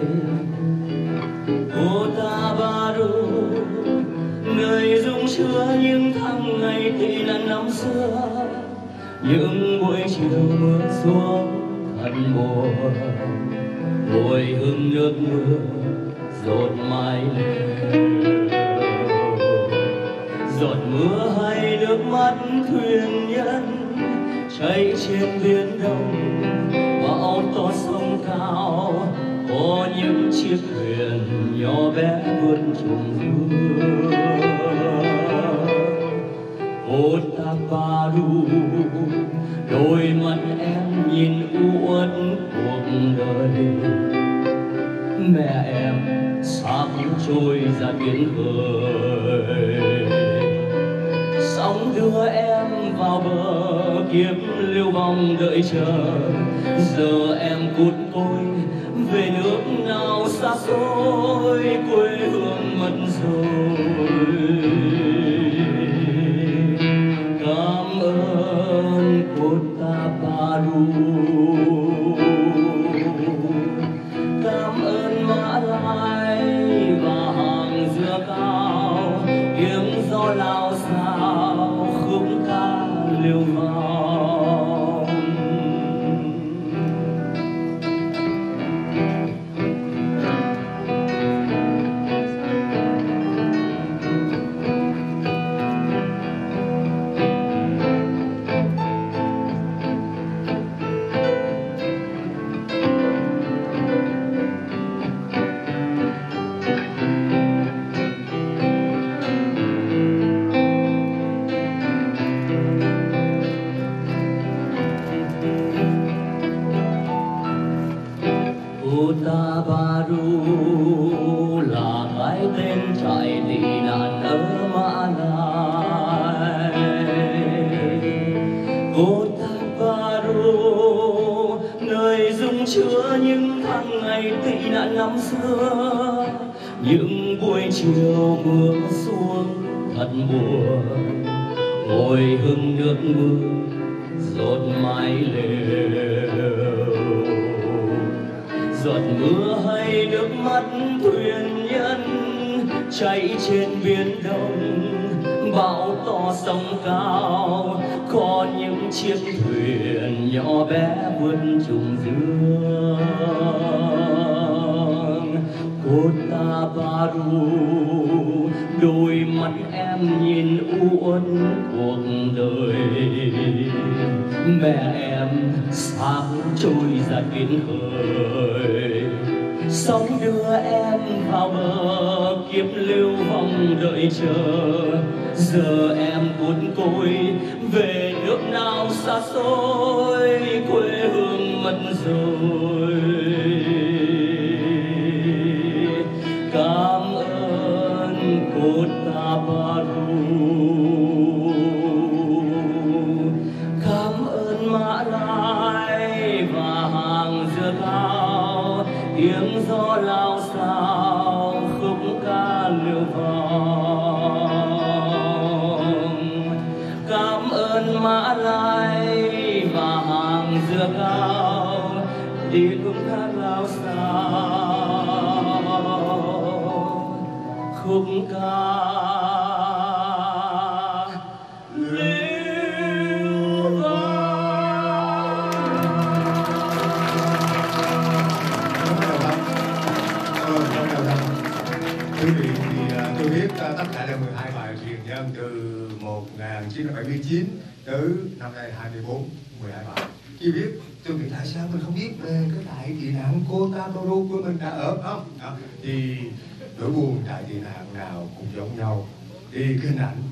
Speaker 8: Otabaru nơi dung chứa những tháng ngày tị nạn năm xưa, những buổi chiều mưa xuống thật buồn, mùi hương nước mưa dột mái lều. Giọt mưa hay nước mắt thuyền nhân cháy trên biển đông, bão to sông cao có những chiếc thuyền nhỏ bé vươn trùng dương. Otabaru đôi mắt em nhìn u uất cuộc đời, mẹ em sắp trôi ra biển khơi. Sóng đưa em vào bờ kiếp lưu vong đợi chờ, giờ em cút tôi về nước nào xa xôi, quê hương mất rồi. Cảm ơn Otabaru, cảm ơn Mã Lai và hàng dừa cao, tiếng gió lao xao khúc ca liêu vòng. Otabaru là cái tên trại tị nạn ở Mã Lai. Otabaru nơi dung chứa những tháng ngày tị nạn năm xưa, những buổi chiều mưa xuống thật buồn, mùi hương nước mưa dột mái lều. Giọt mưa hay nước mắt thuyền nhân cháy trên biển đông, bão to sóng cao có những chiếc thuyền nhỏ bé vươn trùng dương. Otabaru đôi mắt em nhìn u uất cuộc đời, mẹ em xác trôi ra biển khơi. Sóng đưa em vào bờ kiếp lưu vong đợi chờ, giờ em cuốn côi về nước nào xa xôi, quê hương mất rồi. Cảm ơn Otabaru, cảm ơn Mã Lai và hàng dừa cao, tiếng gió lao xao khúc ca liêu vòng. Cảm ơn Mã Lai và hàng dừa cao, tiếng hát lao xao khúc ca
Speaker 3: dân từ một nghìn chín trăm bảy mươi chín tới năm nay hai mươi bốn, mười hai bản. Khi biết tôi nghĩ tại sao mình không biết về cái trại tị nạn Kotaboru của mình đã ở không? Đó. Thì nỗi buồn trại tị nạn nào cũng giống nhau. Thì cái hình ảnh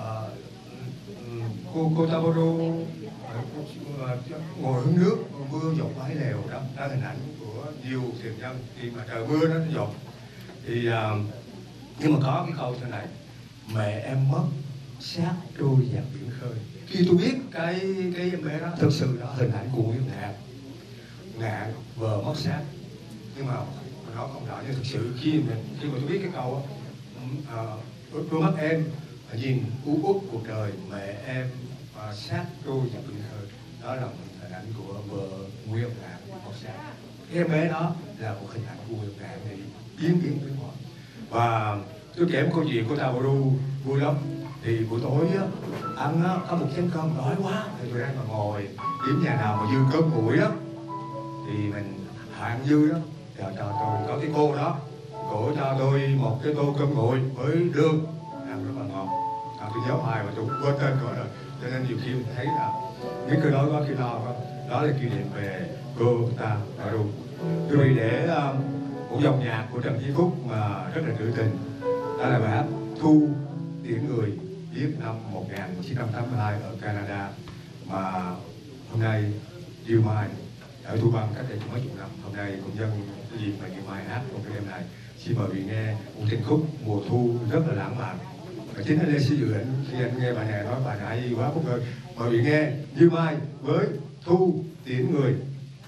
Speaker 3: uh, Kotaboru uh, ngồi hứng nước, mưa dột mái lèo đó, đó hình ảnh của nhiều thuyền nhân khi mà trời mưa nó dột. Thì uh, nhưng mà có cái câu thế này: mẹ em mất xác trôi vào biển khơi. Khi tôi biết cái cái em bé đó thực sự đó hình ảnh của Nguyễn Ngạn, Ngạn vợ mất xác, nhưng mà nó không rõ. Nhưng thực sự khi mình khi mà tôi biết cái câu đó, uh, đôi mắt em nhìn u uất cuộc đời, mẹ em và xác trôi vào biển khơi, đó là một hình ảnh của vợ Nguyễn Ngạn mất xác. Cái em bé đó là một hình ảnh của Nguyễn Ngạn để biến biến biến hóa. Và tôi kể một câu chuyện của Taboru vui lắm. Thì buổi tối á, ăn á, có một chén cơm đói quá thì tôi đang mà ngồi kiếm nhà nào mà dư cơm nguội đó thì mình hạn dư đó cho, cho tôi có cái cô đó, cổ cho tôi một cái tô cơm nguội với đường ăn rất là ngon. À, tôi nhớ hoài mà tôi quên tên cổ rồi, cho nên nhiều khi mình thấy là những cái đó có khi no đó, đó là kỷ niệm về cô Taboru. Tôi để uh, một dòng nhạc của Trần Duy Phúc mà rất là trữ tình, đó là bài hát Thu Tiễn Người, viết năm một nghìn chín trăm tám mươi hai ở Canada, mà hôm nay Diệu Mai ở Thu Văn cách đây mấy chục năm. Hôm nay cũng nhân cái dịp mà Diệu Mai hát trong cái đêm này, xin mời vị nghe một tình khúc mùa thu rất là lãng mạn. Và chính anh Lê Sĩ Dự Ảnh khi anh nghe bài này nói bài này hay quá Phúc ơi, mời vị nghe Diệu Mai với Thu Tiễn Người.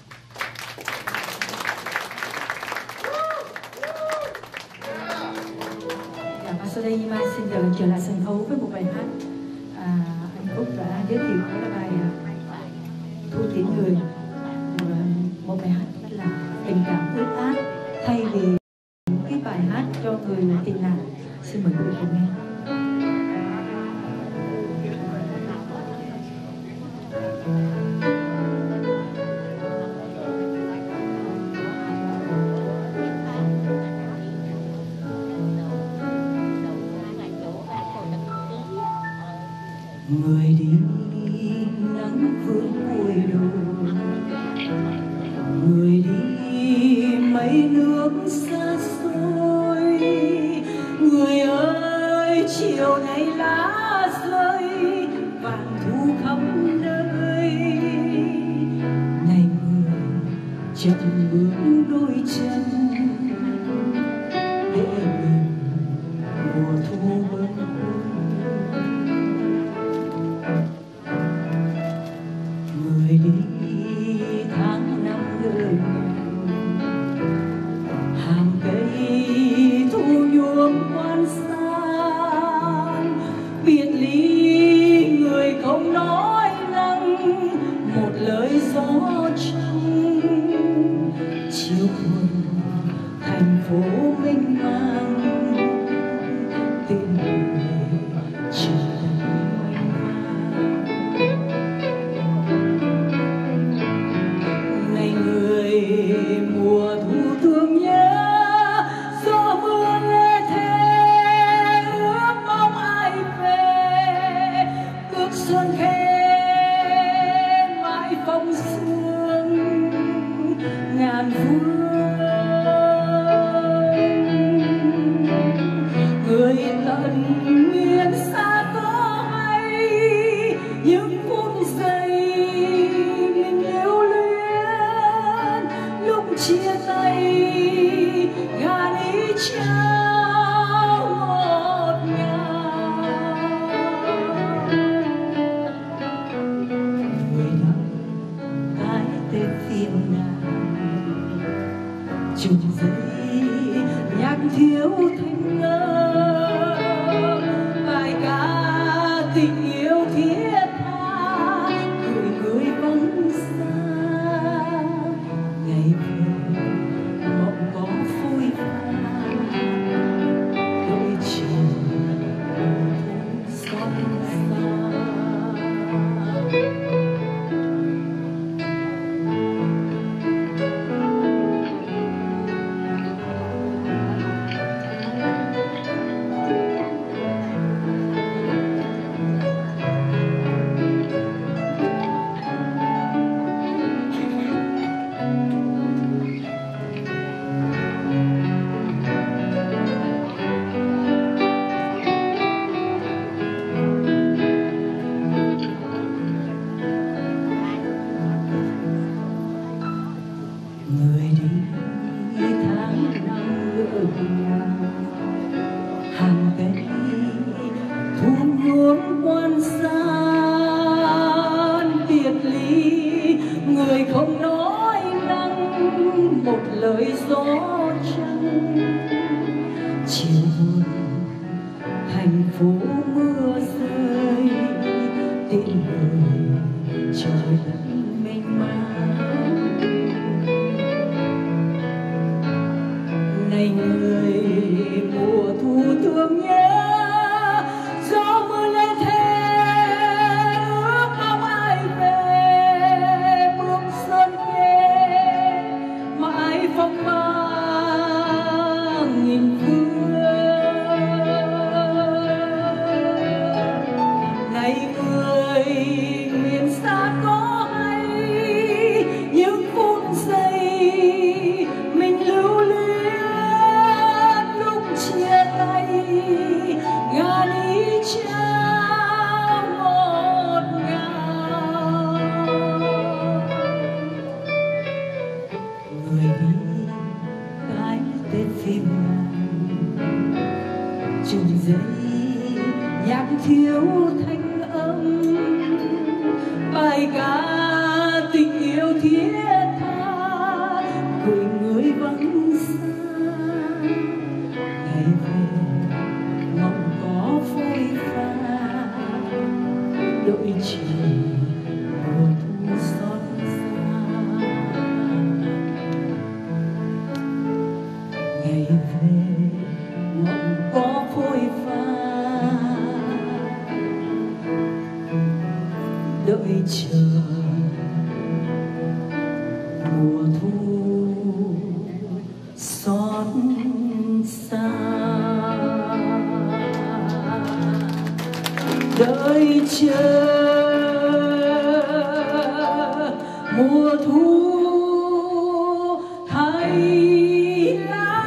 Speaker 4: Sau đây Mai xin được trở lại sân khấu với một bài hát à, anh Phúc đã giới thiệu, đó là bài Thu Tiễn Người, một bài hát rất là tình cảm ướt át. Thay vì cái bài hát cho người tị nạn, xin mời quý vị cùng nghe.
Speaker 10: Người đi nắng vương vùi đồi, người đi mấy nước xa xôi. Người ơi chiều nay lá rơi vàng thu khắp nơi. Này người chậm bước đôi chân để mình mùa thu bâng khuâng. Người đi tháng năm gửi hàng cây thu nhuộm quan san. Biệt ly người không nói năng, một lời gió trong chiều buồn thành phố mênh mang. Tên người chờ mùa thu thương nhớ, gió mưa lê thê ước mong ai về. Ước xuân khê mãi phong sương ngàn phương. Người tận miền xa có hay những phút giây mình yêu luyến. Lúc chia tay gà đi trao ngọt ngào. Người đọc cái tên phim nào chùm giấy nhạc thiếu thanh ngơ. Bài ca tình yêu thiết tha gửi người vắng xa. Ngày về mộng có phôi pha đôi chiều xót xa.
Speaker 4: đàn thiếu thanh âm, bài ca tình yêu thiết tha gửi người vắng xa. Ngày về mong có phôi pha, đợi chờ mùa thu xót xa. Ngày về mong có phôi pha, đợi chờ mùa thu xót xa. Đợi chờ mùa thu thay lá.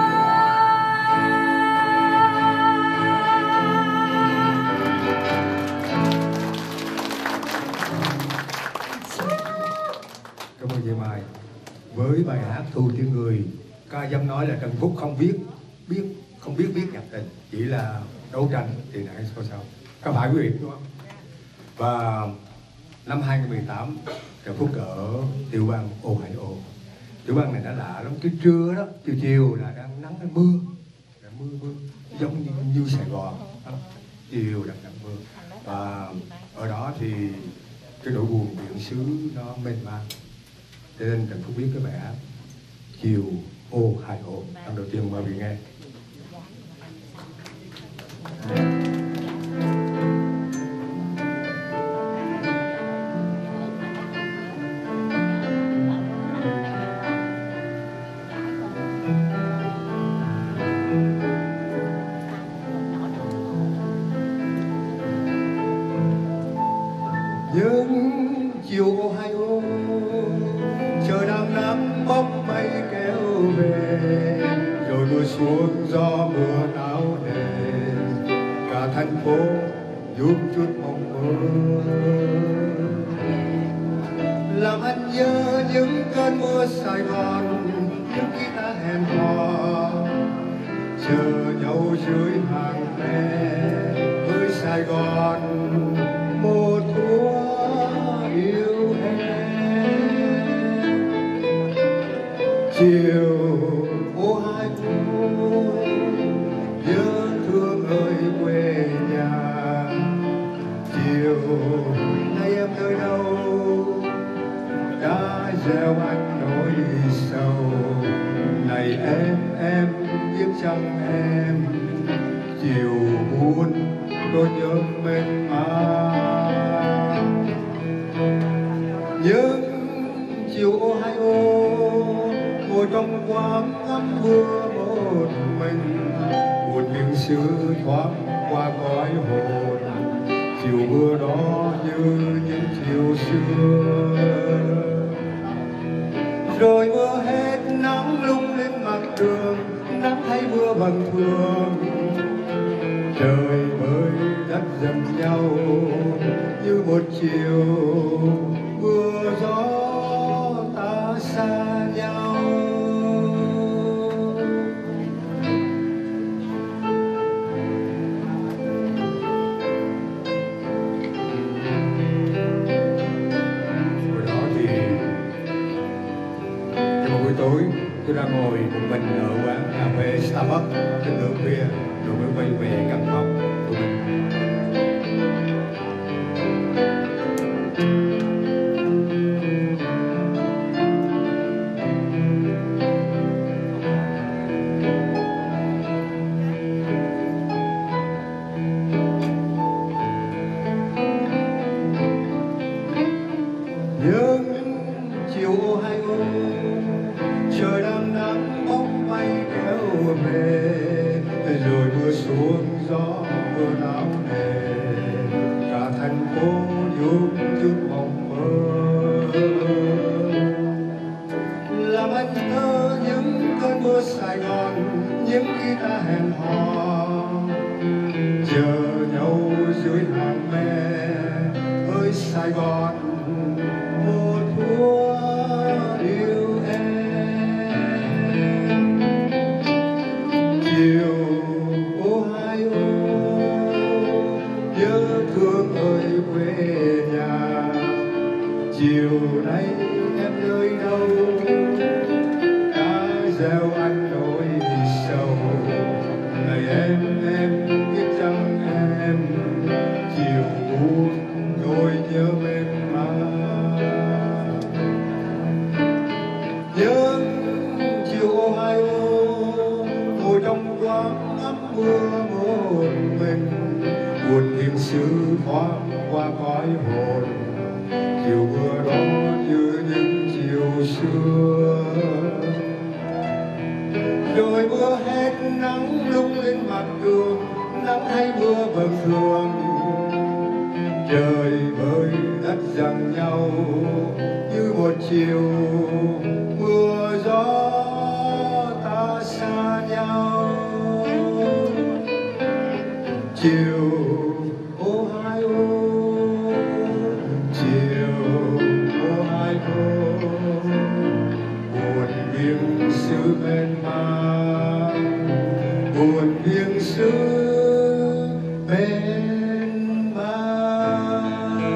Speaker 3: Cảm ơn chị Mai. Với bài hát Thu Tiếng Người, ca dám nói là Trần Phúc không biết biết không biết viết nhạc tình, chỉ là đấu tranh tiền nạn sao sao. Có phải quý vị đúng không? Và năm hai không một tám, Trần Phúc ở tiểu bang Ohio. Tiểu bang này nó lạ lắm, cái trưa đó, chiều chiều là đang nắng hay mưa, là mưa mưa giống như, như Sài Gòn, chiều đang đang mưa. Và ở đó thì cái nỗi buồn biển xứ nó mênh mang, cho nên Trần Phúc viết cái bài hát Chiều Ohio. Lần đầu tiên mời vị nghe. Những chiều Ohio, trời đang nắng bóng mây kéo về, rồi mưa xuống gió mưa náo nề, cả thành phố giúp chút mong mơ. Làm anh nhớ những cơn mưa Sài Gòn, những khi ta hẹn hò chờ nhau dưới hàng me với Sài Gòn một thuở yêu em. Chiều Ohio nhớ thương ơi quê nhà, chiều nay em nơi đâu đã gieo anh nỗi sầu. Này em em biết chăng em, chiều buồn tôi nhớ mênh mang. Những chiều Ohio ngồi trong quán ngắm mưa một mình, một miền xứ thoáng qua cõi hồn. Chiều mưa đó như những chiều xưa, rồi mưa hết nắng lung lên mặt đường, nắng thay mưa bằng thường. Trời mới đất dầm nhau như một chiều mưa gió ta xa nhau. Hồi đó thì trong một buổi tối tôi đang ngồi một mình ở quán cà phê Starbucks đến nửa khuya, rồi mới quay về căn phòng của mình. Những chiều Ohio, trời đang nắng bóng mây kéo về, rồi mưa xuống gió mưa náo nề, cả thành phố nhung chút mộng mơ. Làm anh nhớ những cơn mưa Sài Gòn, những khi ta hẹn hò chờ nhau dưới hàng me ơi Sài Gòn một thuở yêu em. Chiều Ohio quê nhà. Chiều nay em nơi đâu, đã gieo anh nỗi sầu. Này em, em biết chăng em, chiều buồn đôi nhớ bên má. Nhớ chiều ô hai ô, ngồi trong quán ngắm mưa một mình. Buồn phiền xứ thoáng qua cõi hồn, chiều mưa đó như những chiều xưa. Rồi mưa hết nắng lung lên mặt đường, nắng hay mưa vầng thường. Trời ơi đất giằng nhau như một chiều mưa gió ta xa nhau. Chiều ô hai ô, chiều ô hai ô, buồn biếng xứ bên mang, buồn biếng xứ bên mang.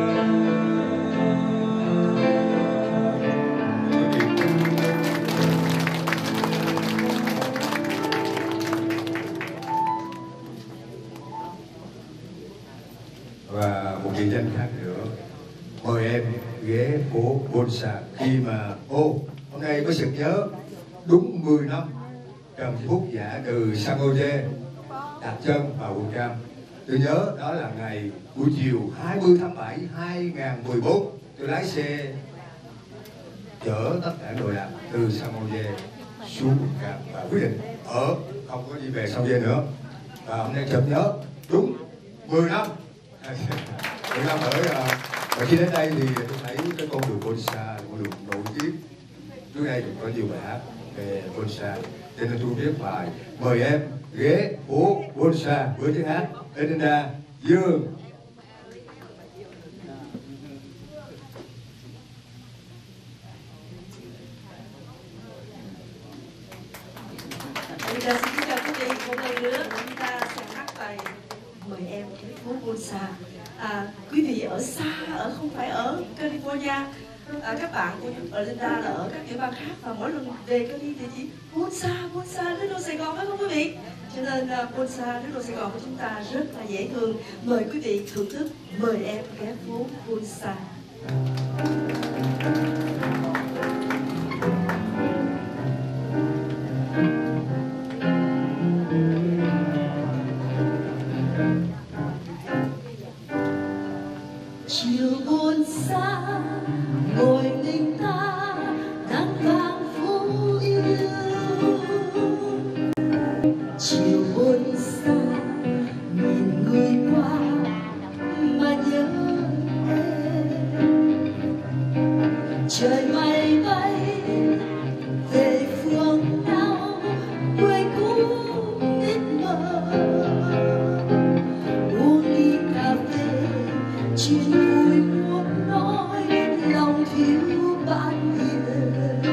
Speaker 3: Và một địa danh khác nữa, mời em ghé phố Bonsa. Khi mà ô hôm nay mới sực nhớ đúng mười năm Trần Chi Phúc giả từ San Jose đặt chân vào quận Cam. Tôi nhớ đó là ngày buổi chiều hai mươi tháng bảy hai nghìn không trăm mười bốn. Tôi lái xe chở tất cả đồ đạc từ San Jose xuống quận Cam và quyết định ở, không có đi về San Jose nữa. Và hôm nay chợt nhớ đúng mười năm. mười năm ở và khi đến đây thì tôi thấy cái con đường Bonsa là con đường nổi tiếng. Trước đây cũng có nhiều bài hát về Bonsa, cho nên tôi viết bài mời em ghé phố Bonsa với tiếng hát Elinda Dương.
Speaker 10: Bây giờ xin kính chào quý vị, một lần nữa chúng ta sẽ hát bài mời em ghé phố Bonsa. À, quý vị ở xa, ở không phải ở California, à, các bạn của Elinda là ở các tiểu bang khác và mỗi lần về Cali thì chỉ Bonsa, Bonsa, nước đô Sài Gòn phải không quý vị? Cho nên uh, Bonsa, nước đô Sài Gòn của chúng ta rất là dễ thương. Mời quý vị thưởng thức mời em ghé phố Bonsa.
Speaker 1: Chiều Bonsa ngồi mình ta nắng vàng phố yêu. Chiều Bonsa nhìn người qua mà nhớ em. Trời mây bay về phương nào quê cũ ít mơ. Uống ly cà phê chuyện vui muốn nói lòng thiếu bạn hiền.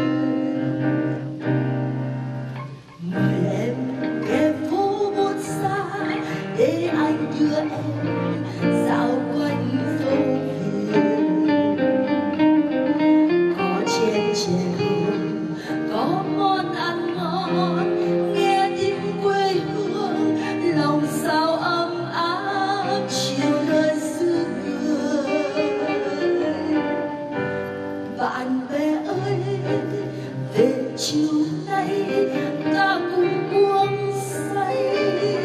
Speaker 1: Mời em ghé phố Bonsa để anh đưa em dạo quanh phố Hiền. Có chén chè hương, có món ăn ngon, nghe tiếng quê hương lòng sao ấm áp chiều nơi xưa người. Bạn bè ơi về chiều nay ta cùng buông say.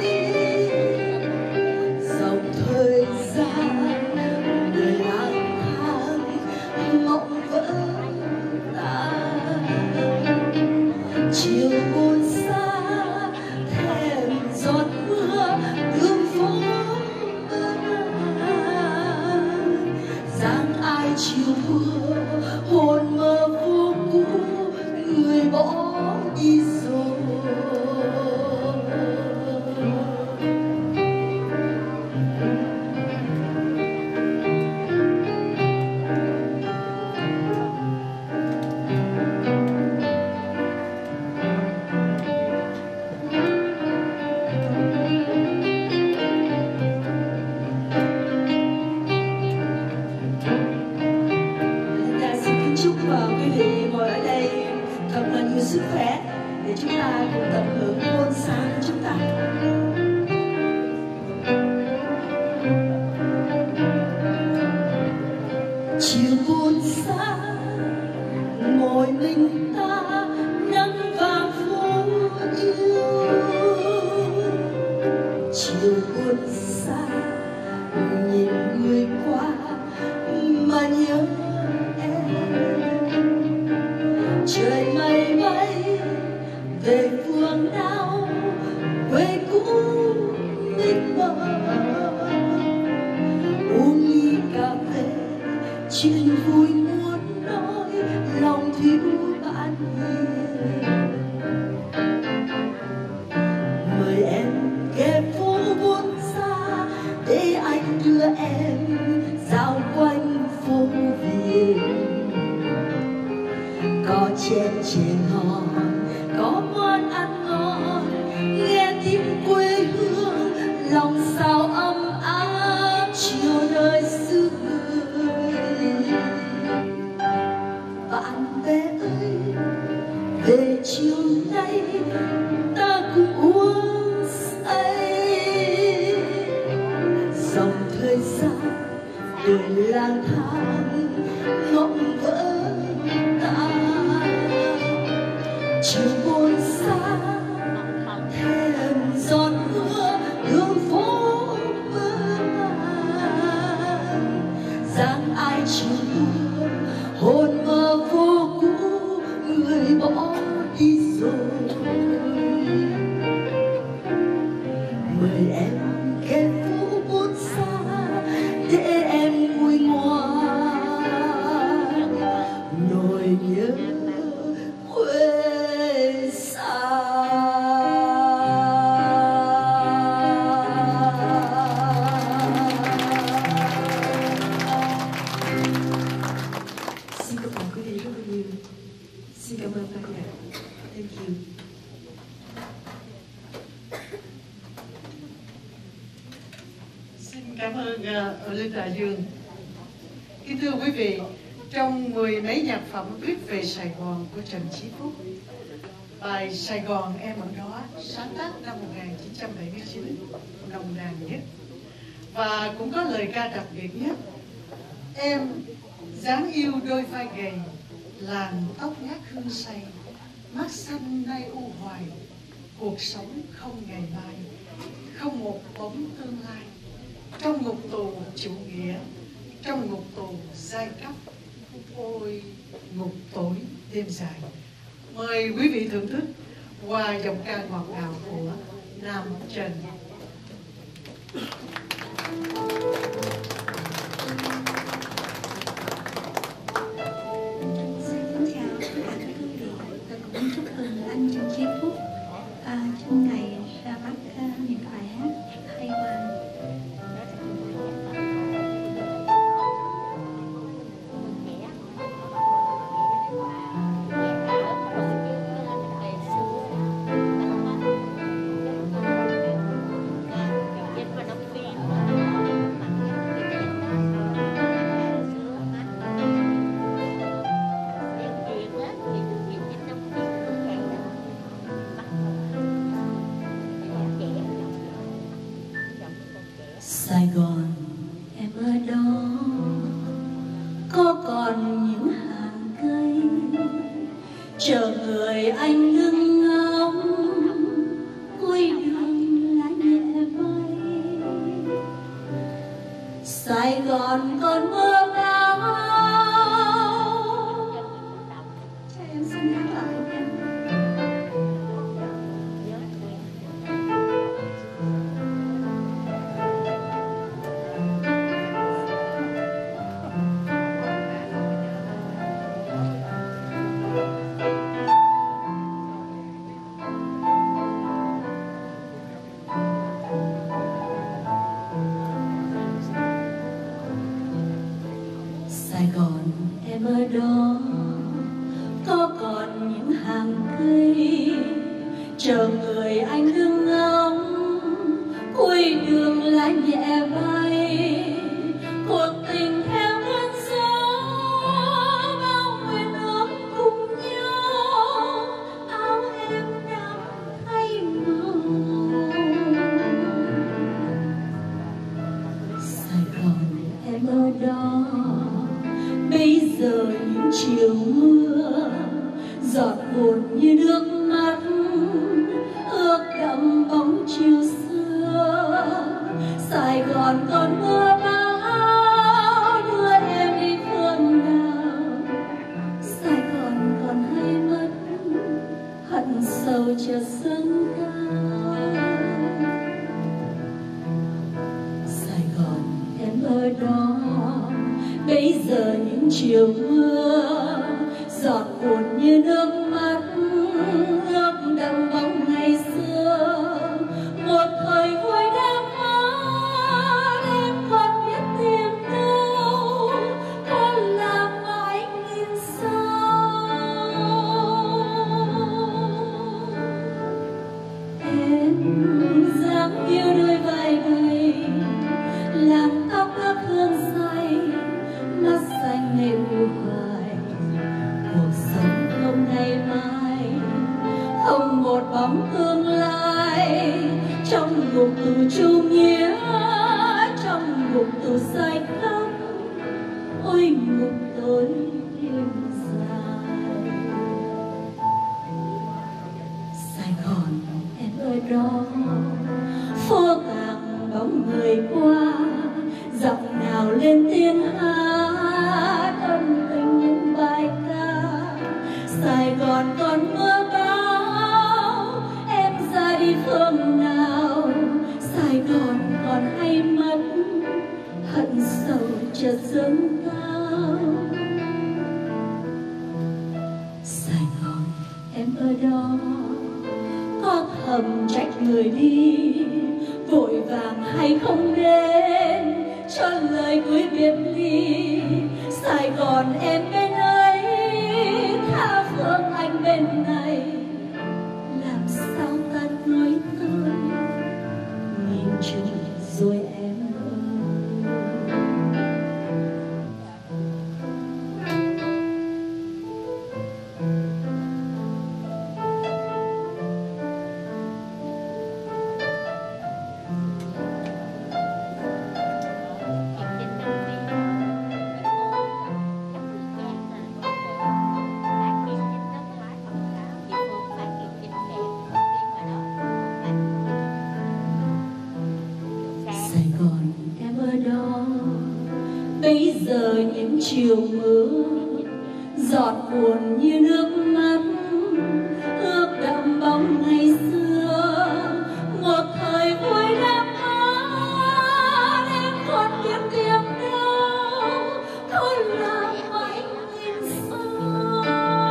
Speaker 1: Dòng thời gian người lang thang mộng vỡ tan. Chiều Bonsa thèm giọt mưa đường phố mơ màng. Dáng ai chiều mưa hồn mơ vô cũ người bỏ đi rồi.
Speaker 10: sức khỏe để chúng ta cùng tận hưởng hôn xa của chúng ta. Chiều buồn xa ngồi mình ta nắng vàng phố yêu. Chiều buồn xa nhìn người qua mà nhớ em. Trời mây bay về phương nào quê cũ mênh mông. Uống ly cà phê chuyện vui muốn nói lòng thiếu bạn hiền. Mời em ghé phố buồn xa để anh đưa em dạo quanh phố Viên. Có chén chè ngon, có món ăn ngon, nghe tiếng quê hương lòng sao ấm áp chiều nơi xưa. Bạn bè ơi về chiều nay ta cùng uống say. Dòng thời gian tuổi lang thang mộng vỡ ta. Chiều buồn xa thêm giọt mưa đường phố mơ màng. Dáng ai chiều mưa hồn mơ vô cũ người bỏ đi rồi. Mời em ghé phố buồn xa để em nguôi ngoai nỗi nhớ quê xa. Xin cảm ơn quý vị rất là nhiều. Xin cảm ơn các bạn. Thank you.
Speaker 2: Xin cảm ơn uh, Linh Đại Dương. Kính thưa quý vị, trong mười mấy nhạc phẩm viết về Sài Gòn của Trần Chí Phúc, bài Sài Gòn em ở đó sáng tác năm một nghìn chín trăm bảy mươi chín, nồng nàn nhất và cũng có lời ca đặc biệt nhất. Em dáng yêu đôi vai gầy, làn tóc ngát hương say, mắt xanh nay u hoài, cuộc sống không ngày mai, không một bóng tương lai. Trong ngục tù chủ nghĩa, trong ngục tù giai cấp, ôi ngục tối đêm dài. Mời quý vị thưởng thức qua giọng ca ngọt ngào của Nam Trần.
Speaker 4: Xin chào tất cả các quý vị. Tôi cũng chúc mừng anh Trần Chí Phúc à, trong ngày ra mắt uh, những bài hát hay hoa.
Speaker 10: Sài Gòn em ở đó, có còn những hàng cây chờ người anh ngưng ngóng, cuối đường lá nhẹ bay. Sài Gòn còn mơ áo. Cho em xin hát lại nha. Sài Gòn em ở đó, có còn những hàng cây chờ người anh đứng ngóng, cuối đường lá nhẹ bay. Cuộc tình theo cơn gió bao nguyện ước cùng nhau, em ở đó. Bây giờ những chiều mưa giọt buồn như nước mắt ướt đẫm bóng chiều xưa. Sài Gòn còn mưa bão đưa em đi phương nào. Sài Gòn còn hay mất hận sâu chợt dâng cao. Sài Gòn em ở đó. Bây giờ những chiều mưa giọt buồn như nước mắt ướt đẫm bóng ngày xưa. Một thời vui đang mất em còn biết tìm đâu, có làm mãi nghìn sao. Em dáng yêu đôi vai gầy, làm tóc ướt hương say, mắt xanh ngày u hoài. Cuộc sống không ngày mai, không một bóng tương lai. Trong ngục tù chung nghĩa, trong ngục tù say khóc, ôi ngục tối đêm dài. Sài Gòn em ở đó, phố tàng bóng người qua, giọng nào lên tiếng hát ân tình những bài ca. Sài Gòn còn mưa bão em ra đi phương nào. Sài Gòn còn hay mất hận sâu chợt dâng cao. Sài Gòn em ở đó, có thầm trách người đi vội vàng hay không đến cho lời cuối biệt ly. Sài Gòn em bên ấy, tha phương anh bên này, làm sao ta nói tới nhìn chung rồi em giờ những chiều mưa giọt buồn như nước mắt ướt đẫm bóng ngày xưa. Một thời vui đã mất em còn biết tìm đâu, thôi là mãi nhìn sao.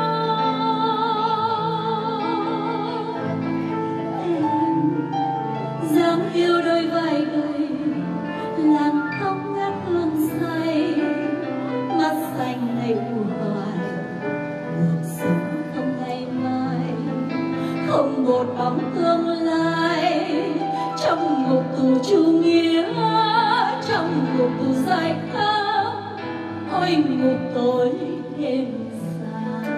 Speaker 10: Em dáng yêu đôi vai gầy, làm tóc ngát hương say, mắt xanh ngày u hoài. Cuộc sống không ngày mai, không một bóng tương lai. Trong ngục tù chủ nghĩa, trong ngục tù dài khắp, ôi ngục tối đêm dài.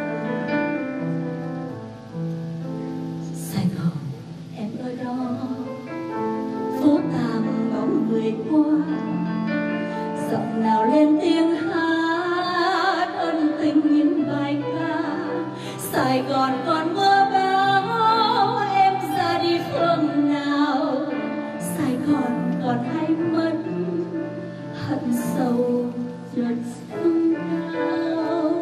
Speaker 10: Sài Gòn em ở đó, phố tàng bóng người qua, giọng nào lên tiếng hát ân tình những bài ca. Sài Gòn còn mưa bão em ra đi phương nào. Sài Gòn còn hay mất hận sâu chợt dâng cao.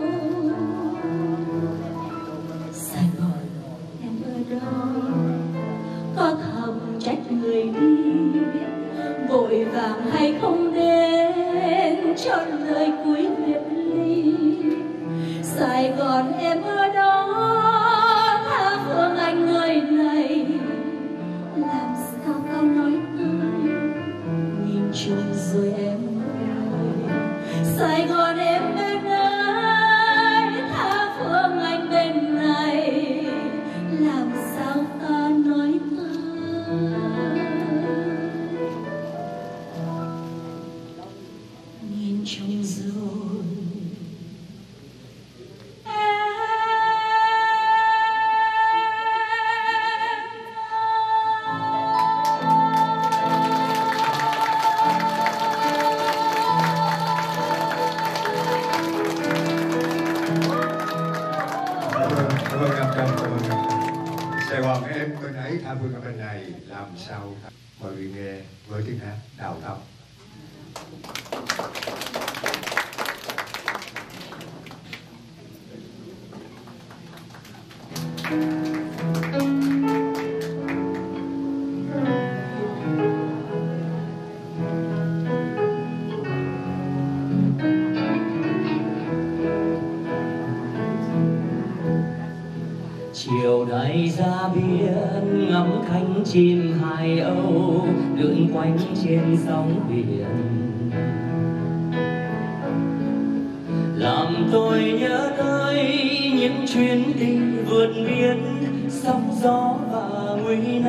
Speaker 10: Sài Gòn em ở đó, có thầm trách người đi vội vàng hay không đến cho lời cuối biệt ly. Sài Gòn em ở đó, tha phương anh người này, làm sao tao nói tới nhìn chung rồi em ơi. Sài Gòn em bên ấy, tha phương anh bên này, làm sao ta nói tới nhìn chung rồi.
Speaker 3: bên bên ấy, tha phương ở bên này, làm sao mời vị nghe với tiếng hát Đào Tâm.
Speaker 8: Chiều nay ra biển ngắm cánh chim hải âu lượn quanh trên sóng biển, làm tôi nhớ tới những chuyến đi vượt biên sóng gió và nguy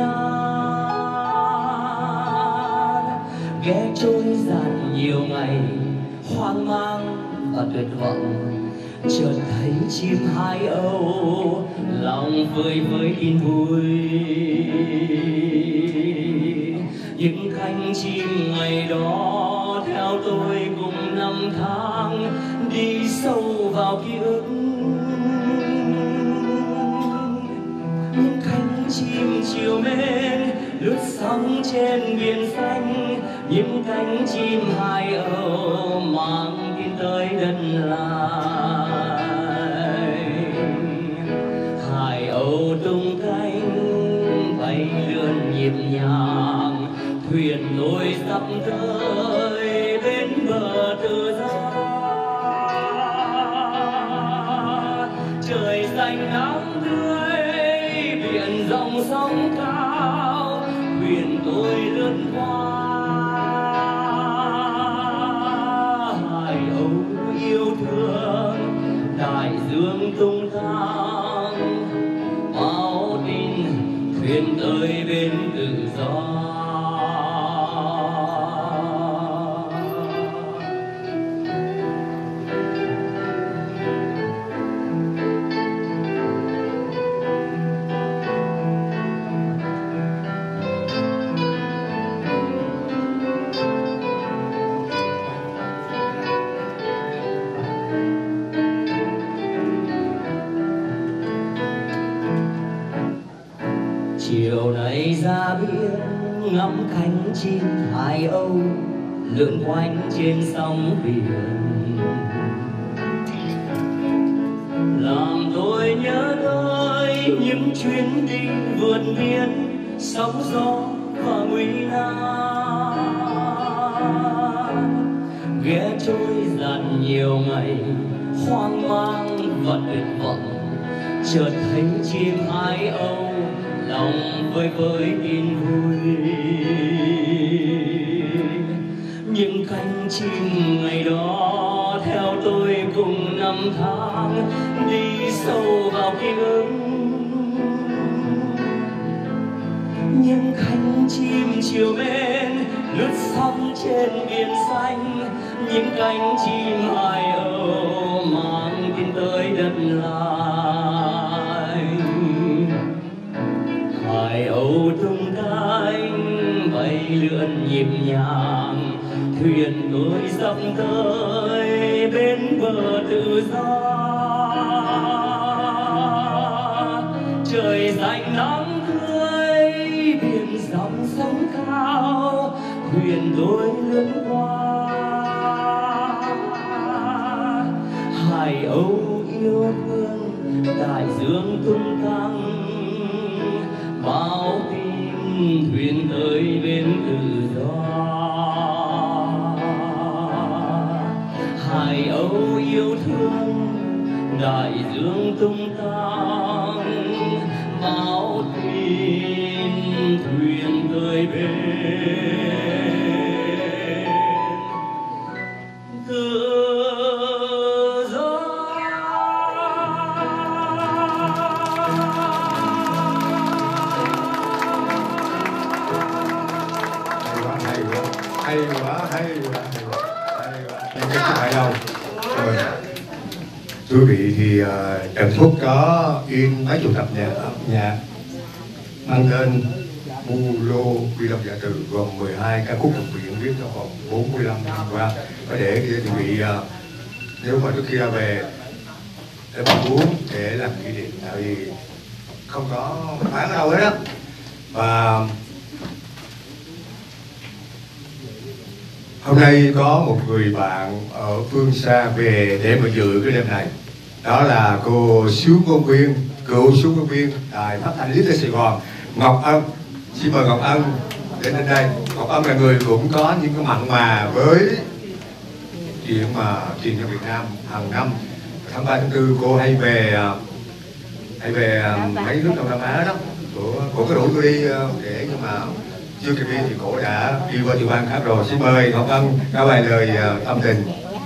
Speaker 8: nan, ghé trôi dạt nhiều ngày hoang mang và tuyệt vọng, chợt thấy chim hải âu lòng vơi với tin vui. Những cánh chim ngày đó theo tôi cùng năm tháng đi sâu vào ký ức. Những cánh chim chiều mến lướt sóng trên biển xanh, những cánh chim hải âu mang tin tới đất lại. Hải âu tung cánh bay lượn nhịp nhàng, thuyền tôi sắp tới bên bờ tự do. Trời xanh nắng tươi, biển dòng sóng cao, thuyền tôi lướt qua. Hải âu yêu thương, đại dương tung tăng, báo tin thuyền tới bên tự do. Chiều nay ra biển ngắm cánh chim hải âu lượn quanh trên sóng biển, làm tôi nhớ tới những chuyến đi vượt biên sóng gió và nguy nan, ghé trôi dạt nhiều ngày hoang mang và tuyệt vọng, chợt thấy chim hải âu lòng vơi với tin vui. Những cánh chim ngày đó theo tôi cùng năm tháng đi sâu vào ký ức. Những cánh chim chiều mến lướt sóng trên biển xanh, những cánh chim hải âu mang tin tới đất lại. Hải âu tung cánh bay lượn nhịp nhàng, thuyền tôi sắp tới bên bờ tự do. Trời xanh nắng tươi, biển dòng sóng cao, thuyền tôi lướt qua. Hải âu yêu thương, đại dương tung tăng, báo tin thuyền tới bên tự do. Hải âu yêu thương, đại dương tung tăng, báo tin thuyền tới bên tự do.
Speaker 3: Hay quá, hay quá, hay quá, hay quá. Những cái phải đâu. Rồi. Quý vị thì uh, Trần Phúc có in mấy chục tập nhạc nhạc mang tên Bulo Quy Lâm Dạ Từ, gồm mười hai ca khúc được viện viết trong vòng bốn mươi lăm năm qua. Và để quý vị uh, nếu mà trước khi ra về để bạn uống để làm kỷ niệm, tại vì không có bán ở đâu hết đó. Và hôm nay có một người bạn ở phương xa về để mà dự cái đêm này, đó là cô Xíu Công Viên, cựu Xíu Công Viên Đài Phát thanh Lý Tây Sài Gòn, Ngọc Ân. Xin mời Ngọc Ân đến đến đây. Ngọc Ân là người cũng có những cái mặn mà với chuyện mà truyền cho Việt Nam hàng năm. Tháng ba tháng tư cô hay về hay về mấy nước Đông Nam Á đó, của của cái rủ tôi đi để, nhưng mà chưa kịp đi thì cô đã đi qua tiểu bang khác rồi. Xin mời Ngọc Ân có vài lời tâm tình.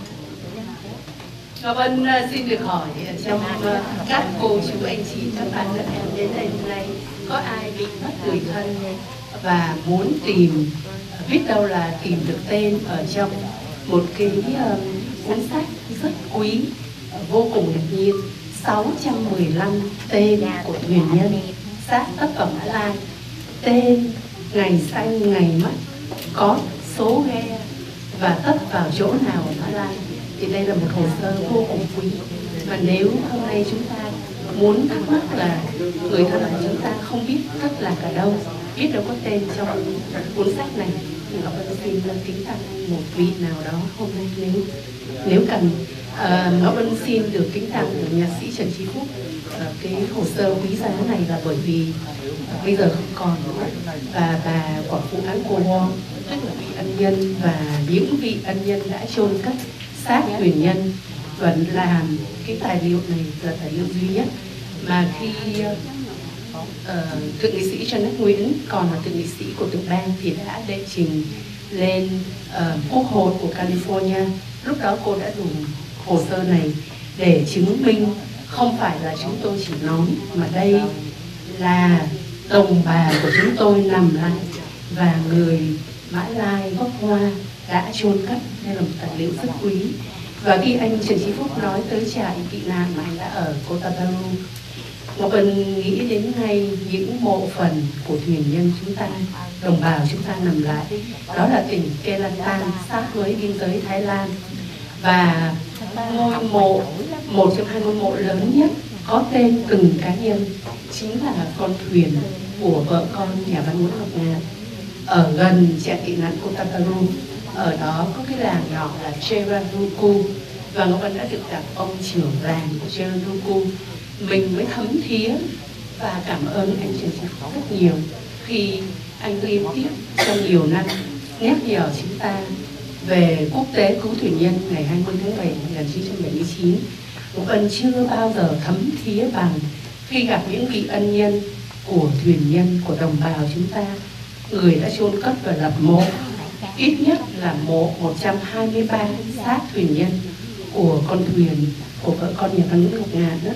Speaker 13: Ngọc Ân xin được hỏi trong các cô chú anh chị các bạn các em đến đây hôm nay có ai bị mất người thân và muốn tìm, biết đâu là tìm được tên ở trong một cái uh, cuốn sách rất quý, vô cùng ngạc nhiên, sáu trăm mười lăm tên của thuyền nhân xác tất ở Mã Lai, tên, ngày sanh, ngày mất, có số ghe và tất vào chỗ nào ở Mã Lai. Thì đây là một hồ sơ vô cùng quý, mà nếu hôm nay chúng ta muốn thắc mắc là người thân của chúng ta không biết thất lạc ở đâu, biết đâu có tên trong cuốn sách này, thì Ngọc Ân xin kính tặng một vị nào đó hôm nay nếu nếu cần. Uh, Ngọc Ân xin được kính tặng được nhạc sĩ Trần Chi Phúc uh, cái hồ sơ quý giá này là bởi vì uh, bây giờ không còn nữa, và bà Quảng Phụ Án Cô Wong, tức là vị ân nhân và những vị ân nhân đã chôn cất xác thuyền nhân vẫn làm cái tài liệu này là tài liệu duy nhất mà khi uh, uh, thượng nghị sĩ Trần Đức Nguyễn còn là thượng nghị sĩ của tiểu bang thì đã đệ trình lên uh, Quốc hội của California. Lúc đó cô đã dùng hồ sơ này để chứng minh không phải là chúng tôi chỉ nói, mà đây là đồng bào của chúng tôi nằm lại và người Mã Lai gốc Hoa đã chôn cất. Đây là một tài liệu rất quý. Và khi anh Trần Chí Phúc nói tới trại tị nạn mà anh đã ở Cotabaru, Ngọc Ân nghĩ đến ngay những mộ phần của thuyền nhân chúng ta, đồng bào chúng ta nằm lại. Đó là tỉnh Kelantan sát với biên giới Thái Lan. Và ngôi mộ, một trong hai ngôi mộ lớn nhất có tên từng cá nhân chính là con thuyền của vợ con nhà văn Nguyễn Ngọc Ngạn ở gần trại tị nạn Cotabaru. Ở đó có cái làng nhỏ là Cheranuku, và Ngọc Ân đã được gặp ông trưởng làng của Cheranuku. Mình mới thấm thía và cảm ơn anh Trần Chí Phúc rất nhiều khi anh liên tiếp trong nhiều năm nhắc nhở chúng ta về quốc tế cứu thuyền nhân ngày hai mươi tháng bảy năm một nghìn chín trăm bảy mươi chín. Ngọc Ân chưa bao giờ thấm thía bằng khi gặp những vị ân nhân của thuyền nhân, của đồng bào chúng ta, người đã chôn cất và lập mộ, ít nhất là mộ một trăm hai mươi ba xác thuyền nhân của con thuyền của vợ con nhà văn Nguyễn Ngọc Ngạn đó.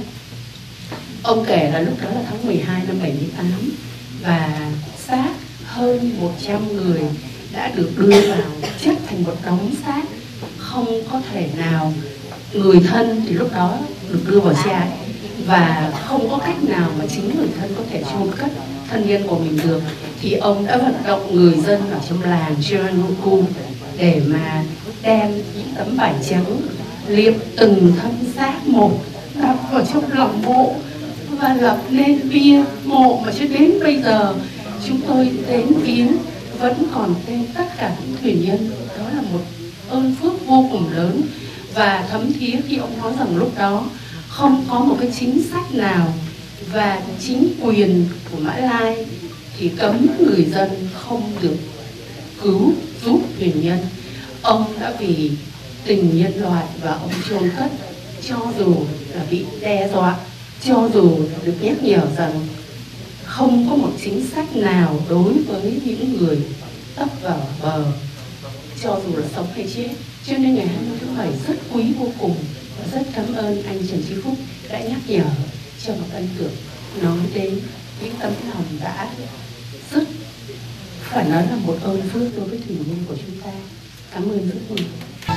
Speaker 13: Ông kể là lúc đó là tháng mười hai năm bảy mươi tám, và xác hơn một trăm người đã được đưa vào chất thành một đống xác, không có thể nào, người thân thì lúc đó được đưa vào trại và không có cách nào mà chính người thân có thể chôn cất thân nhân của mình được, thì ông đã vận động người dân ở trong làng Cheranuku để mà đem những tấm vải trắng liệm từng thân xác một đặt vào trong lòng mộ và lập nên bia mộ, mà cho đến bây giờ chúng tôi đến viếng vẫn còn tên tất cả những thuyền nhân. Đó là một ơn phước vô cùng lớn, và thấm thía khi ông nói rằng lúc đó không có một cái chính sách nào và chính quyền của Mã Lai thì cấm người dân không được cứu giúp thuyền nhân. Ông đã vì tình nhân loại và ông chôn cất, cho dù là bị đe dọa, cho dù được nhắc nhở rằng không có một chính sách nào đối với những người tấp vào bờ, cho dù là sống hay chết. Cho nên ngày hai mươi tháng bảy rất quý vô cùng, và rất cảm ơn anh Trần Chí Phúc đã nhắc nhở cho một ân tưởng nói đến những tấm lòng đã rất phải nói là một ơn phước đối với thuyền nhân của chúng ta. Cảm ơn rất nhiều.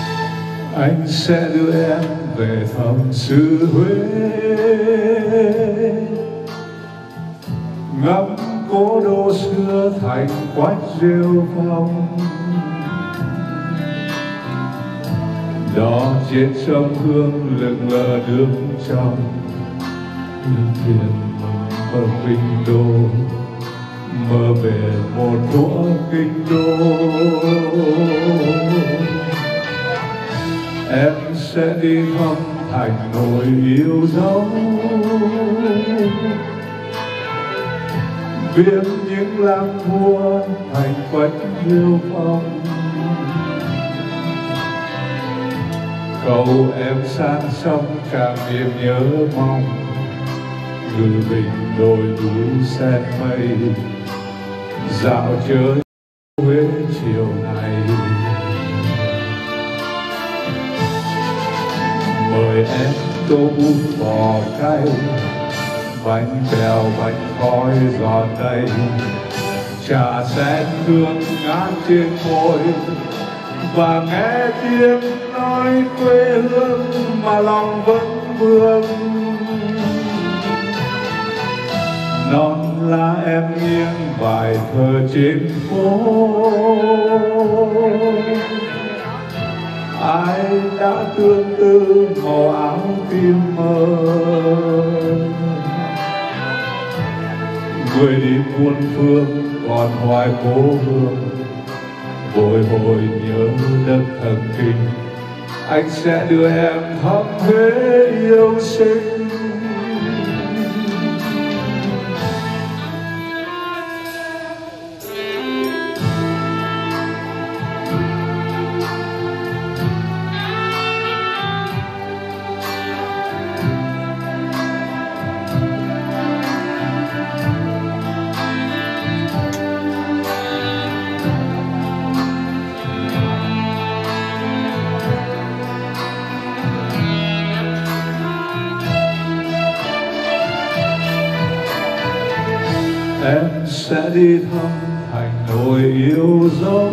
Speaker 14: Anh sẽ đưa em về thăm xứ Huế, ngắm cố đô xưa thành quách rêu phong, đó trên sông Hương lững lờ nước trong thuyền mộng. ở kinh đô, mơ về một thuở kinh đô. Em sẽ đi thăm thành nỗi yêu dấu, biết những làng vua thành quách yêu phong. Cầu em san sông tràn niềm nhớ mong, ngự bình đồi núi sen mây, dạo chơi Huế chiều nay. Mời em tô bún bò cay, bánh bèo bánh khói giòn đầy, trà sen hương ngát trên môi, và nghe tiếng nói quê hương mà lòng vẫn vương. Non lá em nghiêng bài thơ trên phố, ai đã tương tư màu áo tim mơ. Người đi muôn phương còn hoài cố hương, bồi hồi nhớ đất thần kinh. Anh sẽ đưa em thăm Huế yêu sinh. Em sẽ đi thăm thành nỗi yêu dấu,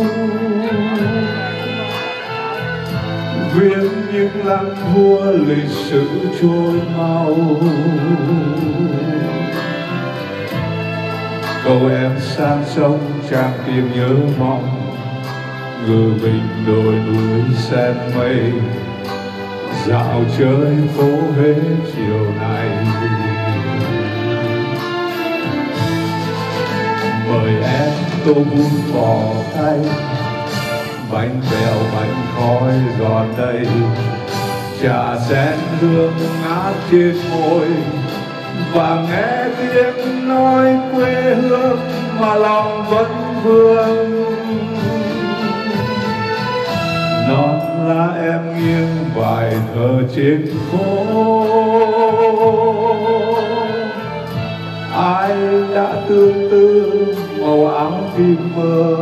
Speaker 14: viết những làng vua lịch sử trôi mau. Cầu em sang sông tràn tìm nhớ mong, ngự bình đồi núi sen mây, dạo chơi phố Huế chiều nay. Mời em tô bún bò cay, bánh bèo bánh khói giòn đầy, trà sen hương ngát trên môi, và nghe tiếng nói quê hương mà lòng vẫn vương. Non lá em nghiêng bài thơ trên phố, ai đã tương tư màu áo tim mơ.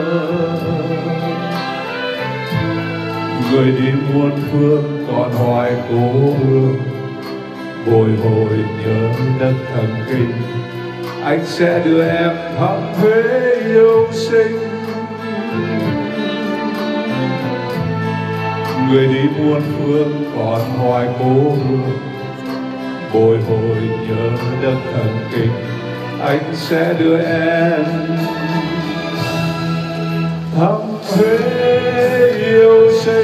Speaker 14: Người đi muôn phương còn hoài cố hương, bồi hồi nhớ đất thần kinh. Anh sẽ đưa em thăm Huế yêu sinh. Người đi muôn phương còn hoài cố hương, bồi hồi nhớ đất thần kinh. Anh sẽ đưa em thăm Huế yêu sinh.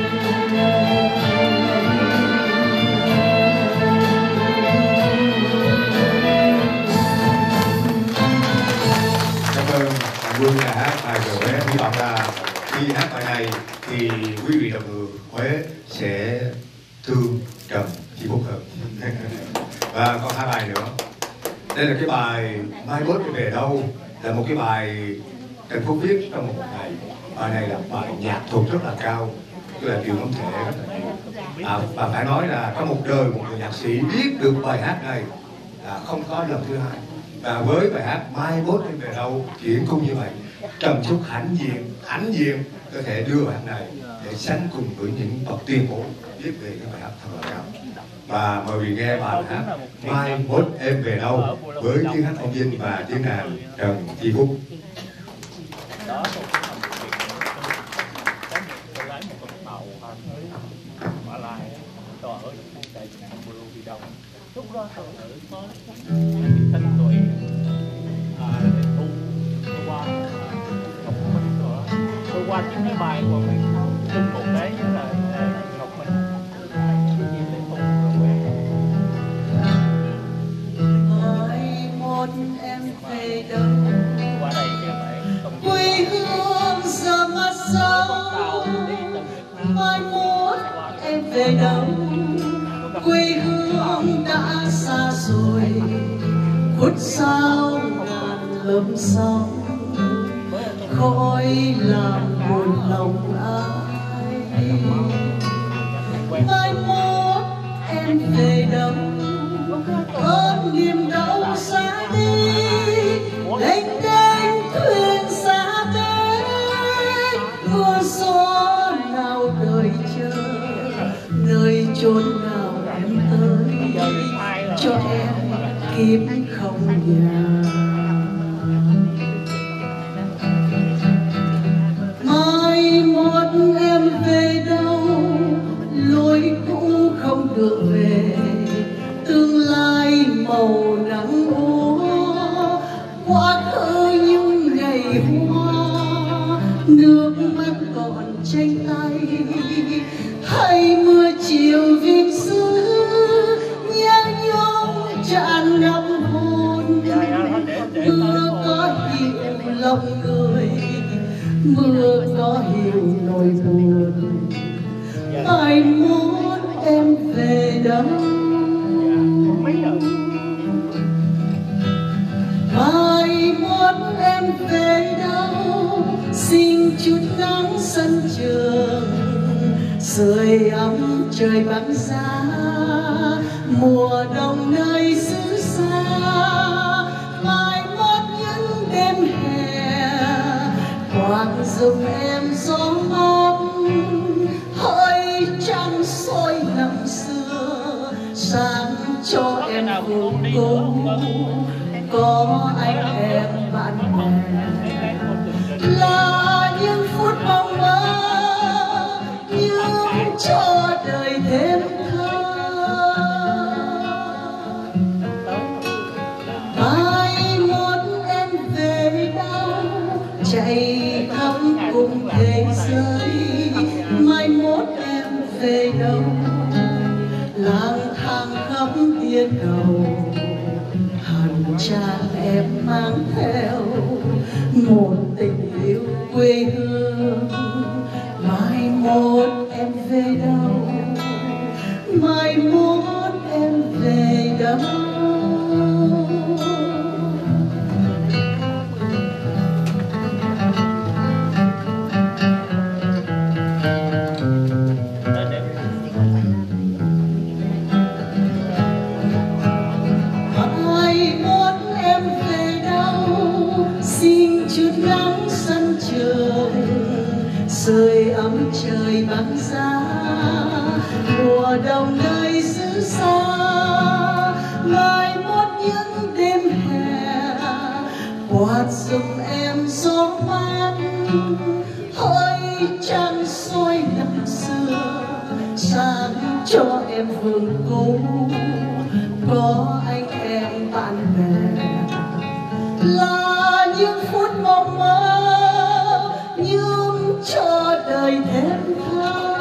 Speaker 3: Cảm ơn bạn Vương đã hát bài về Huế. Hy vọng là khi hát bài này thì quý vị đồng người Huế sẽ thương Trần Chi Phúc hơn. Và còn hai bài nữa. Đây là cái bài Mai Mốt Về Đâu, là một cái bài Trần Phúc viết trong một ngày. Bài này là bài nhạc thuật rất là cao, tức là điều không thể rất là nhiều. À, và phải nói là có một đời một người nhạc sĩ viết được bài hát này là không có lần thứ hai. Và với bài hát Mai Mốt Về Đâu chuyển cung như vậy, Trần Phúc hãnh diện, hãnh diện có thể đưa bài hát này để sánh cùng với những bậc tuyên bố viết về cái bài hát thật là cao. Và mời quý nghe bài hát Mai Mốt Em Về Đâu với tiếng hát phong Vinh và tiếng đàn Trần Chi Phúc.
Speaker 15: Lúc đó tôi ở có tên tuổi à, để thu tôi qua Ngọc Minh rồi tôi qua những cái bài của mình chung một đấy là Ngọc Minh cái gì để thu rồi quen.
Speaker 10: em về đâu, quê hương đã xa rồi, khuất sau ngàn lầm sóng, khói làm buồn lòng ai. Mai mốt em về đâu, ôm niềm đau xa đi, lênh đênh thuyền xa bến, mưa gió nào đời chờ, nơi chốn nào em tới, cho em kịp không nhà. Mai mốt em về đâu, lối cũ không được về, tương lai màu nắng úa, quá khứ những ngày hoa, nước mắt còn trên tay, hay mưa chiều vinh xứ, nhớ nhung tràn ngập hồn. Mưa có hiểu lòng người, mưa có hiểu nỗi buồn. Mai mốt em về đâu, mai mốt em về đâu, xin chút nắng sân trường, sưởi ấm trời băng giá, mùa đông nơi xứ xa. Mai mốt những đêm hè, quang dùng em gió mát, hơi trăng soi năm xưa, sáng cho em vùng cố, có anh em bạn bè, là những phút mong mơ, nhưng cho đời thêm thơ. Mai mốt em về đâu, chạy khắp cùng thế giới. Mai mốt em về đâu, lang thang khắp thiên cầu, hẳn trang em mang theo một tình yêu quê hương. Mai mốt em về đâu, mai mốt em về đâu. Mai mốt em về đâu, xin chút nắng sân trường, sưởi ấm trời băng giá, mùa đông nơi xứ xa. Mai mốt những đêm hè, quạt giùm em gió mát, hơi trăng soi năm xưa, sáng cho em vườn cũ, có anh em bạn bè, là những phút mong mơ, nhưng cho đời thêm thơ.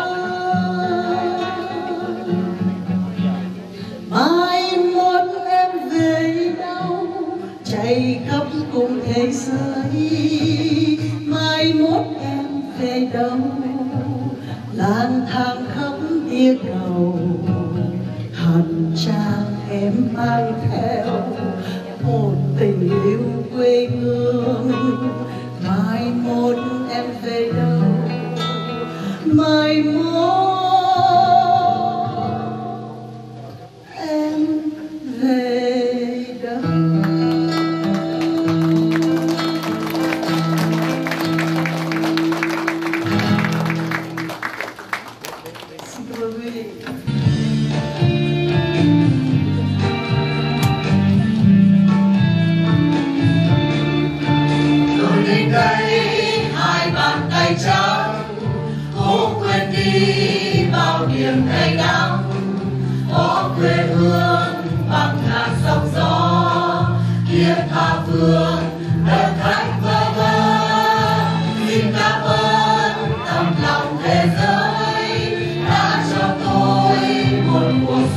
Speaker 10: Mai mốt em về đâu, chạy khắp cùng thế giới. Mai mốt em về đâu, lang thang khắp địa cầu, hẳn trang em mang theo một tình yêu quê hương. Mai mốt em về đâu, mai mốt em về đâu. Xin cảm ơn quý vị.
Speaker 1: Tôi đến đây hai bàn tay trắng, cố quên đi bao niềm cay đắng, có quê hương bằng ngàn sóng gió, kia tha phương đất khách vơ vơ. Xin cảm ơn tấm lòng thế giới đã cho tôi một cuộc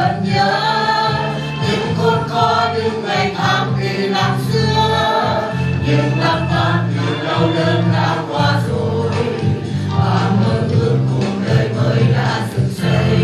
Speaker 10: vẫn nhớ những khôn khó những ngày tháng vì năm xưa, những năm tháng những đau đớn đã qua rồi và mơ ước cuộc đời mới đã dựng xây.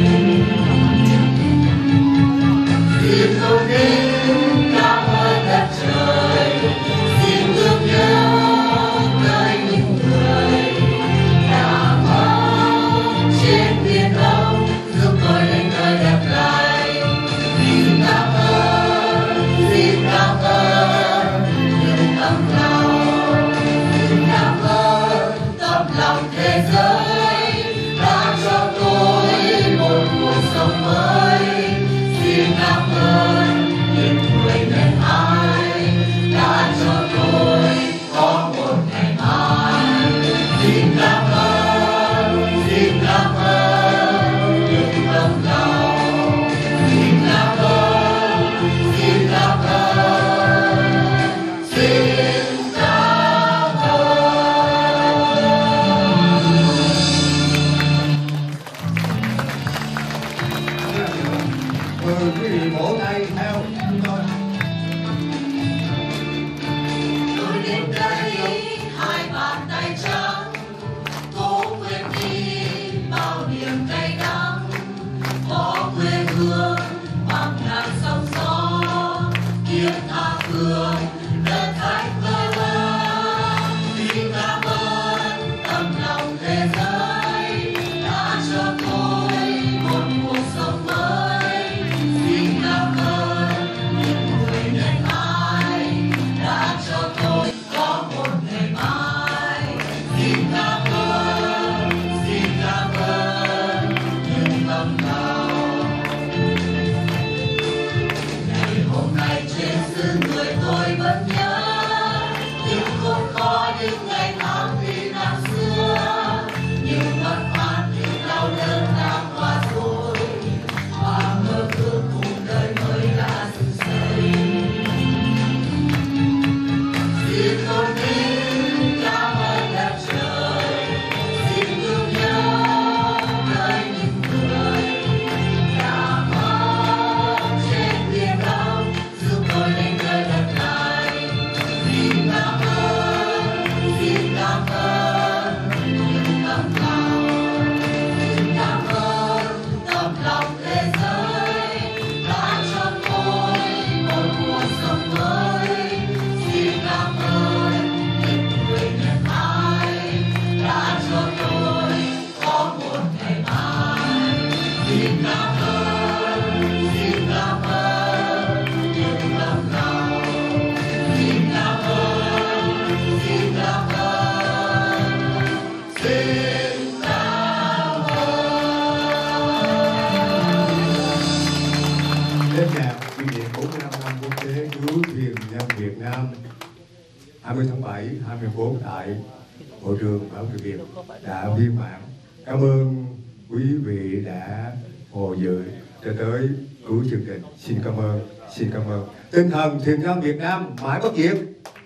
Speaker 10: Xin tôi đến cảm ơn đất trời, xin thương nhớ tới những người đã mất trên biển đông giúp tôi lên đời đẹp lại. Xin cảm ơn, xin cảm ơn những tấm lòng, xin cảm ơn tấm lòng thế giới đã cho tôi một cuộc sống mới. Xin cảm ơn những người nhân ái đã cho tôi có một ngày mai. Xin cảm ơn, xin cảm ơn những tấm lòng, xin cảm ơn, xin cảm ơn, xin cảm
Speaker 3: Mời quý vị vỗ tay theo chúng tôi.
Speaker 10: Tôi đến đây hai bàn tay trắng, cố quên đi bao niềm cay đắng, có quê hương bằng ngàn sóng gió, kiếp tha phương đất khách vơ vơ. Xin cảm ơn tấm lòng thế giới đã cho tôi một cuộc sống mới. Xin cảm ơn những người nhân ái đã cho tôi có một ngày mai. Xin cảm ơn, xin cảm ơn những tấm lòng. Ngày hôm nay trên xứ người tôi vẫn nhớ những khốn khó những ngày tháng vì năm xưa, những mất mát những đau đớn đã qua rồi và mơ ước cuộc đời mới đã dựng xây. Xin tôi đến cảm ơn đất trời, xin thương nhớ tới những người đã mất trên biển đông giúp tôi lên đời đẹp lại. Xin cảm ơn, xin cảm ơn những tấm lòng, xin cảm ơn tấm lòng thế giới đã cho tôi một cuộc sống mới. Xin cảm ơn những người nhân ái đã cho tôi có một ngày mai. Xin cảm ơn, xin cảm ơn những tấm lòng, xin cảm ơn, xin cảm ơn, xin cảm ơn.
Speaker 3: Đêm nhạc kỷ niệm bốn mươi lăm năm quốc tế cứu thuyền nhân Việt Nam hai mươi tháng bảy hai mươi tư tại Hội trường Báo Người Việt đã viên mãn. Cảm ơn quý vị đã hồ dự cho tới cuối chương trình. Xin cảm ơn, xin cảm ơn. Tinh thần thuyền nhân Việt Nam mãi bất diệt.